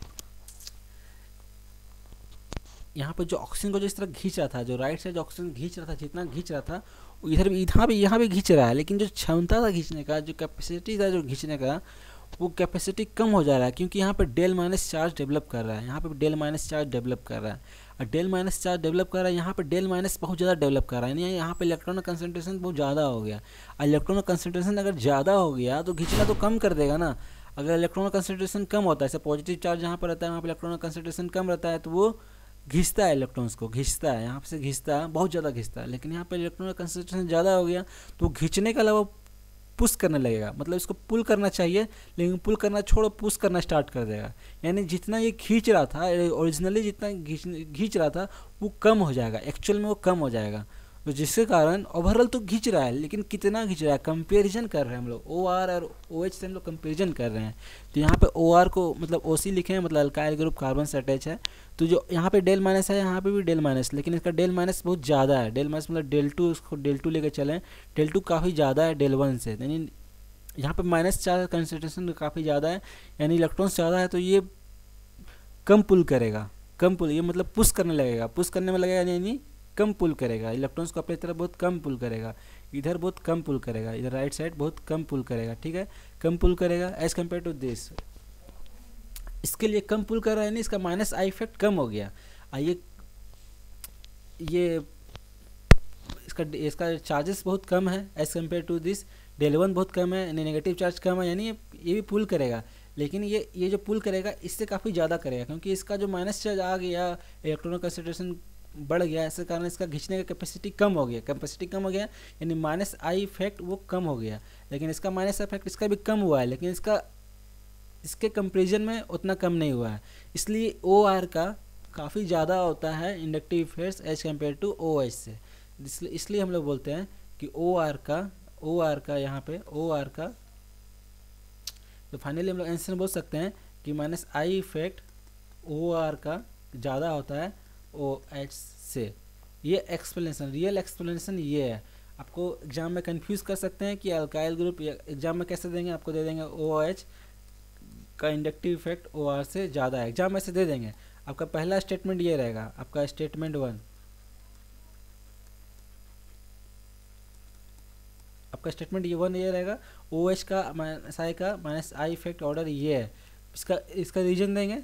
यहाँ पे जो ऑक्सीजन को जो इस तरह खींच रहा था, जो राइट साइड ऑक्सीजन खींच रहा था, जितना खींच रहा था इधर भी, यहाँ भी खींच रहा है, लेकिन जो क्षमता था खींचने का, जो कैपेसिटी था जो खींचने का, वो कैपेसिटी कम हो जा रहा है, क्योंकि यहाँ पे डेल माइनस चार्ज डेवलप कर रहा है। यहाँ पे डेल माइनस चार्ज डेवलप कर रहा है, और डेल माइनस चार्ज डेवलप कर रहा है, यहाँ पे डेल माइनस बहुत ज़्यादा डेवलप कर रहा है, यानी यहाँ पे इलेक्ट्रॉन का कंसनट्रेशन बहुत ज़्यादा हो गया। और इलेक्ट्रॉन का कंसनट्रेशन अगर ज़्यादा हो गया तो खींचना तो कम कर देगा ना। अगर इलेक्ट्रॉन का कंसनट्रेशन कम होता है, जैसे पॉजिटिव चार्ज जहाँ पर रहता है वहाँ पर इलेक्ट्रॉन का कंसनट्रेशन कम रहता है, तो वो घिसता है, इलेक्ट्रॉन्स को घिसता है, यहाँ से घिसता है, बहुत ज़्यादा घिसता है। लेकिन यहाँ पे इलेक्ट्रॉन का कंसंट्रेशन ज़्यादा हो गया तो घिंचने के अलावा पुश करने लगेगा, मतलब इसको पुल करना चाहिए लेकिन पुल करना छोड़ो, पुश करना स्टार्ट कर देगा। यानी जितना ये खींच रहा था ओरिजिनली, जितना खींच रहा था वो कम हो जाएगा, एक्चुअल में वो कम हो जाएगा। तो जिसके कारण ओवरऑल तो खींच रहा है, लेकिन कितना खींच रहा है, कंपेरिजन कर रहे हैं हम लोग, ओ आर और ओ एच से हम लोग कंपेरिजन कर रहे हैं। तो यहाँ पे ओ आर को मतलब ओ सी लिखे हैं, मतलब अल्काइल ग्रुप कार्बन से अटैच है। तो जो यहाँ पे डेल माइनस है, यहाँ पे भी डेल माइनस, लेकिन इसका डेल माइनस बहुत ज़्यादा है। डेल माइनस मतलब डेल 2, उसको डेल 2 लेकर चलें, डेल 2 काफ़ी ज़्यादा है डेल 1 से, यानी यहाँ पे माइनस चार्ज कंसनट्रेशन काफ़ी ज़्यादा है, यानी इलेक्ट्रॉन्स ज़्यादा है, तो ये कम पुल करेगा, कम पुल, ये मतलब पुश करने लगेगा, पुश करने में लगेगा, यानी कम पुल करेगा, इलेक्ट्रॉन्स को अपनी तरफ बहुत कम पुल करेगा, इधर बहुत कम पुल करेगा, इधर राइट साइड बहुत कम पुल करेगा, ठीक है, कम पुल करेगा एज कम्पेयर टू दिस। इसके लिए कम पुल कर रहा है, यानी इसका माइनस आई इफेक्ट कम हो गया। ये इसका चार्जेस बहुत कम है as compare to this, del 1 बहुत कम है, यानी नेगेटिव चार्ज कम है, यानी ये भी पुल करेगा। लेकिन ये जो पुल करेगा इससे काफ़ी ज़्यादा करेगा, क्योंकि इसका जो माइनस चार्ज आ गया, इलेक्ट्रॉन कंसंट्रेशन बढ़ गया, इसके कारण इसका खींचने का कैपेसिटी कम हो गया, कैपेसिटी कम हो गया, यानी माइनस आई इफेक्ट वो कम हो गया। लेकिन इसका माइनस इफेक्ट इसका भी कम हुआ है, लेकिन इसके कंपेरिजन में उतना कम नहीं हुआ है। इसलिए ओ आर का काफ़ी ज़्यादा होता है inductive effects as compare to O H से। इसलिए हम लोग बोलते हैं कि ओ आर का यहाँ पे ओ आर का, तो फाइनली हम लोग आंसर बोल सकते हैं कि minus I effect O R का ज़्यादा होता है ओ एच से। ये एक्सप्लेनेशन, रियल एक्सप्लेनेशन ये है। आपको एग्जाम में कंफ्यूज कर सकते हैं कि अल्काइल ग्रुप एग्जाम में कैसे देंगे, आपको दे देंगे ओ एच का इंडक्टिव इफेक्ट ओ आर से ज़्यादा है, एग्जाम में से दे देंगे। आपका पहला स्टेटमेंट ये रहेगा, आपका स्टेटमेंट 1, आपका स्टेटमेंट ये 1 ये रहेगा, ओ एच का माइनस आई इफेक्ट ऑर्डर ये है। इसका रीजन देंगे,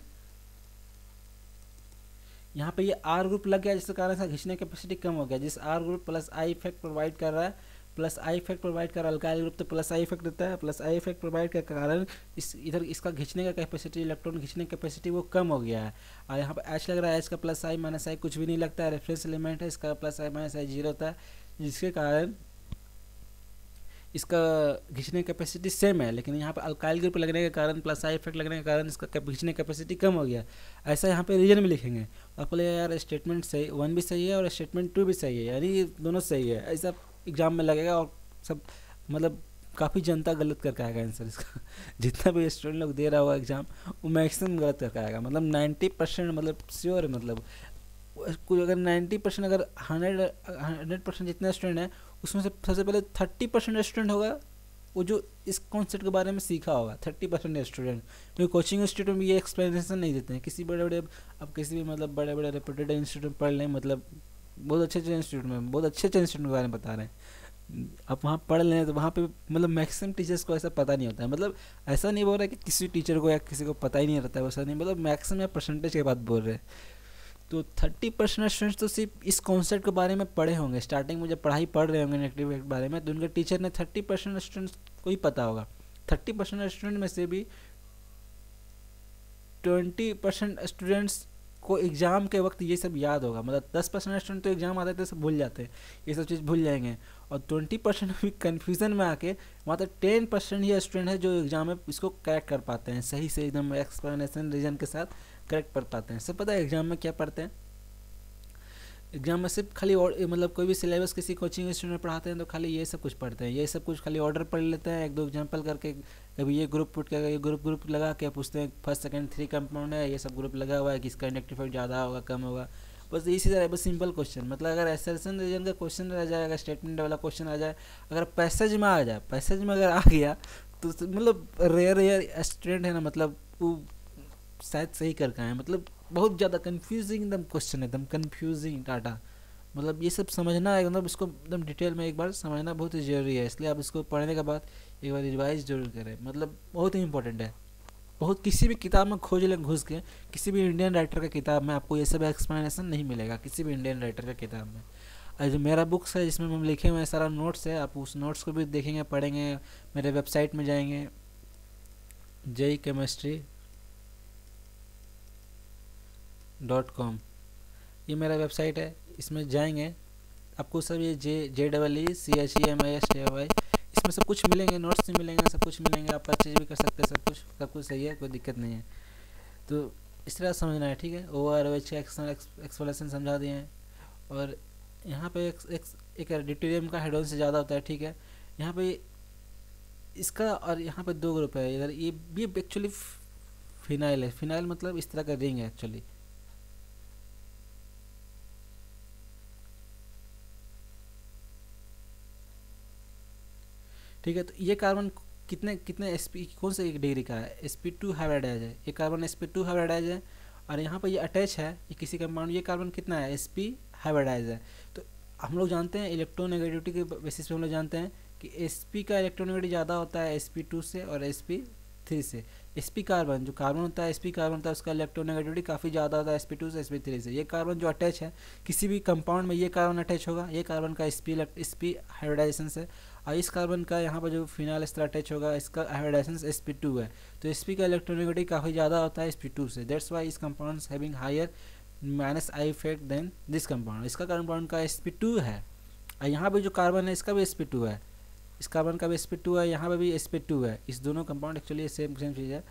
यहाँ पे ये आर ग्रुप लग गया, जिसके कारण इसका खींचने कैपेसिटी कम हो गया। जिस R group plus I effect provide कर रहा है, प्लस आई इफेक्ट प्रोवाइड कर रहा है, अल्काइल ग्रुप तो प्लस आई इफेक्ट देता है, प्लस आई इफेक्ट प्रोवाइड के कारण इधर इसका खींचने का कैपेसिटी, इलेक्ट्रॉन खींचने की कैपेसिटी वो कम हो गया है। और यहाँ पर एच लग रहा है, एच का प्लस आई माइनस आई कुछ भी नहीं लगता है, रेफरेंस एलिमेंट है, इसका प्लस आई माइनस आई 0 होता है, जिसके कारण इसका खींचने की कैपेसिटी सेम है। लेकिन यहाँ पर अल्काइल ग्रुप लगने के कारण, प्लस आई इफेक्ट लगने के कारण इसका खींचने की कैपेसिटी कम हो गया। ऐसा यहाँ पे रीजन में लिखेंगे। आपको लगेगा यार स्टेटमेंट सही 1 भी सही है और स्टेटमेंट 2 भी सही है, यानी ये दोनों सही है, ऐसा एग्जाम में लगेगा। और सब मतलब काफ़ी जनता गलत करके आएगा आंसर इसका जितना भी स्टूडेंट लोग दे रहा होगा एग्जाम, वो मैक्सिमम गलत करके आएगा, मतलब 90% मतलब श्योर है। मतलब कुछ अगर 90% अगर 100% जितना स्टूडेंट है उसमें से सबसे पहले 30% स्टूडेंट होगा वो जो इस कॉन्सेप्ट के बारे में सीखा होगा। 30% स्टूडेंट, क्योंकि कोचिंग इंस्टीट्यूट में ये एक्सप्लेनेशन नहीं देते हैं। किसी बड़े बड़े, अब किसी भी मतलब बड़े बड़े रेप्यूटेड इंस्टीट्यूट में पढ़ लें, मतलब बहुत अच्छे इंस्टीट्यूट में, बहुत अच्छे इंस्टीट्यूट के बारे में बता रहे हैं, आप वहाँ पढ़ लें तो वहाँ पे मतलब मैक्सिमम टीचर्स को ऐसा पता नहीं होता है। मतलब ऐसा नहीं बोल रहा है कि किसी टीचर को या किसी को पता ही नहीं रहता है, वैसा नहीं, मतलब मैक्सिमम परसेंटेज के बात बोल रहे हैं। तो 30% स्टूडेंट्स तो सिर्फ इस कॉन्सेप्ट के बारे में पढ़े होंगे, स्टार्टिंग में जब पढ़ाई पढ़ रहे होंगे नेगेटिव इफेक्ट के बारे में, तो उनके टीचर ने 30% स्टूडेंट्स को ही पता होगा। 30% स्टूडेंट में से भी 20% स्टूडेंट्स को एग्ज़ाम के वक्त ये सब याद होगा। मतलब 10% स्टूडेंट तो एग्ज़ाम आते थे सब भूल जाते हैं, ये सब चीज़ भूल जाएंगे। और 20% भी कन्फ्यूज़न में आके मतलब 10% ही स्टूडेंट है जो एग्ज़ाम में इसको करेक्ट कर पाते हैं, सही से एकदम एक्सप्लेनेशन रीजन के साथ करेक्ट कर पाते हैं। सब पता है एग्ज़ाम में क्या पढ़ते हैं, एग्जाम में सिर्फ खाली मतलब कोई भी सिलेबस किसी कोचिंग इंस्टीट्यूट में पढ़ाते हैं तो खाली ये सब कुछ पढ़ते हैं, ये सब कुछ खाली ऑर्डर पढ़ लेते हैं, एक दो एग्जांपल करके कभी ये ग्रुप पुट करके ये ग्रुप लगा के पूछते हैं फर्स्ट सेकंड 3 कंपाउंड है, ये सब ग्रुप लगा हुआ है, किसका इंडक्टिव इफेक्ट ज़्यादा होगा कम होगा, बस इसी तरह बस सिंपल क्वेश्चन। मतलब अगर एसर्शन रीजन का क्वेश्चन रह जाए, अगर स्टेटमेंट वाला क्वेश्चन आ जाए, अगर पैसेज में आ जाए, पैसेज में अगर आ गया तो मतलब रेयर स्टूडेंट है ना, मतलब वो शायद सही कर का है, मतलब बहुत ज़्यादा कंफ्यूजिंग एकदम क्वेश्चन है, एकदम कंफ्यूजिंग डाटा। मतलब ये सब समझना है, मतलब इसको एकदम डिटेल में एक बार समझना बहुत ही ज़रूरी है, इसलिए आप इसको पढ़ने के बाद एक बार रिवाइज जरूर करें, मतलब बहुत ही इंपॉर्टेंट है। बहुत किसी भी किताब में खोज लें घुस के, किसी भी इंडियन राइटर का किताब में आपको ये सब एक्सप्लेनेशन नहीं मिलेगा, किसी भी इंडियन राइटर का किताब में। और जो मेरा बुक्स है जिसमें हम लिखे हुए हैं सारा नोट्स है, आप उस नोट्स को भी देखेंगे पढ़ेंगे, मेरे वेबसाइट में जाएंगे jechemistry.com, ये मेरा वेबसाइट है, इसमें जाएंगे आपको सब ये JEECHEMISTY इसमें सब कुछ मिलेंगे, नोट्स भी मिलेंगे, सब कुछ मिलेंगे, आप परचेज भी कर सकते हैं, सब कुछ सही है, कोई दिक्कत नहीं है। तो इस तरह समझना है, ठीक है। OR OH एक्सप्लेनेशन समझा दिए हैं। और यहाँ पे एक डिटेरियम का हेडोन से ज़्यादा होता है, ठीक है। यहाँ पे इसका और यहाँ पे 2 ग्रुप है, इधर ये भी एक्चुअली फिनाइल है, फिनाइल मतलब इस तरह का रिंग है एक्चुअली। ठीक है, तो ये कार्बन कितने कितने sp कौन से एक डिग्री का है, sp2 हाइब्रिडाइज है, ये कार्बन sp2 हाइब्रिडाइज है, और यहाँ पर ये अटैच है, ये किसी कंपाउंड, ये कार्बन कितना है sp हाइब्रिडाइज है। तो हम लोग जानते हैं इलेक्ट्रोनेगेटिविटी के बेसिस पे हम लोग जानते हैं कि sp का इलेक्ट्रोनेगेटिविटी ज़्यादा होता है sp2 से और sp3 से। sp कार्बन जो कार्बन होता है, sp कार्बन होता है, उसका इलेक्ट्रोनेगेटिविटी काफ़ी ज़्यादा होता है sp2 से sp3 से। ये कार्बन जो अटैच है किसी भी कंपाउंड में, ये कार्बन अटैच होगा, ये कार्बन का sp हाइब्रिडाइजेशन से, और इस कार्बन का यहाँ पर जो फिनाइल इस तरह अटैच होगा, इसका हाइब्रिडाइजेशन sp2 है, तो sp का इलेक्ट्रोनेगेटिविटी काफ़ी ज़्यादा होता है sp2 से। That's why is compounds having higher -I effect than this compound. इसका कंपाउंड का sp2 है, और यहाँ पे जो कार्बन है इसका भी sp2 है, इस कार्बन का भी sp2 है, यहाँ पे भी sp2 है। इस दोनों कंपाउंड एक्चुअली सेम चीज़ है,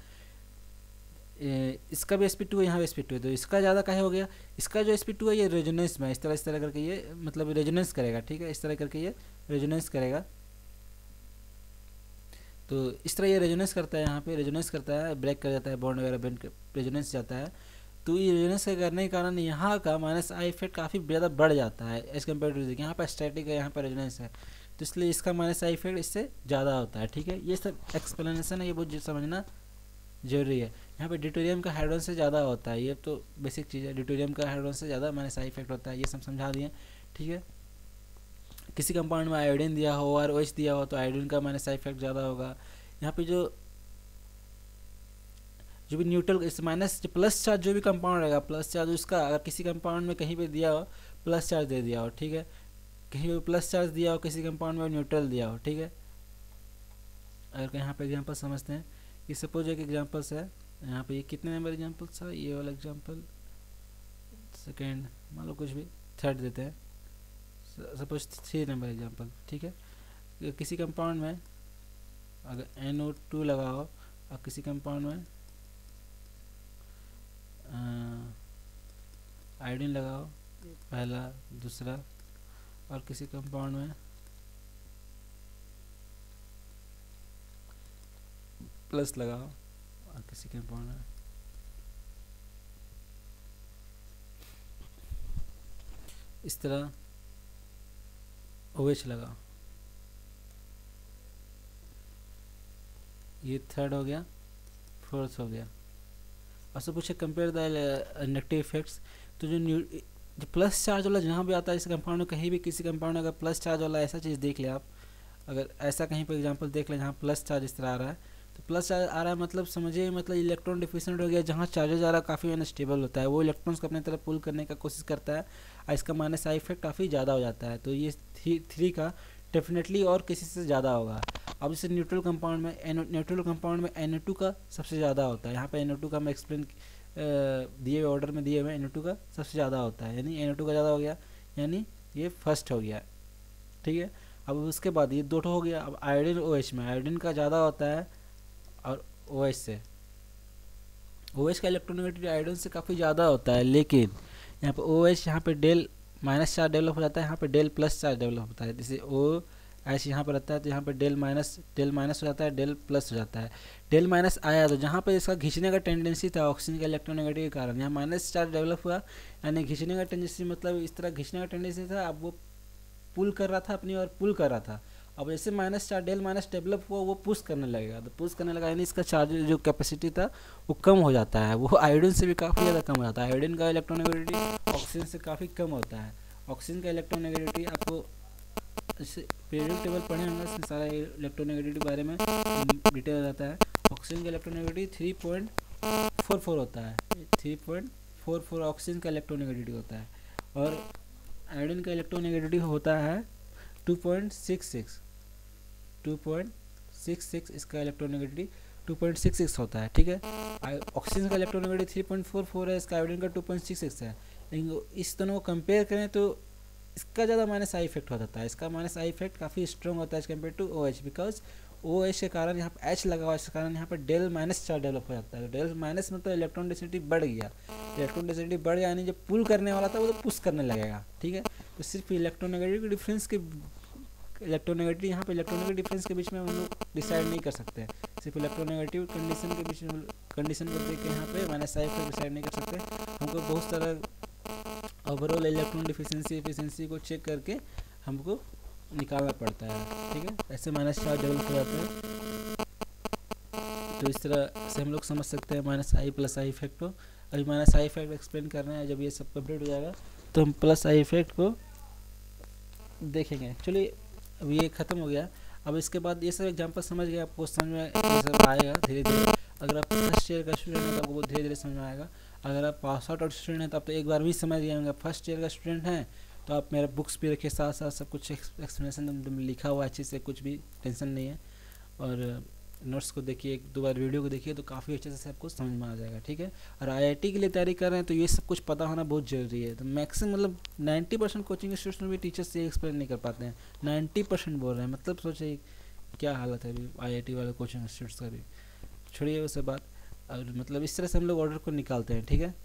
इसका भी sp2 है, यहाँ भी sp2 है, तो इसका ज़्यादा काहे हो गया, इसका जो sp2 है ये रेजोनेंस में, इस तरह करके ये मतलब रेजोनेंस करेगा, ठीक है, इस तरह करके ये रेजोनेंस करेगा। तो इस तरह ये रेजोनेंस करता है, यहाँ पे रेजोनेंस करता है, ब्रेक कर जाता है, बॉन्ड वगैरह रेजोनेंस जाता है। तो ये रेजोनेंस करने के कारण यहाँ का -I इफेक्ट काफ़ी ज़्यादा बढ़ जाता है एज कम्पेयर टू, यहाँ पर स्टैटिक है, यहाँ पर रेजोनेंस है, तो इसलिए इसका -I इफेक्ट इससे ज़्यादा होता है, ठीक है। ये सब एक्सप्लेनेशन है, ये बहुत समझना जरूरी है। यहाँ पे ड्यूटेरियम का हाइड्रोजन से ज़्यादा होता है, ये तो बेसिक चीज़ है, ड्यूटेरियम का हाइड्रोजन से ज़्यादा -I इफेक्ट होता है, ये सब समझा दिए, ठीक है। किसी कंपाउंड में आयोडीन दिया हो और OH दिया हो तो आयोडीन का -I इफेक्ट ज़्यादा होगा। यहाँ पे जो भी न्यूट्रल इस माइनस प्लस चार्ज जो भी कंपाउंड रहेगा, प्लस चार्ज उसका अगर किसी कंपाउंड में कहीं पे दिया हो प्लस चार्ज दे दिया हो, ठीक है, कहीं पे प्लस चार्ज दिया हो, किसी कंपाउंड में न्यूट्रल दिया हो, ठीक है। अगर यहाँ पे एग्जांपल समझते हैं कि सपोज एक एग्जांपल्स है, यहाँ पे ये कितने नंबर एग्जांपल्स है, ये वाला एग्जांपल सेकेंड, मान लो कुछ भी थर्ड देते हैं, सपोज 3 नंबर एग्जांपल, ठीक है। किसी कंपाउंड में अगर NO2 लगाओ और किसी कंपाउंड में आयोडीन लगाओ, पहला दूसरा, और किसी कंपाउंड में प्लस लगाओ और किसी कंपाउंड में इस तरह OH लगाओ, ये थर्ड हो गया, फोर्थ हो गया। और सब पूछे कंपेयर द नेगेटिव इफेक्ट्स, तो जो प्लस चार्ज वाला जहाँ भी आता है इस कंपाउंड में, कहीं भी किसी कंपाउंड में अगर प्लस चार्ज वाला ऐसा चीज़ देख ले आप, अगर ऐसा कहीं पर एग्जांपल देख ले जहाँ प्लस चार्ज इस तरह आ रहा है, तो प्लस चार्ज आ रहा है मतलब समझिए मतलब इलेक्ट्रॉन डिफिशिएंट हो गया, जहाँ चार्जेज आ रहा है काफ़ी अनस्टेबल होता है, वो इलेक्ट्रॉन्स को अपनी तरफ पुल करने का कोशिश करता है, और इसका -I इफेक्ट काफ़ी ज़्यादा हो जाता है। तो ये 3 का डेफिनेटली और किसी से ज़्यादा होगा। अब जैसे न्यूट्रल कंपाउंड में NO2 का सबसे ज़्यादा होता है, यहाँ पे NO2 का मैं एक्सप्लेन दिए हुए ऑर्डर में दिए हुए NO2 का सबसे ज़्यादा होता है, यानी NO2 का ज़्यादा हो गया, यानी ये फर्स्ट हो गया, ठीक है। अब उसके बाद ये 2 हो गया। अब आयोडीन OH में आयोडीन का ज़्यादा होता है और OH से, OH का इलेक्ट्रोनेगेटिविटी आयोडीन से काफ़ी ज़्यादा होता है, लेकिन यहाँ पे OH यहाँ पे डेल माइनस चार्ज डेवलप हो जाता है, यहाँ पे डेल प्लस चार्ज डेवलप होता है। जैसे ओ ऐसे यहाँ पर रहता है तो यहाँ पे डेल माइनस हो जाता है, डेल प्लस हो जाता है। डेल माइनस आया तो जहाँ पे इसका खींचने का टेंडेंसी था ऑक्सीजन के इलेक्ट्रोनेगेटिव के कारण, यहाँ माइनस चार्ज डेवलप हुआ, यानी खींचने का टेंडेंसी मतलब इस तरह खींचने का टेंडेंसी था, अब वो पुल कर रहा था अपनी और पुल कर रहा था। अब जैसे minus charge del minus develop हुआ वो पुश करने लगेगा, तो पुश करने लगा यानी इसका चार्ज जो कैपेसिटी था वो कम हो जाता है, वो आयोडीन से भी काफ़ी ज़्यादा कम हो जाता है। आयोडीन का इलेक्ट्रोनेगेटिविटी ऑक्सीजन से काफ़ी कम होता है। ऑक्सीजन का इलेक्ट्रोनेगेटिविटी आपको इससे पीरियडिक टेबल पढ़े होंगे, इसमें सारा इलेक्ट्रोनेगेटिविटी के बारे में डिटेल रहता है। ऑक्सीजन का इलेक्ट्रोनेगेटिविटी 3.44 होता है, 3.44 ऑक्सीजन का इलेक्ट्रोनेगेटिविटी होता है, और आयोडीन का इलेक्ट्रोनेगेटिविटी होता है 2.66 इसका इलेक्ट्रोनेगेटिविटी 2.66 होता है, ठीक है। ऑक्सीजन का इलेक्ट्रोनेगेटिविटी 3.44 है, इसका आयोडीन का 2.66 है। लेकिन इस दोनों को कंपेयर करें तो इसका ज़्यादा माइनस आई इफेक्ट हो जाता है, इसका माइनस आई इफेक्ट काफ़ी स्ट्रॉन्ग होता है as compare to OH, because OH के कारण यहाँ पर H लगा हुआ है, इस कारण यहाँ पर डेल माइनस चार्ज डेवलप हो जाता है। डेल माइनस मतलब इलेक्ट्रॉन डेंसिटी बढ़ गया, इलेक्ट्रॉन डेंसिटी बढ़ गया यानी जो पुल करने वाला था वो तो पुश करने लगेगा, ठीक है। तो सिर्फ इलेक्ट्रोनेगेटिव डिफरेंस के इलेक्ट्रोनेगेटिव यहाँ पे इलेक्ट्रोनेगेटिव डिफरेंस के बीच में हम लोग डिसाइड नहीं कर सकते, सिर्फ इलेक्ट्रोनेगेटिव कंडीशन के बीच में कंडीशन को देख के यहाँ पे माइनस आई इफेक्ट डिसाइड नहीं कर सकते। हमको बहुत सारा ओवरऑल इलेक्ट्रॉन एफिशिएंसी को चेक करके हमको निकालना पड़ता है, ठीक है। ऐसे माइनस चार्ज डेवलप हो जाते हैं। तो इस तरह से हम लोग समझ सकते हैं minus I plus I effect को। अभी माइनस आई इफेक्ट एक्सप्लेन कर रहे हैं, जब ये सब कंप्लीट हो जाएगा तो हम प्लस आई इफेक्ट को देखेंगे। चलिए अब ये ख़त्म हो गया। अब इसके बाद ये सब एग्जाम्पल समझ गए, आपको समझ में ये सब आएगा धीरे धीरे। अगर आप फर्स्ट ईयर का स्टूडेंट है तो आपको बहुत धीरे धीरे समझ में आएगा। अगर आप पास आउट स्टूडेंट हैं तो आप तो एक बार भी समझ गए होंगे। फर्स्ट ईयर का स्टूडेंट हैं तो आप मेरा बुक्स भी रखिए, साथ साथ सब कुछ एक्सप्लेनेशन लिखा हुआ अच्छे से, कुछ भी टेंशन नहीं है। और नोट्स को देखिए, एक दो बार वीडियो को देखिए तो काफ़ी अच्छे से आपको समझ में आ जाएगा, ठीक है। और IIT के लिए तैयारी कर रहे हैं तो ये सब कुछ पता होना बहुत ज़रूरी है। तो मैक्सिमम मतलब 90% कोचिंग इंस्टीट्यूट में भी टीचर्स ये एक्सप्लेन नहीं कर पाते हैं, 90% बोल रहे हैं, मतलब सोचिए क्या हालत है अभी IIT वाले कोचिंग इंस्टीट्यूट्स का भी। छोड़िए वो सब बात, और मतलब इस तरह से हम लोग ऑर्डर को निकालते हैं, ठीक है।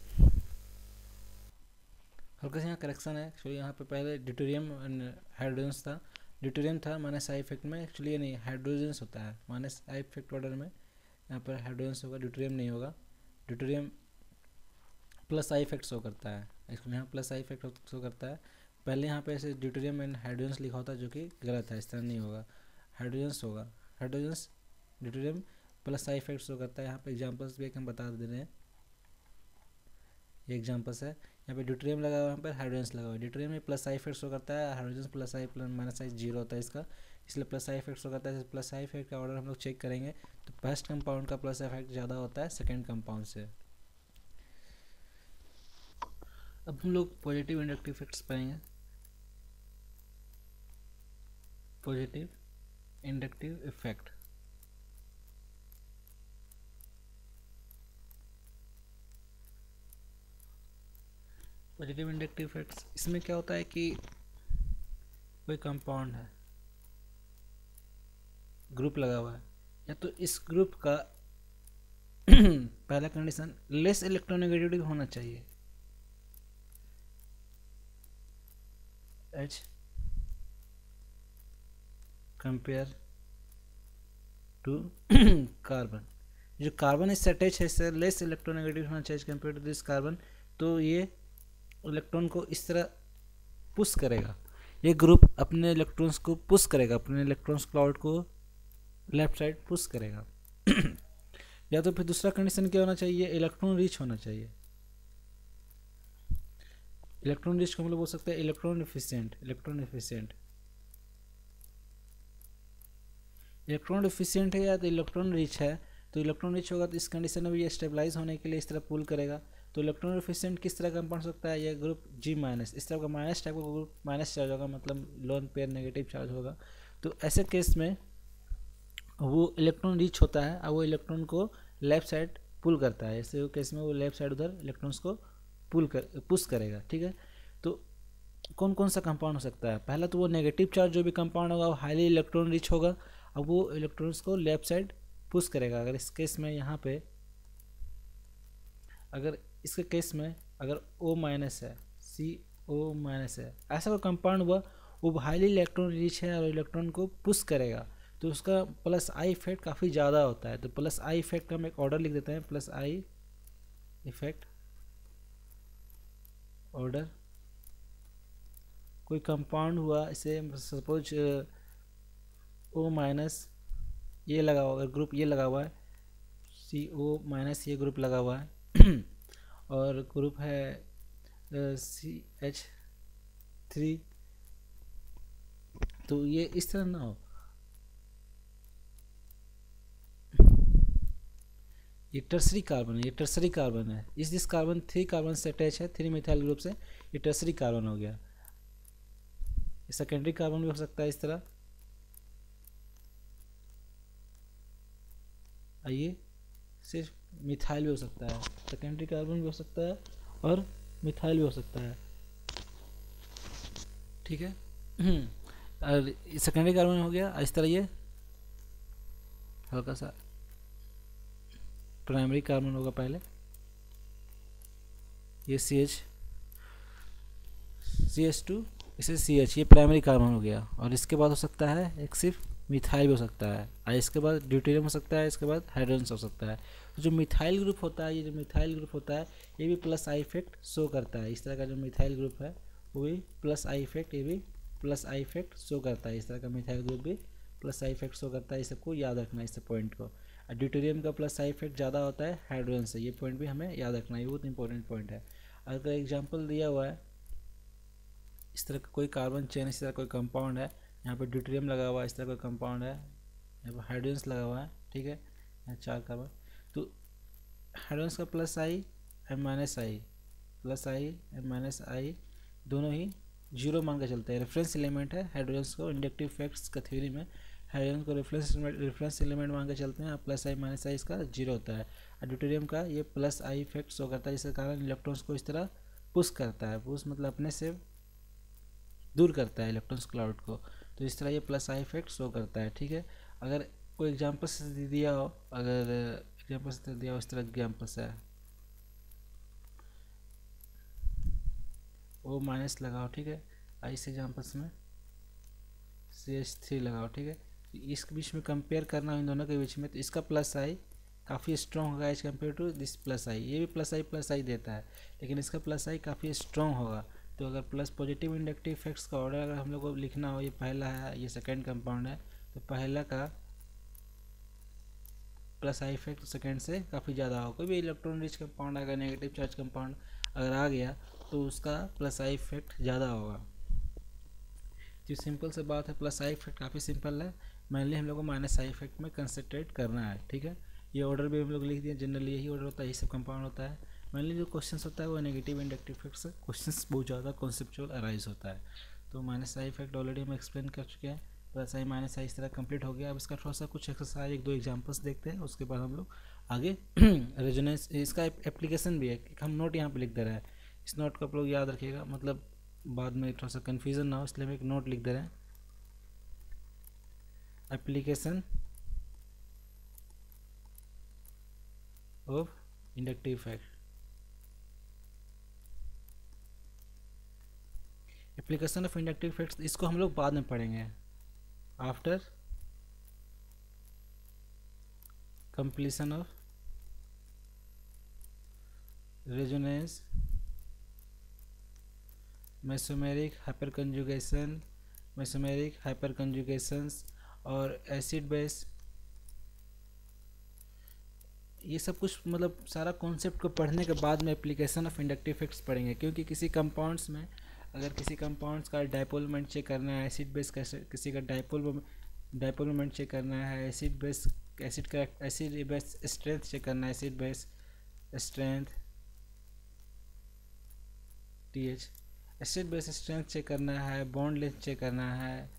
हल्का से यहाँ करेक्शन है, एक्चुअली यहाँ पे पहले ड्यूटेरियम एंड हाइड्रोजन्स था, ड्यूटेरियम था माइनस आई इफेक्ट में, एक्चुअली ये नहीं हाइड्रोजन्स होता है माइनस आई इफेक्ट ऑर्डर में, यहाँ पर हाइड्रोजन्स होगा, ड्यूटेरियम नहीं होगा। Deuterium plus I effect show करता है, इसमें यहाँ प्लस आई इफेक्ट शो करता है। पहले यहाँ पे ऐसे ड्यूटेरियम एंड हाइड्रोजन्स लिखा होता है जो कि गलत है, इस तरह नहीं होगा, हाइड्रोजन्स होगा। Hydrogens deuterium plus I effect show करता है। यहाँ पे एग्जाम्पल्स भी हम बता दे रहे हैं, ये एग्जाम्पल्स है। यहाँ पे ड्यूटेरियम लगा हुआ है, यहाँ पर हाइड्रोजन्स लगा हुआ है। ड्यूटेरियम में प्लस आई इफेक्ट शो करता है, hydrogens plus I minus I zero होता है इसका, इसलिए प्लस आई इफेक्ट शो करता है। प्लस आई इफेक्ट का ऑर्डर हम लोग चेक करेंगे तो फर्स्ट कंपाउंड का प्लस इफेक्ट ज़्यादा होता है सेकेंड कंपाउंड से। अब हम लोग पॉजिटिव इंडक्टिव इफेक्ट्स पढ़ेंगे। Positive inductive effect, positive inductive effects, इसमें क्या होता है कि कोई कंपाउंड है, ग्रुप लगा हुआ है, या तो इस ग्रुप का पहला कंडीशन लेस इलेक्ट्रोनेगेटिविटी होना चाहिए, H कंपेयर टू कार्बन। जो कार्बन इससे अटैच है इससे लेस इलेक्ट्रोनेगेटिव होना चाहिए कंपेयर टू दिस कार्बन। तो ये इलेक्ट्रॉन को इस तरह पुश करेगा, ये ग्रुप अपने इलेक्ट्रॉन्स को पुश करेगा, अपने इलेक्ट्रॉन्स क्लाउड को लेफ्ट साइड पुश करेगा। या तो फिर दूसरा कंडीशन क्या होना चाहिए, इलेक्ट्रॉन रिच होना चाहिए। इलेक्ट्रॉन रिच को हम लोग बोल सकते हैं इलेक्ट्रॉन एफिशिएंट। इलेक्ट्रॉन एफिशिएंट है या तो इलेक्ट्रॉन रिच है, तो इलेक्ट्रॉन रिच होगा तो इस कंडीशन में भी ये स्टेबलाइज होने के लिए इस तरह पुल करेगा। तो इलेक्ट्रॉन एफिशिएंट किस तरह कंपाउंड हो सकता है, ये ग्रुप G माइनस, इस तरह का माइनस टाइप का ग्रुप माइनस चार्ज होगा, मतलब लोन पेयर नेगेटिव चार्ज होगा। तो ऐसे केस में वो इलेक्ट्रॉन रिच होता है और वो इलेक्ट्रॉन को लेफ्ट साइड पुल करता है। ऐसे केस में वो लेफ्ट साइड उधर इलेक्ट्रॉन्स को पुश करेगा, ठीक है। तो कौन कौन सा कंपाउंड हो सकता है, पहला तो वो नेगेटिव चार्ज जो भी कंपाउंड होगा वो हाईली इलेक्ट्रॉन रिच होगा, अब वो इलेक्ट्रॉन्स को लेफ्ट साइड पुश करेगा। अगर इस केस में यहाँ पे अगर इसके केस में अगर O माइनस है, O माइनस है, ऐसा कोई कंपाउंड हुआ वो हाईली इलेक्ट्रॉन रिच है और इलेक्ट्रॉन को पुश करेगा तो उसका प्लस आई इफेक्ट काफ़ी ज़्यादा होता है। तो प्लस आई इफेक्ट का हम एक ऑर्डर लिख देते हैं, प्लस आई इफेक्ट ऑर्डर। कोई कंपाउंड हुआ, इसे सपोज ओ माइनस ये लगा हुआ, ग्रुप ये लगा हुआ है, सी ओ माइनस ये ग्रुप लगा हुआ है और ग्रुप है CH3, तो ये इस तरह ना हो, ये टर्सरी कार्बन है, ये टर्सरी कार्बन है, इस दिस कार्बन 3 कार्बन से अटैच है 3 मिथाइल ग्रुप से, ये टर्सरी कार्बन हो गया। ये सेकेंडरी कार्बन भी हो सकता है इस तरह, आइए सिर्फ मिथाइल भी हो सकता है, सेकेंडरी कार्बन भी हो सकता है और मिथाइल भी हो सकता है, ठीक है। और सेकेंडरी कार्बन हो गया इस तरह, ये हल्का सा प्राइमरी कार्बन होगा पहले, ये CH2 इसे CH, ये प्राइमरी कार्बन हो गया। और इसके बाद हो सकता है एक सिर्फ मिथाइल भी हो सकता है, और इसके बाद ड्यूटेरियम हो सकता है, इसके बाद हाइड्रोजन हो सकता है। तो जो मिथाइल ग्रुप होता है, ये जो मिथाइल ग्रुप होता है ये भी प्लस आई इफेक्ट शो करता है। इस तरह का जो मिथाइल ग्रुप है वो भी प्लस आई इफेक्ट, ये भी प्लस आई इफेक्ट शो करता है। इस तरह का मिथाइल ग्रुप भी प्लस आई इफेक्ट शो करता है, इस सबको याद रखना है, इस पॉइंट को। और ड्यूटेरियम का प्लस आई इफेक्ट ज़्यादा होता है हाइड्रोजन से, ये पॉइंट भी हमें याद रखना है, ये बहुत इंपॉर्टेंट पॉइंट है। अगर एग्जाम्पल दिया हुआ है इस तरह का कोई कार्बन चेन, इस तरह कोई कंपाउंड है, यहाँ पे ड्यूटेरियम लगा हुआ है, इस तरह कोई कंपाउंड है, यहाँ पर हाइड्रोजन लगा हुआ है, ठीक है, यहाँ 4 कार्बन, तो हाइड्रोजन का plus I and minus I, plus I and minus I दोनों ही जीरो मान के चलते हैं। रेफरेंस एलिमेंट है हाइड्रोजन को, इंडक्टिव फैक्ट्स का थ्योरी में हाइड्रोजन को रेफरेंस एलिमेंट मान के चलते हैं, प्लस आई माइनस आई इसका जीरो होता है। और ड्यूटेरियम का ये प्लस आई इफेक्ट शो करता है, जिसके कारण इलेक्ट्रॉन्स को इस तरह पुश करता है, पुश मतलब अपने से दूर करता है इलेक्ट्रॉन्स क्लाउड को, तो इस तरह ये प्लस आई इफेक्ट शो करता है, ठीक है। अगर कोई एग्जाम्पल से दिया हो, अगर एग्जाम्पल से दिया हो, इस तरह एग्जाम्पल से ओ माइनस लगाओ, ठीक है, इस एग्जाम्पल्स में CH3 लगाओ, ठीक है। इस बीच में कंपेयर करना इन दोनों के बीच में, तो इसका प्लस आई काफ़ी स्ट्रॉन्ग होगा as compare to this plus I, ये भी प्लस आई देता है, लेकिन इसका प्लस आई काफ़ी स्ट्रॉन्ग होगा। तो अगर प्लस पॉजिटिव इंडक्टिव इफेक्ट्स का ऑर्डर अगर हम लोग को लिखना हो, ये पहला है, ये सेकेंड कंपाउंड है, तो पहला का प्लस आई इफेक्ट सेकेंड से काफ़ी ज़्यादा होगा। कोई भी इलेक्ट्रॉन रिच कंपाउंड अगर नेगेटिव चार्ज कंपाउंड अगर आ गया तो उसका प्लस आई इफेक्ट ज़्यादा होगा। जो सिंपल से बात है, प्लस आई इफेक्ट काफ़ी सिंपल है, मेनली हम लोग को माइनस आई इफेक्ट में कंसंट्रेट करना है, ठीक है। ये ऑर्डर भी हम लोग लिख दिए, जनरली यही ऑर्डर होता है, यही सब कंपाउंड होता है। मेनली जो क्वेश्चंस होता है वो नेगेटिव इंडक्टिव इफेक्ट से क्वेश्चंस बहुत ज़्यादा कॉन्सेप्चुअल अराइज होता है। तो माइनस आई इफेक्ट ऑलरेडी हम एक्सप्लेन कर चुके हैं, प्लस आई माइनस आई इस तरह कंप्लीट हो गया। अब इसका थोड़ा सा कुछ एक्सरसाइज, एक दो एग्जांपल्स देखते हैं, उसके बाद हम लोग आगे रेजोनेंस, इसका एप्लीकेशन भी है, हम नोट यहाँ पे लिख दे रहे हैं, इस नोट को आप लोग याद रखिएगा, मतलब बाद में थोड़ा सा कन्फ्यूज़न ना हो, इसलिए हम एक नोट लिख दे रहे हैं, application of inductive effect. Application of inductive effects, इसको हम लोग बाद में पढ़ेंगे, after completion of resonance, mesomeric hyperconjugation, mesomeric hyperconjugations और एसिड बेस, ये सब कुछ मतलब सारा कॉन्सेप्ट को पढ़ने के बाद में एप्लीकेशन ऑफ इंडक्टिव इफेक्ट्स पढ़ेंगे। क्योंकि किसी कंपाउंड्स में अगर किसी कंपाउंड्स का डाइपोल मोमेंट चेक करना है, एसिड बेस किसी का डाइपोल मोमेंट चेक करना है, एसिड बेस स्ट्रेंथ चेक करना है, acid base strength TH, acid base strength check करना है, बॉन्ड लेंथ चेक करना है,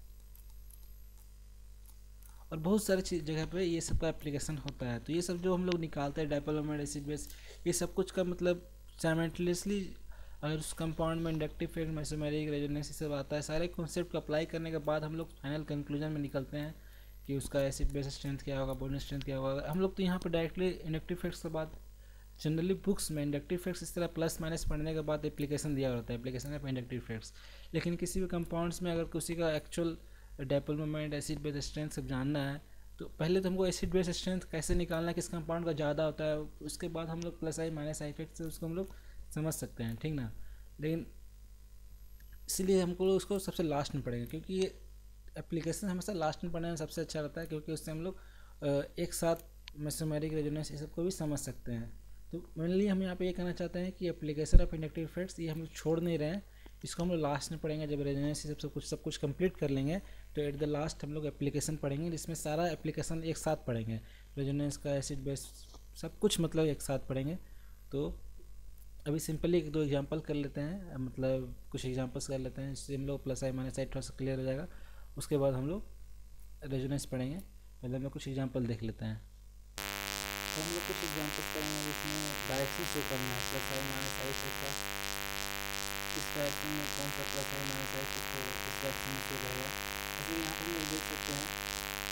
और बहुत सारी चीज़ जगह पे ये सब का एप्लीकेशन होता है। तो ये सब जो हम लोग निकालते हैं, डाइपोल मोमेंट, एसिड बेस, ये सब कुछ का मतलब साइमल्टेनियसली अगर उस कंपाउंड में इंडक्टिव इफेक्ट, मेसोमेरिक, रेजोनेंस सब आता है, सारे कॉन्सेप्ट को अप्लाई करने के बाद हम लोग फाइनल कंक्लूजन में निकलते हैं कि उसका एसिड बेस स्ट्रेंथ क्या होगा, बॉन्ड स्ट्रेंथ क्या होगा। हम लोग तो यहाँ पर डायरेक्टली इंडक्टिव इफेक्ट्स के बाद जनरली बुक्स में इंडक्टिव इफेक्ट्स इस तरह प्लस माइनस पढ़ने के बाद एप्लीकेशन दिया होता है, एप्लीकेशन ऑफ इंडक्टिव इफेक्ट्स। लेकिन किसी भी कंपाउंड्स में अगर किसी का actual dipole moment, acid base strength सब जानना है तो पहले तो हमको एसिड बेस स्ट्रेंथ कैसे निकालना है, किस कंपाउंड का ज़्यादा होता है, उसके बाद हम लोग plus I minus I effect से उसको हम लोग समझ सकते हैं, ठीक ना। लेकिन इसलिए हमको उसको सबसे लास्ट में पढ़ेंगे, क्योंकि ये एप्लीकेशन हमेशा लास्ट में पढ़ने में सबसे अच्छा रहता है, क्योंकि उससे हम लोग एक साथ मेसोमेरिक रेजोनेंस ये सब को भी समझ सकते हैं। तो मेनली हम यहाँ पे ये कहना चाहते हैं कि एप्लीकेशन ऑफ इंडक्टिव इफेक्ट्स ये हम लोग छोड़ नहीं रहे हैं, इसको हम लोग लास्ट में पढ़ेंगे। जब रेजोनेंस सब कुछ कंप्लीट कर लेंगे तो एट द लास्ट हम लोग एप्लीकेशन पढ़ेंगे, जिसमें सारा एप्लीकेशन एक साथ पढ़ेंगे, रेजोनेंस का, एसिड बेस, सब कुछ मतलब एक साथ पढ़ेंगे। तो अभी सिंपली एक दो एग्जांपल कर लेते हैं, मतलब कुछ एग्जांपल्स कर लेते हैं, इससे हम लोग प्लस आई माइनस आई थोड़ा सा क्लियर हो जाएगा। उसके बाद हम लोग रेजोनेंस पढ़ेंगे। पहले हम लोग कुछ एग्जांपल देख लेते हैं। तो हम लोग कुछ एग्जांपल्स करेंगे जिसमें डायरेक्शन शो करना है प्लस आई माइनस आई का, किस डायरेक्शन में कौन सा plus I minus I show होगा, किस डायरेक्शन में शो करेगा। ऐसे यहाँ पर हम लोग देख सकते हैं,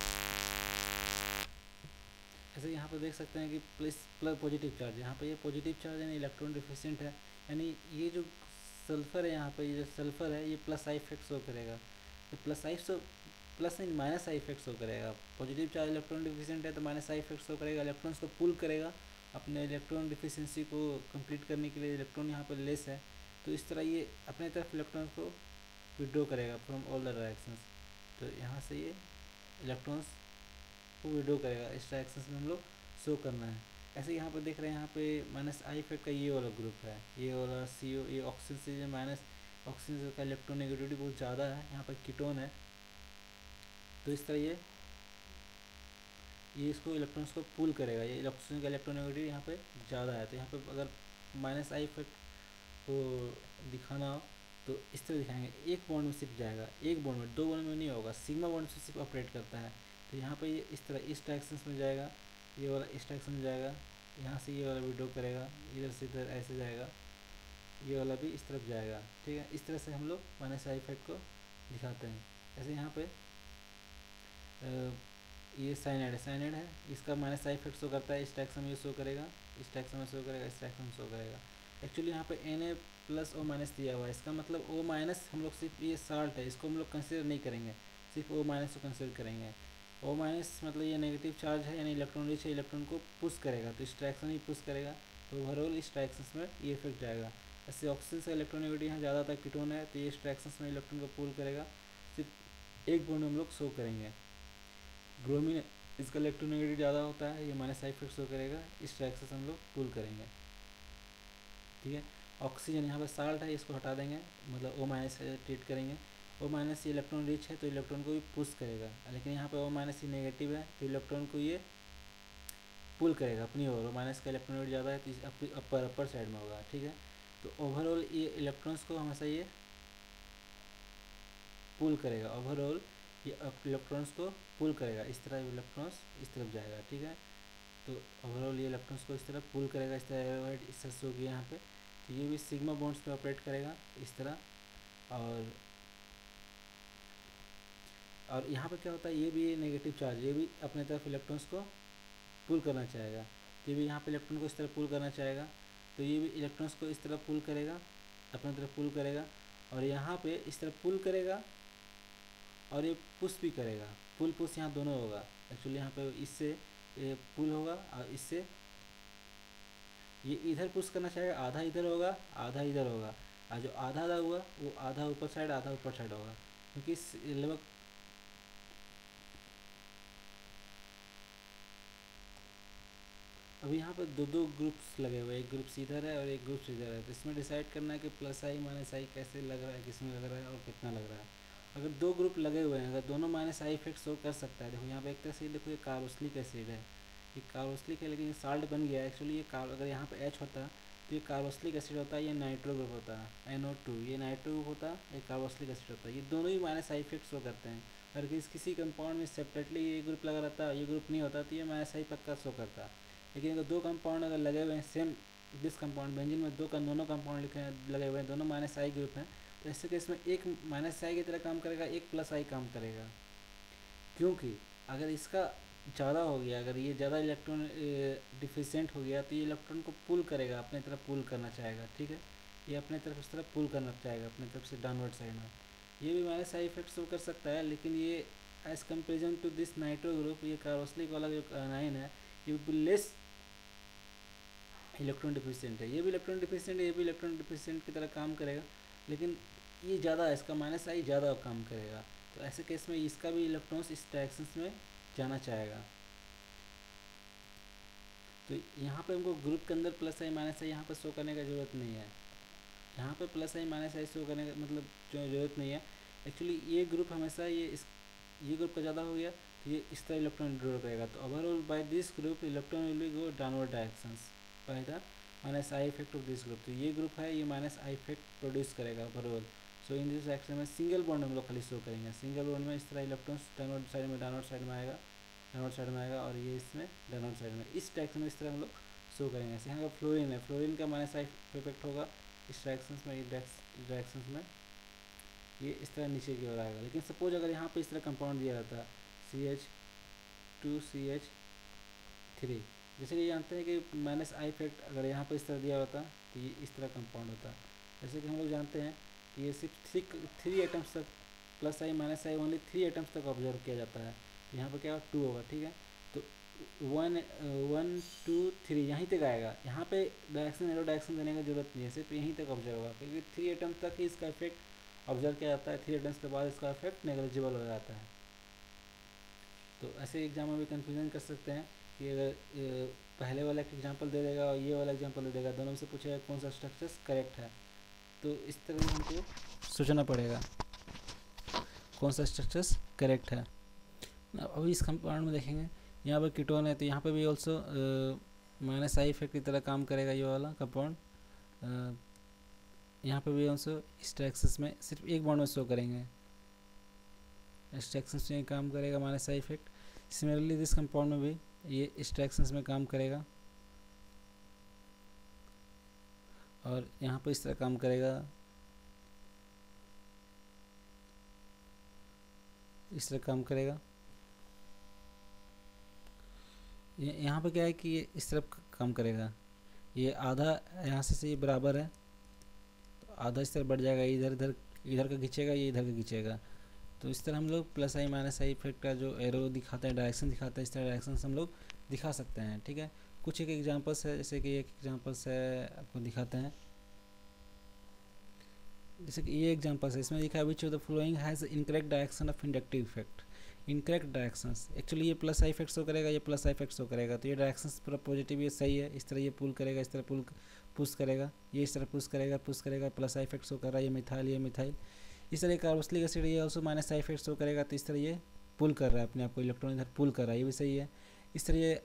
ऐसे यहाँ पर देख सकते हैं कि प्लस पॉजिटिव चार्ज, यहाँ पर ये पॉजिटिव चार्ज यानी इलेक्ट्रॉन डिफिशिएंट है, यानी ये जो सल्फर है, यहाँ पर ये जो सल्फर है ये प्लस आई इफेक्ट शो करेगा। तो प्लस नहीं माइनस आई इफेक्ट शो करेगा। पॉजिटिव चार्ज इलेक्ट्रॉन डिफिशिएंट है तो माइनस आई इफेक्ट शो करेगा, इलेक्ट्रॉन्स को पुल करेगा अपने इलेक्ट्रॉन डिफिशिएंसी को कंप्लीट करने के लिए। इलेक्ट्रॉन यहाँ पर लेस है तो इस तरह ये अपने तरफ इलेक्ट्रॉन को विड्रॉ करेगा फ्रॉम ऑल द डायरेक्शंस। तो यहाँ से ये इलेक्ट्रॉन्स को विड्रॉ करेगा, इस डायरेक्शंस में हम लोग शो करना है। ऐसे यहाँ पर देख रहे हैं, यहाँ पे माइनस आई इफेक्ट का ये वाला ग्रुप है, ये वाला CO, ये ऑक्सीजन से माइनस, ऑक्सीजन का इलेक्ट्रॉन नेगेटिविटी बहुत ज़्यादा है, यहाँ पर कीटोन है। तो इस तरह ये इसको इलेक्ट्रॉन्स को पुल करेगा, ये ऑक्सीजन का इलेक्ट्रॉन नेगेटिविटी यहाँ पे ज़्यादा है। तो यहाँ पे अगर माइनस आई इफेक्ट को दिखाना हो तो इस तरह दिखाएंगे, एक बॉन्ड में सिर्फ जाएगा, एक बॉन्ड में, दो बॉन्ड में नहीं होगा, सिग्मा बॉन्ड से सिर्फ ऑपरेट करता है। तो यहाँ पे ये इस तरह इस डायरेक्शन में जाएगा, ये वाला इस डायरेक्शन में जाएगा, यहाँ से ये वाला विड्रॉ करेगा, इधर से इधर ऐसे जाएगा, ये वाला भी इस तरफ जाएगा, ठीक है। इस तरह से हम लोग माइनस आई इफेक्ट को दिखाते हैं। ऐसे यहाँ पे ये साइनाइड है, इसका माइनस आई इफेक्ट शो करता है, इस डायरेक्शन में ये शो करेगा, इस डायरेक्शन में शो करेगा, इस डायरेक्शन में शो करेगा। एक्चुअली यहाँ पे Na प्लस O माइनस दिया हुआ है, इसका मतलब O माइनस हम लोग सिर्फ ये साल्ट है, इसको हम लोग कंसिडर नहीं करेंगे, सिर्फ O माइनस को कंसिडर करेंगे। O माइनस मतलब ये नेगेटिव चार्ज है, यानी इलेक्ट्रॉन रिच है, इलेक्ट्रॉन को पुश करेगा, तो इस डायरेक्शन ही पुश करेगा, तो ओवरऑल इस डायरेक्शन में ये इफेक्ट जाएगा। ऐसे ऑक्सीजन से इलेक्ट्रॉन नेगेटिविटी यहाँ ज़्यादा था, कीटोन है, तो ये इस डायरेक्शन में इलेक्ट्रॉन को पुल करेगा, सिर्फ एक बॉन्ड हम लोग शो करेंगे। ब्रोमीन इसका इलेक्ट्रोनेगेटिव ज़्यादा होता है, ये माइनस आई इफेक्ट शो करेगा, इस डायरेक्शन से हम लोग पुल करेंगे, ठीक है। ऑक्सीजन यहाँ पर साल्ट है, इसको हटा देंगे, मतलब O माइनस से ट्रीट करेंगे। O माइनस ये इलेक्ट्रॉन रिच है तो इलेक्ट्रॉन को भी पुश करेगा, लेकिन यहाँ पर O माइनस ही नेगेटिव है तो इलेक्ट्रॉन को ये पुल करेगा अपनी ओर। O माइनस का इलेक्ट्रॉन रेट ज़्यादा है तो अपर साइड में होगा, ठीक है। तो ओवरऑल ये इलेक्ट्रॉन्स को हमेशा ये पुल करेगा, ओवरऑल ये इलेक्ट्रॉन्स को पुल करेगा, इस तरह इलेक्ट्रॉन्स इस तरफ जाएगा, ठीक है। तो ओवरऑल ये इलेक्ट्रॉन्स को इस तरफ पुल करेगा, इस तरह इस तरह शो किया यहाँ पे। तो ये भी सिग्मा बॉन्ड्स पे ऑपरेट करेगा इस तरह, और यहाँ पे क्या होता है, ये भी नेगेटिव चार्ज, ये भी अपने तरफ इलेक्ट्रॉन्स को पुल करना चाहेगा, तो ये भी यहाँ पे इलेक्ट्रॉन को इस तरह पुल करना चाहेगा, तो ये भी इलेक्ट्रॉन्स को इस तरह पुल करेगा, अपने तरफ पुल करेगा, और यहाँ पे इस तरह पुल करेगा और ये पुश भी करेगा, पुल पुश यहाँ दोनों होगा। एक्चुअली यहाँ पे इससे ये पुल होगा और इससे ये इधर पुश करना चाहेगा, आधा इधर होगा आधा इधर होगा, और जो आधा आधा हुआ वो आधा ऊपर साइड आधा ऊपर साइड होगा, क्योंकि लगभग अभी यहाँ पे दो ग्रुप्स लगे हुए हैं, एक ग्रुप इधर है और एक ग्रुप इधर है। तो इसमें डिसाइड करना है कि प्लस आई माइनस आई कैसे लग रहा है, किसमें लग रहा है और कितना लग रहा है। अगर दो ग्रुप लगे हुए हैं, अगर दोनों माइनस आई इफेक्ट शो कर सकता है, देखो यहाँ पे एक तरह से देखो ये कार्बोक्सिलिक एसिड है, ये कार्बोक्सिलिक है, लेकिन ये साल्ट बन गया है। एक्चुअली ये अगर यहाँ पे H होता तो ये कार्बोक्सिलिक एसिड होता है, ये नाइट्रो ग्रुप होता है NO2, ये नाइट्रो ग्रुप होता है, ये कार्बोक्सिलिक एसिड होता है। ये दोनों ही माइनस आई इफेक्ट शो करते हैं। अगर किसी कंपाउंड में सेपरेटली ये ग्रुप लगा रहता ये ग्रुप नहीं होता तो ये माइनस आई पक्का शो करता है। लेकिन अगर दो कंपाउंड अगर लगे हुए हैं सेम दिस कंपाउंड बेंजीन में, दोनों कंपाउंड लिखे हैं लगे हुए हैं, दोनों माइनस आई ग्रुप हैं, तो ऐसे केस में एक माइनस आई की तरह काम करेगा, एक प्लस आई काम करेगा। क्योंकि अगर इसका ज़्यादा हो गया, अगर ये ज़्यादा इलेक्ट्रॉन डिफिशिएंट हो गया तो ये इलेक्ट्रॉन को पुल करेगा, अपने तरफ पुल करना चाहेगा, ठीक है। ये अपने तरफ इस तरफ पुल करना चाहेगा अपने तरफ से डाउनवर्ड साइड में। ये भी माइनस आई इफेक्ट शो कर सकता है, लेकिन ये as comparison to this nitro group, ये कार्बोक्सिलिक वाला जो आयन है ये भी लेस इलेक्ट्रॉन डिफिशिएंट है। ये भी इलेक्ट्रॉन डिफिशिएंट है, ये भी इलेक्ट्रॉन डिफिशिएंट की तरह काम करेगा, लेकिन ये ज़्यादा, इसका माइनस आई ज़्यादा काम करेगा। तो ऐसे केस में इसका भी इलेक्ट्रॉन्स इस डायरेक्शंस में जाना चाहेगा। तो यहाँ पे हमको ग्रुप के अंदर प्लस आई माइनस आई यहाँ पर शो करने का ज़रूरत नहीं है। यहाँ पे plus I minus I show करने का मतलब जो ज़रूरत नहीं है। एक्चुअली ये ग्रुप हमेशा ये ग्रुप का ज़्यादा हो गया तो ये इस तरह इलेक्ट्रॉन ड्रॉ करेगा। तो overall by this group electron will be go downward directions by the minus I effect of this group. तो ये ग्रुप है, ये माइनस आई इफेक्ट प्रोड्यूस करेगा overall. So in this action में सिंगल बॉन्ड हम लोग खाली शो करेंगे। सिंगल बॉन्ड में इस तरह इलेक्ट्रॉन्स डाउनवर्ड साइड में आएगा और ये इसमें डाउनवर्ड साइड में इस डायरेक्शन में इस तरह हम लोग शो करेंगे। ऐसे यहाँ का फ्लोरीन है, फ्लोरीन का माइनस आई इफेक्ट होगा इस डायरेक्शंस में, डायरेक्शंस में ये इस तरह नीचे की ओर आएगा। लेकिन सपोज अगर यहाँ पे इस तरह कंपाउंड दिया रहता CH2CH3, जैसे कि जानते हैं कि माइनस आई इफेक्ट अगर यहाँ पर इस तरह दिया होता तो ये इस तरह कंपाउंड होता। जैसे कि हम लोग जानते हैं कि ये सिर्फ थ्री एटम्स तक plus I minus I only 3 atoms तक ऑब्जर्व किया जाता है। तो यहाँ पर क्या 2 होगा, ठीक है। तो 1 2 3 यहीं तक आएगा। यहाँ पे डायरेक्शन एरो डायरेक्शन देने की जरूरत नहीं है, सिर्फ यहीं तक ऑब्जर्व होगा, क्योंकि 3 एटम तक ही इसका इफेक्ट ऑब्जर्व किया जाता है। 3 एटम्स के बाद इसका इफेक्ट नेग्लिजिबल हो जाता है। तो ऐसे एग्जाम में भी कन्फ्यूजन कर सकते हैं कि अगर पहले वाला एक एग्जाम्पल दे देगा और ये वाला एग्जाम्पल दे देगा, दोनों में से पूछेगा कौन सा स्ट्रक्चर करेक्ट है। तो इस तरह हमको सोचना पड़ेगा कौन सा स्ट्रक्चर करेक्ट है। अभी इस कंपाउंड में देखेंगे, यहाँ पर कीटोन है तो यहाँ पे भी ऑल्सो माइनस आई इफेक्ट की तरह काम करेगा ये वाला कंपाउंड। यहाँ पे भी ऑल्सो इस डायरेक्शंस में सिर्फ एक बॉन्ड में शो करेंगे, इस डायरेक्शंस में काम करेगा minus I effect. Similarly this compound में भी ये इस डायरेक्शंस में काम करेगा और यहाँ पर इस तरह काम करेगा, इस तरह काम करेगा। यहाँ पे क्या है कि ये इस तरफ काम करेगा, ये आधा यहाँ से ये बराबर है तो आधा इस तरह बढ़ जाएगा, इधर का खींचेगा, ये इधर का खींचेगा। तो इस तरह हम लोग plus I minus I effect का जो एरो दिखाता है, डायरेक्शन दिखाता है, इस तरह डायरेक्शन हम लोग दिखा सकते हैं, ठीक है। कुछ एक एग्जांपल्स है, जैसे कि एक एग्जांपल्स है आपको दिखाते हैं। जैसे कि ये एग्जांपल्स है, इसमें लिखा है which of the following has incorrect direction of inductive effect. Incorrect directions, actually ये प्लस आई इफेक्ट शो करेगा, ये प्लस आई इफेक्ट शो करेगा। तो ये डायरेक्शंस पूरा पॉजिटिव, ये सही है। इस तरह ये पुल करेगा, इस तरह पुश करेगा, ये इस तरह पुश करेगा, प्लस आई इफेक्ट शो कर रहा है, ये मिथाइल। इस तरह कार्बोक्सिलिक एसिड ये also minus I effect show करेगा, तो इस तरह ये पुल कर रहा है अपने आप को, इलेक्ट्रॉन इधर पुल कर रहा है, ये भी सही है। इस तरह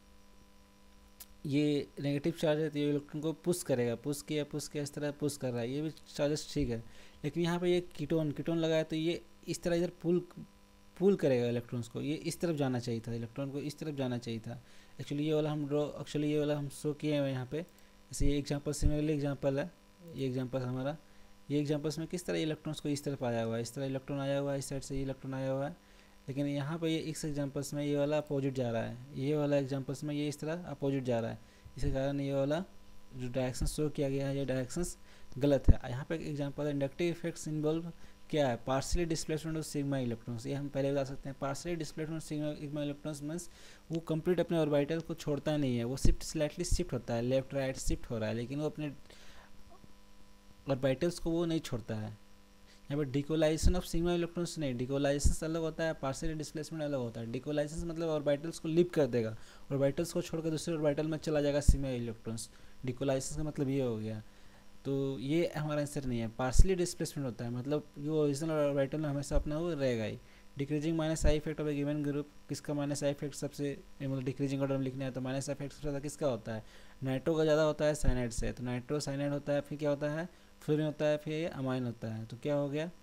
ये नेगेटिव चार्ज है तो ये इलेक्ट्रॉन को पुश करेगा, पुश किया इस तरह पुश कर रहा है, ये भी चार्जेस ठीक है। लेकिन यहाँ पे ये कीटोन लगाया तो ये इस तरह इधर पुल करेगा इलेक्ट्रॉन्स को, ये इस तरफ जाना चाहिए था, इलेक्ट्रॉन को इस तरफ जाना चाहिए था। एक्चुअली ये वाला हम शो किए हैं यहाँ पे। जैसे ये एग्जांपल सिमिलरली एग्जांपल है, ये एग्जांपल हमारा, ये एग्जांपल्स में किस तरह इलेक्ट्रॉन्स को इस तरफ आया हुआ है, इस तरह इलेक्ट्रॉन आया हुआ है, इस साइड से ये इलेक्ट्रॉन आया हुआ है। लेकिन यहाँ पे ये इस एग्जांपल्स में ये वाला अपोजिट जा रहा है, ये वाला एग्जांपल्स में ये इस तरह अपोजिट जा रहा है। इसी कारण ये वाला जो डायरेक्शन शो किया गया है ये डायरेक्शंस गलत है। यहाँ पे एग्जांपल है इंडक्टिव इफेक्ट्स इन्वॉल्व क्या है, partially displacement of sigma electrons. ये हम पहले बता सकते हैं, partially displacement of sigma electrons means वो कंप्लीट अपने ऑर्बिटल को छोड़ता नहीं है, वो स्लाइटली शिफ्ट होता है, लेफ्ट राइट शिफ्ट हो रहा है, लेकिन वो अपने ऑर्बिटल्स को वो नहीं छोड़ता है। यहाँ पर डिकोलाइजेशन ऑफ सिग्मा इलेक्ट्रॉन्स नहीं, डिकोलाइजेशन अलग होता है, पार्शियल डिस्प्लेसमेंट अलग होता है। डिकोलाइजेशन मतलब ऑर्बिटल्स को लिप कर देगा, ऑर्बिटल्स को छोड़कर दूसरे ऑर्बिटल में चला जाएगा सिग्मा इलेक्ट्रॉन्स। डिकोलाइजेशन का मतलब ये हो गया। तो ये हमारा आंसर नहीं है। पार्शियली डिस्प्लेसमेंट होता है मतलब जो ओरिजिनल ऑर्बिटल में हमेशा अपना वो रहेगा ही। Decreasing minus I effect of a given group, किसका माइनस आई इफेक्ट सबसे, मतलब डिक्रीजिंग ऑर्डर में लिखना है तो माइनस आई इफेक्ट सबसे ज़्यादा किसका होता है, नाइट्रो का ज़्यादा होता है साइनाइड से। तो नाइट्रो साइनाइड होता है, फिर क्या होता है फ्लोरीन होता है, फिर अमाइन होता है। तो क्या हो गया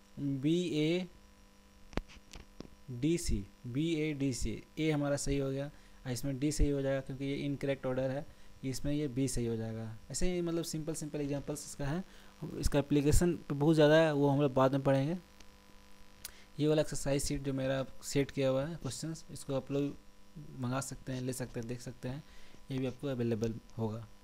BADC, ए हमारा सही हो गया, इसमें डी सही हो जाएगा क्योंकि ये इनकरेक्ट ऑर्डर है, इसमें ये बी सही हो जाएगा। ऐसे ही मतलब सिंपल एग्जांपल्स इसका है, इसका एप्लीकेशन बहुत ज़्यादा है, वो हम लोग बाद में पढ़ेंगे। ये वाला एक्सरसाइज सीट जो मेरा सेट किया हुआ है क्वेश्चंस, इसको आप लोग मंगा सकते हैं, ले सकते हैं, देख सकते हैं, ये भी आपको अवेलेबल होगा।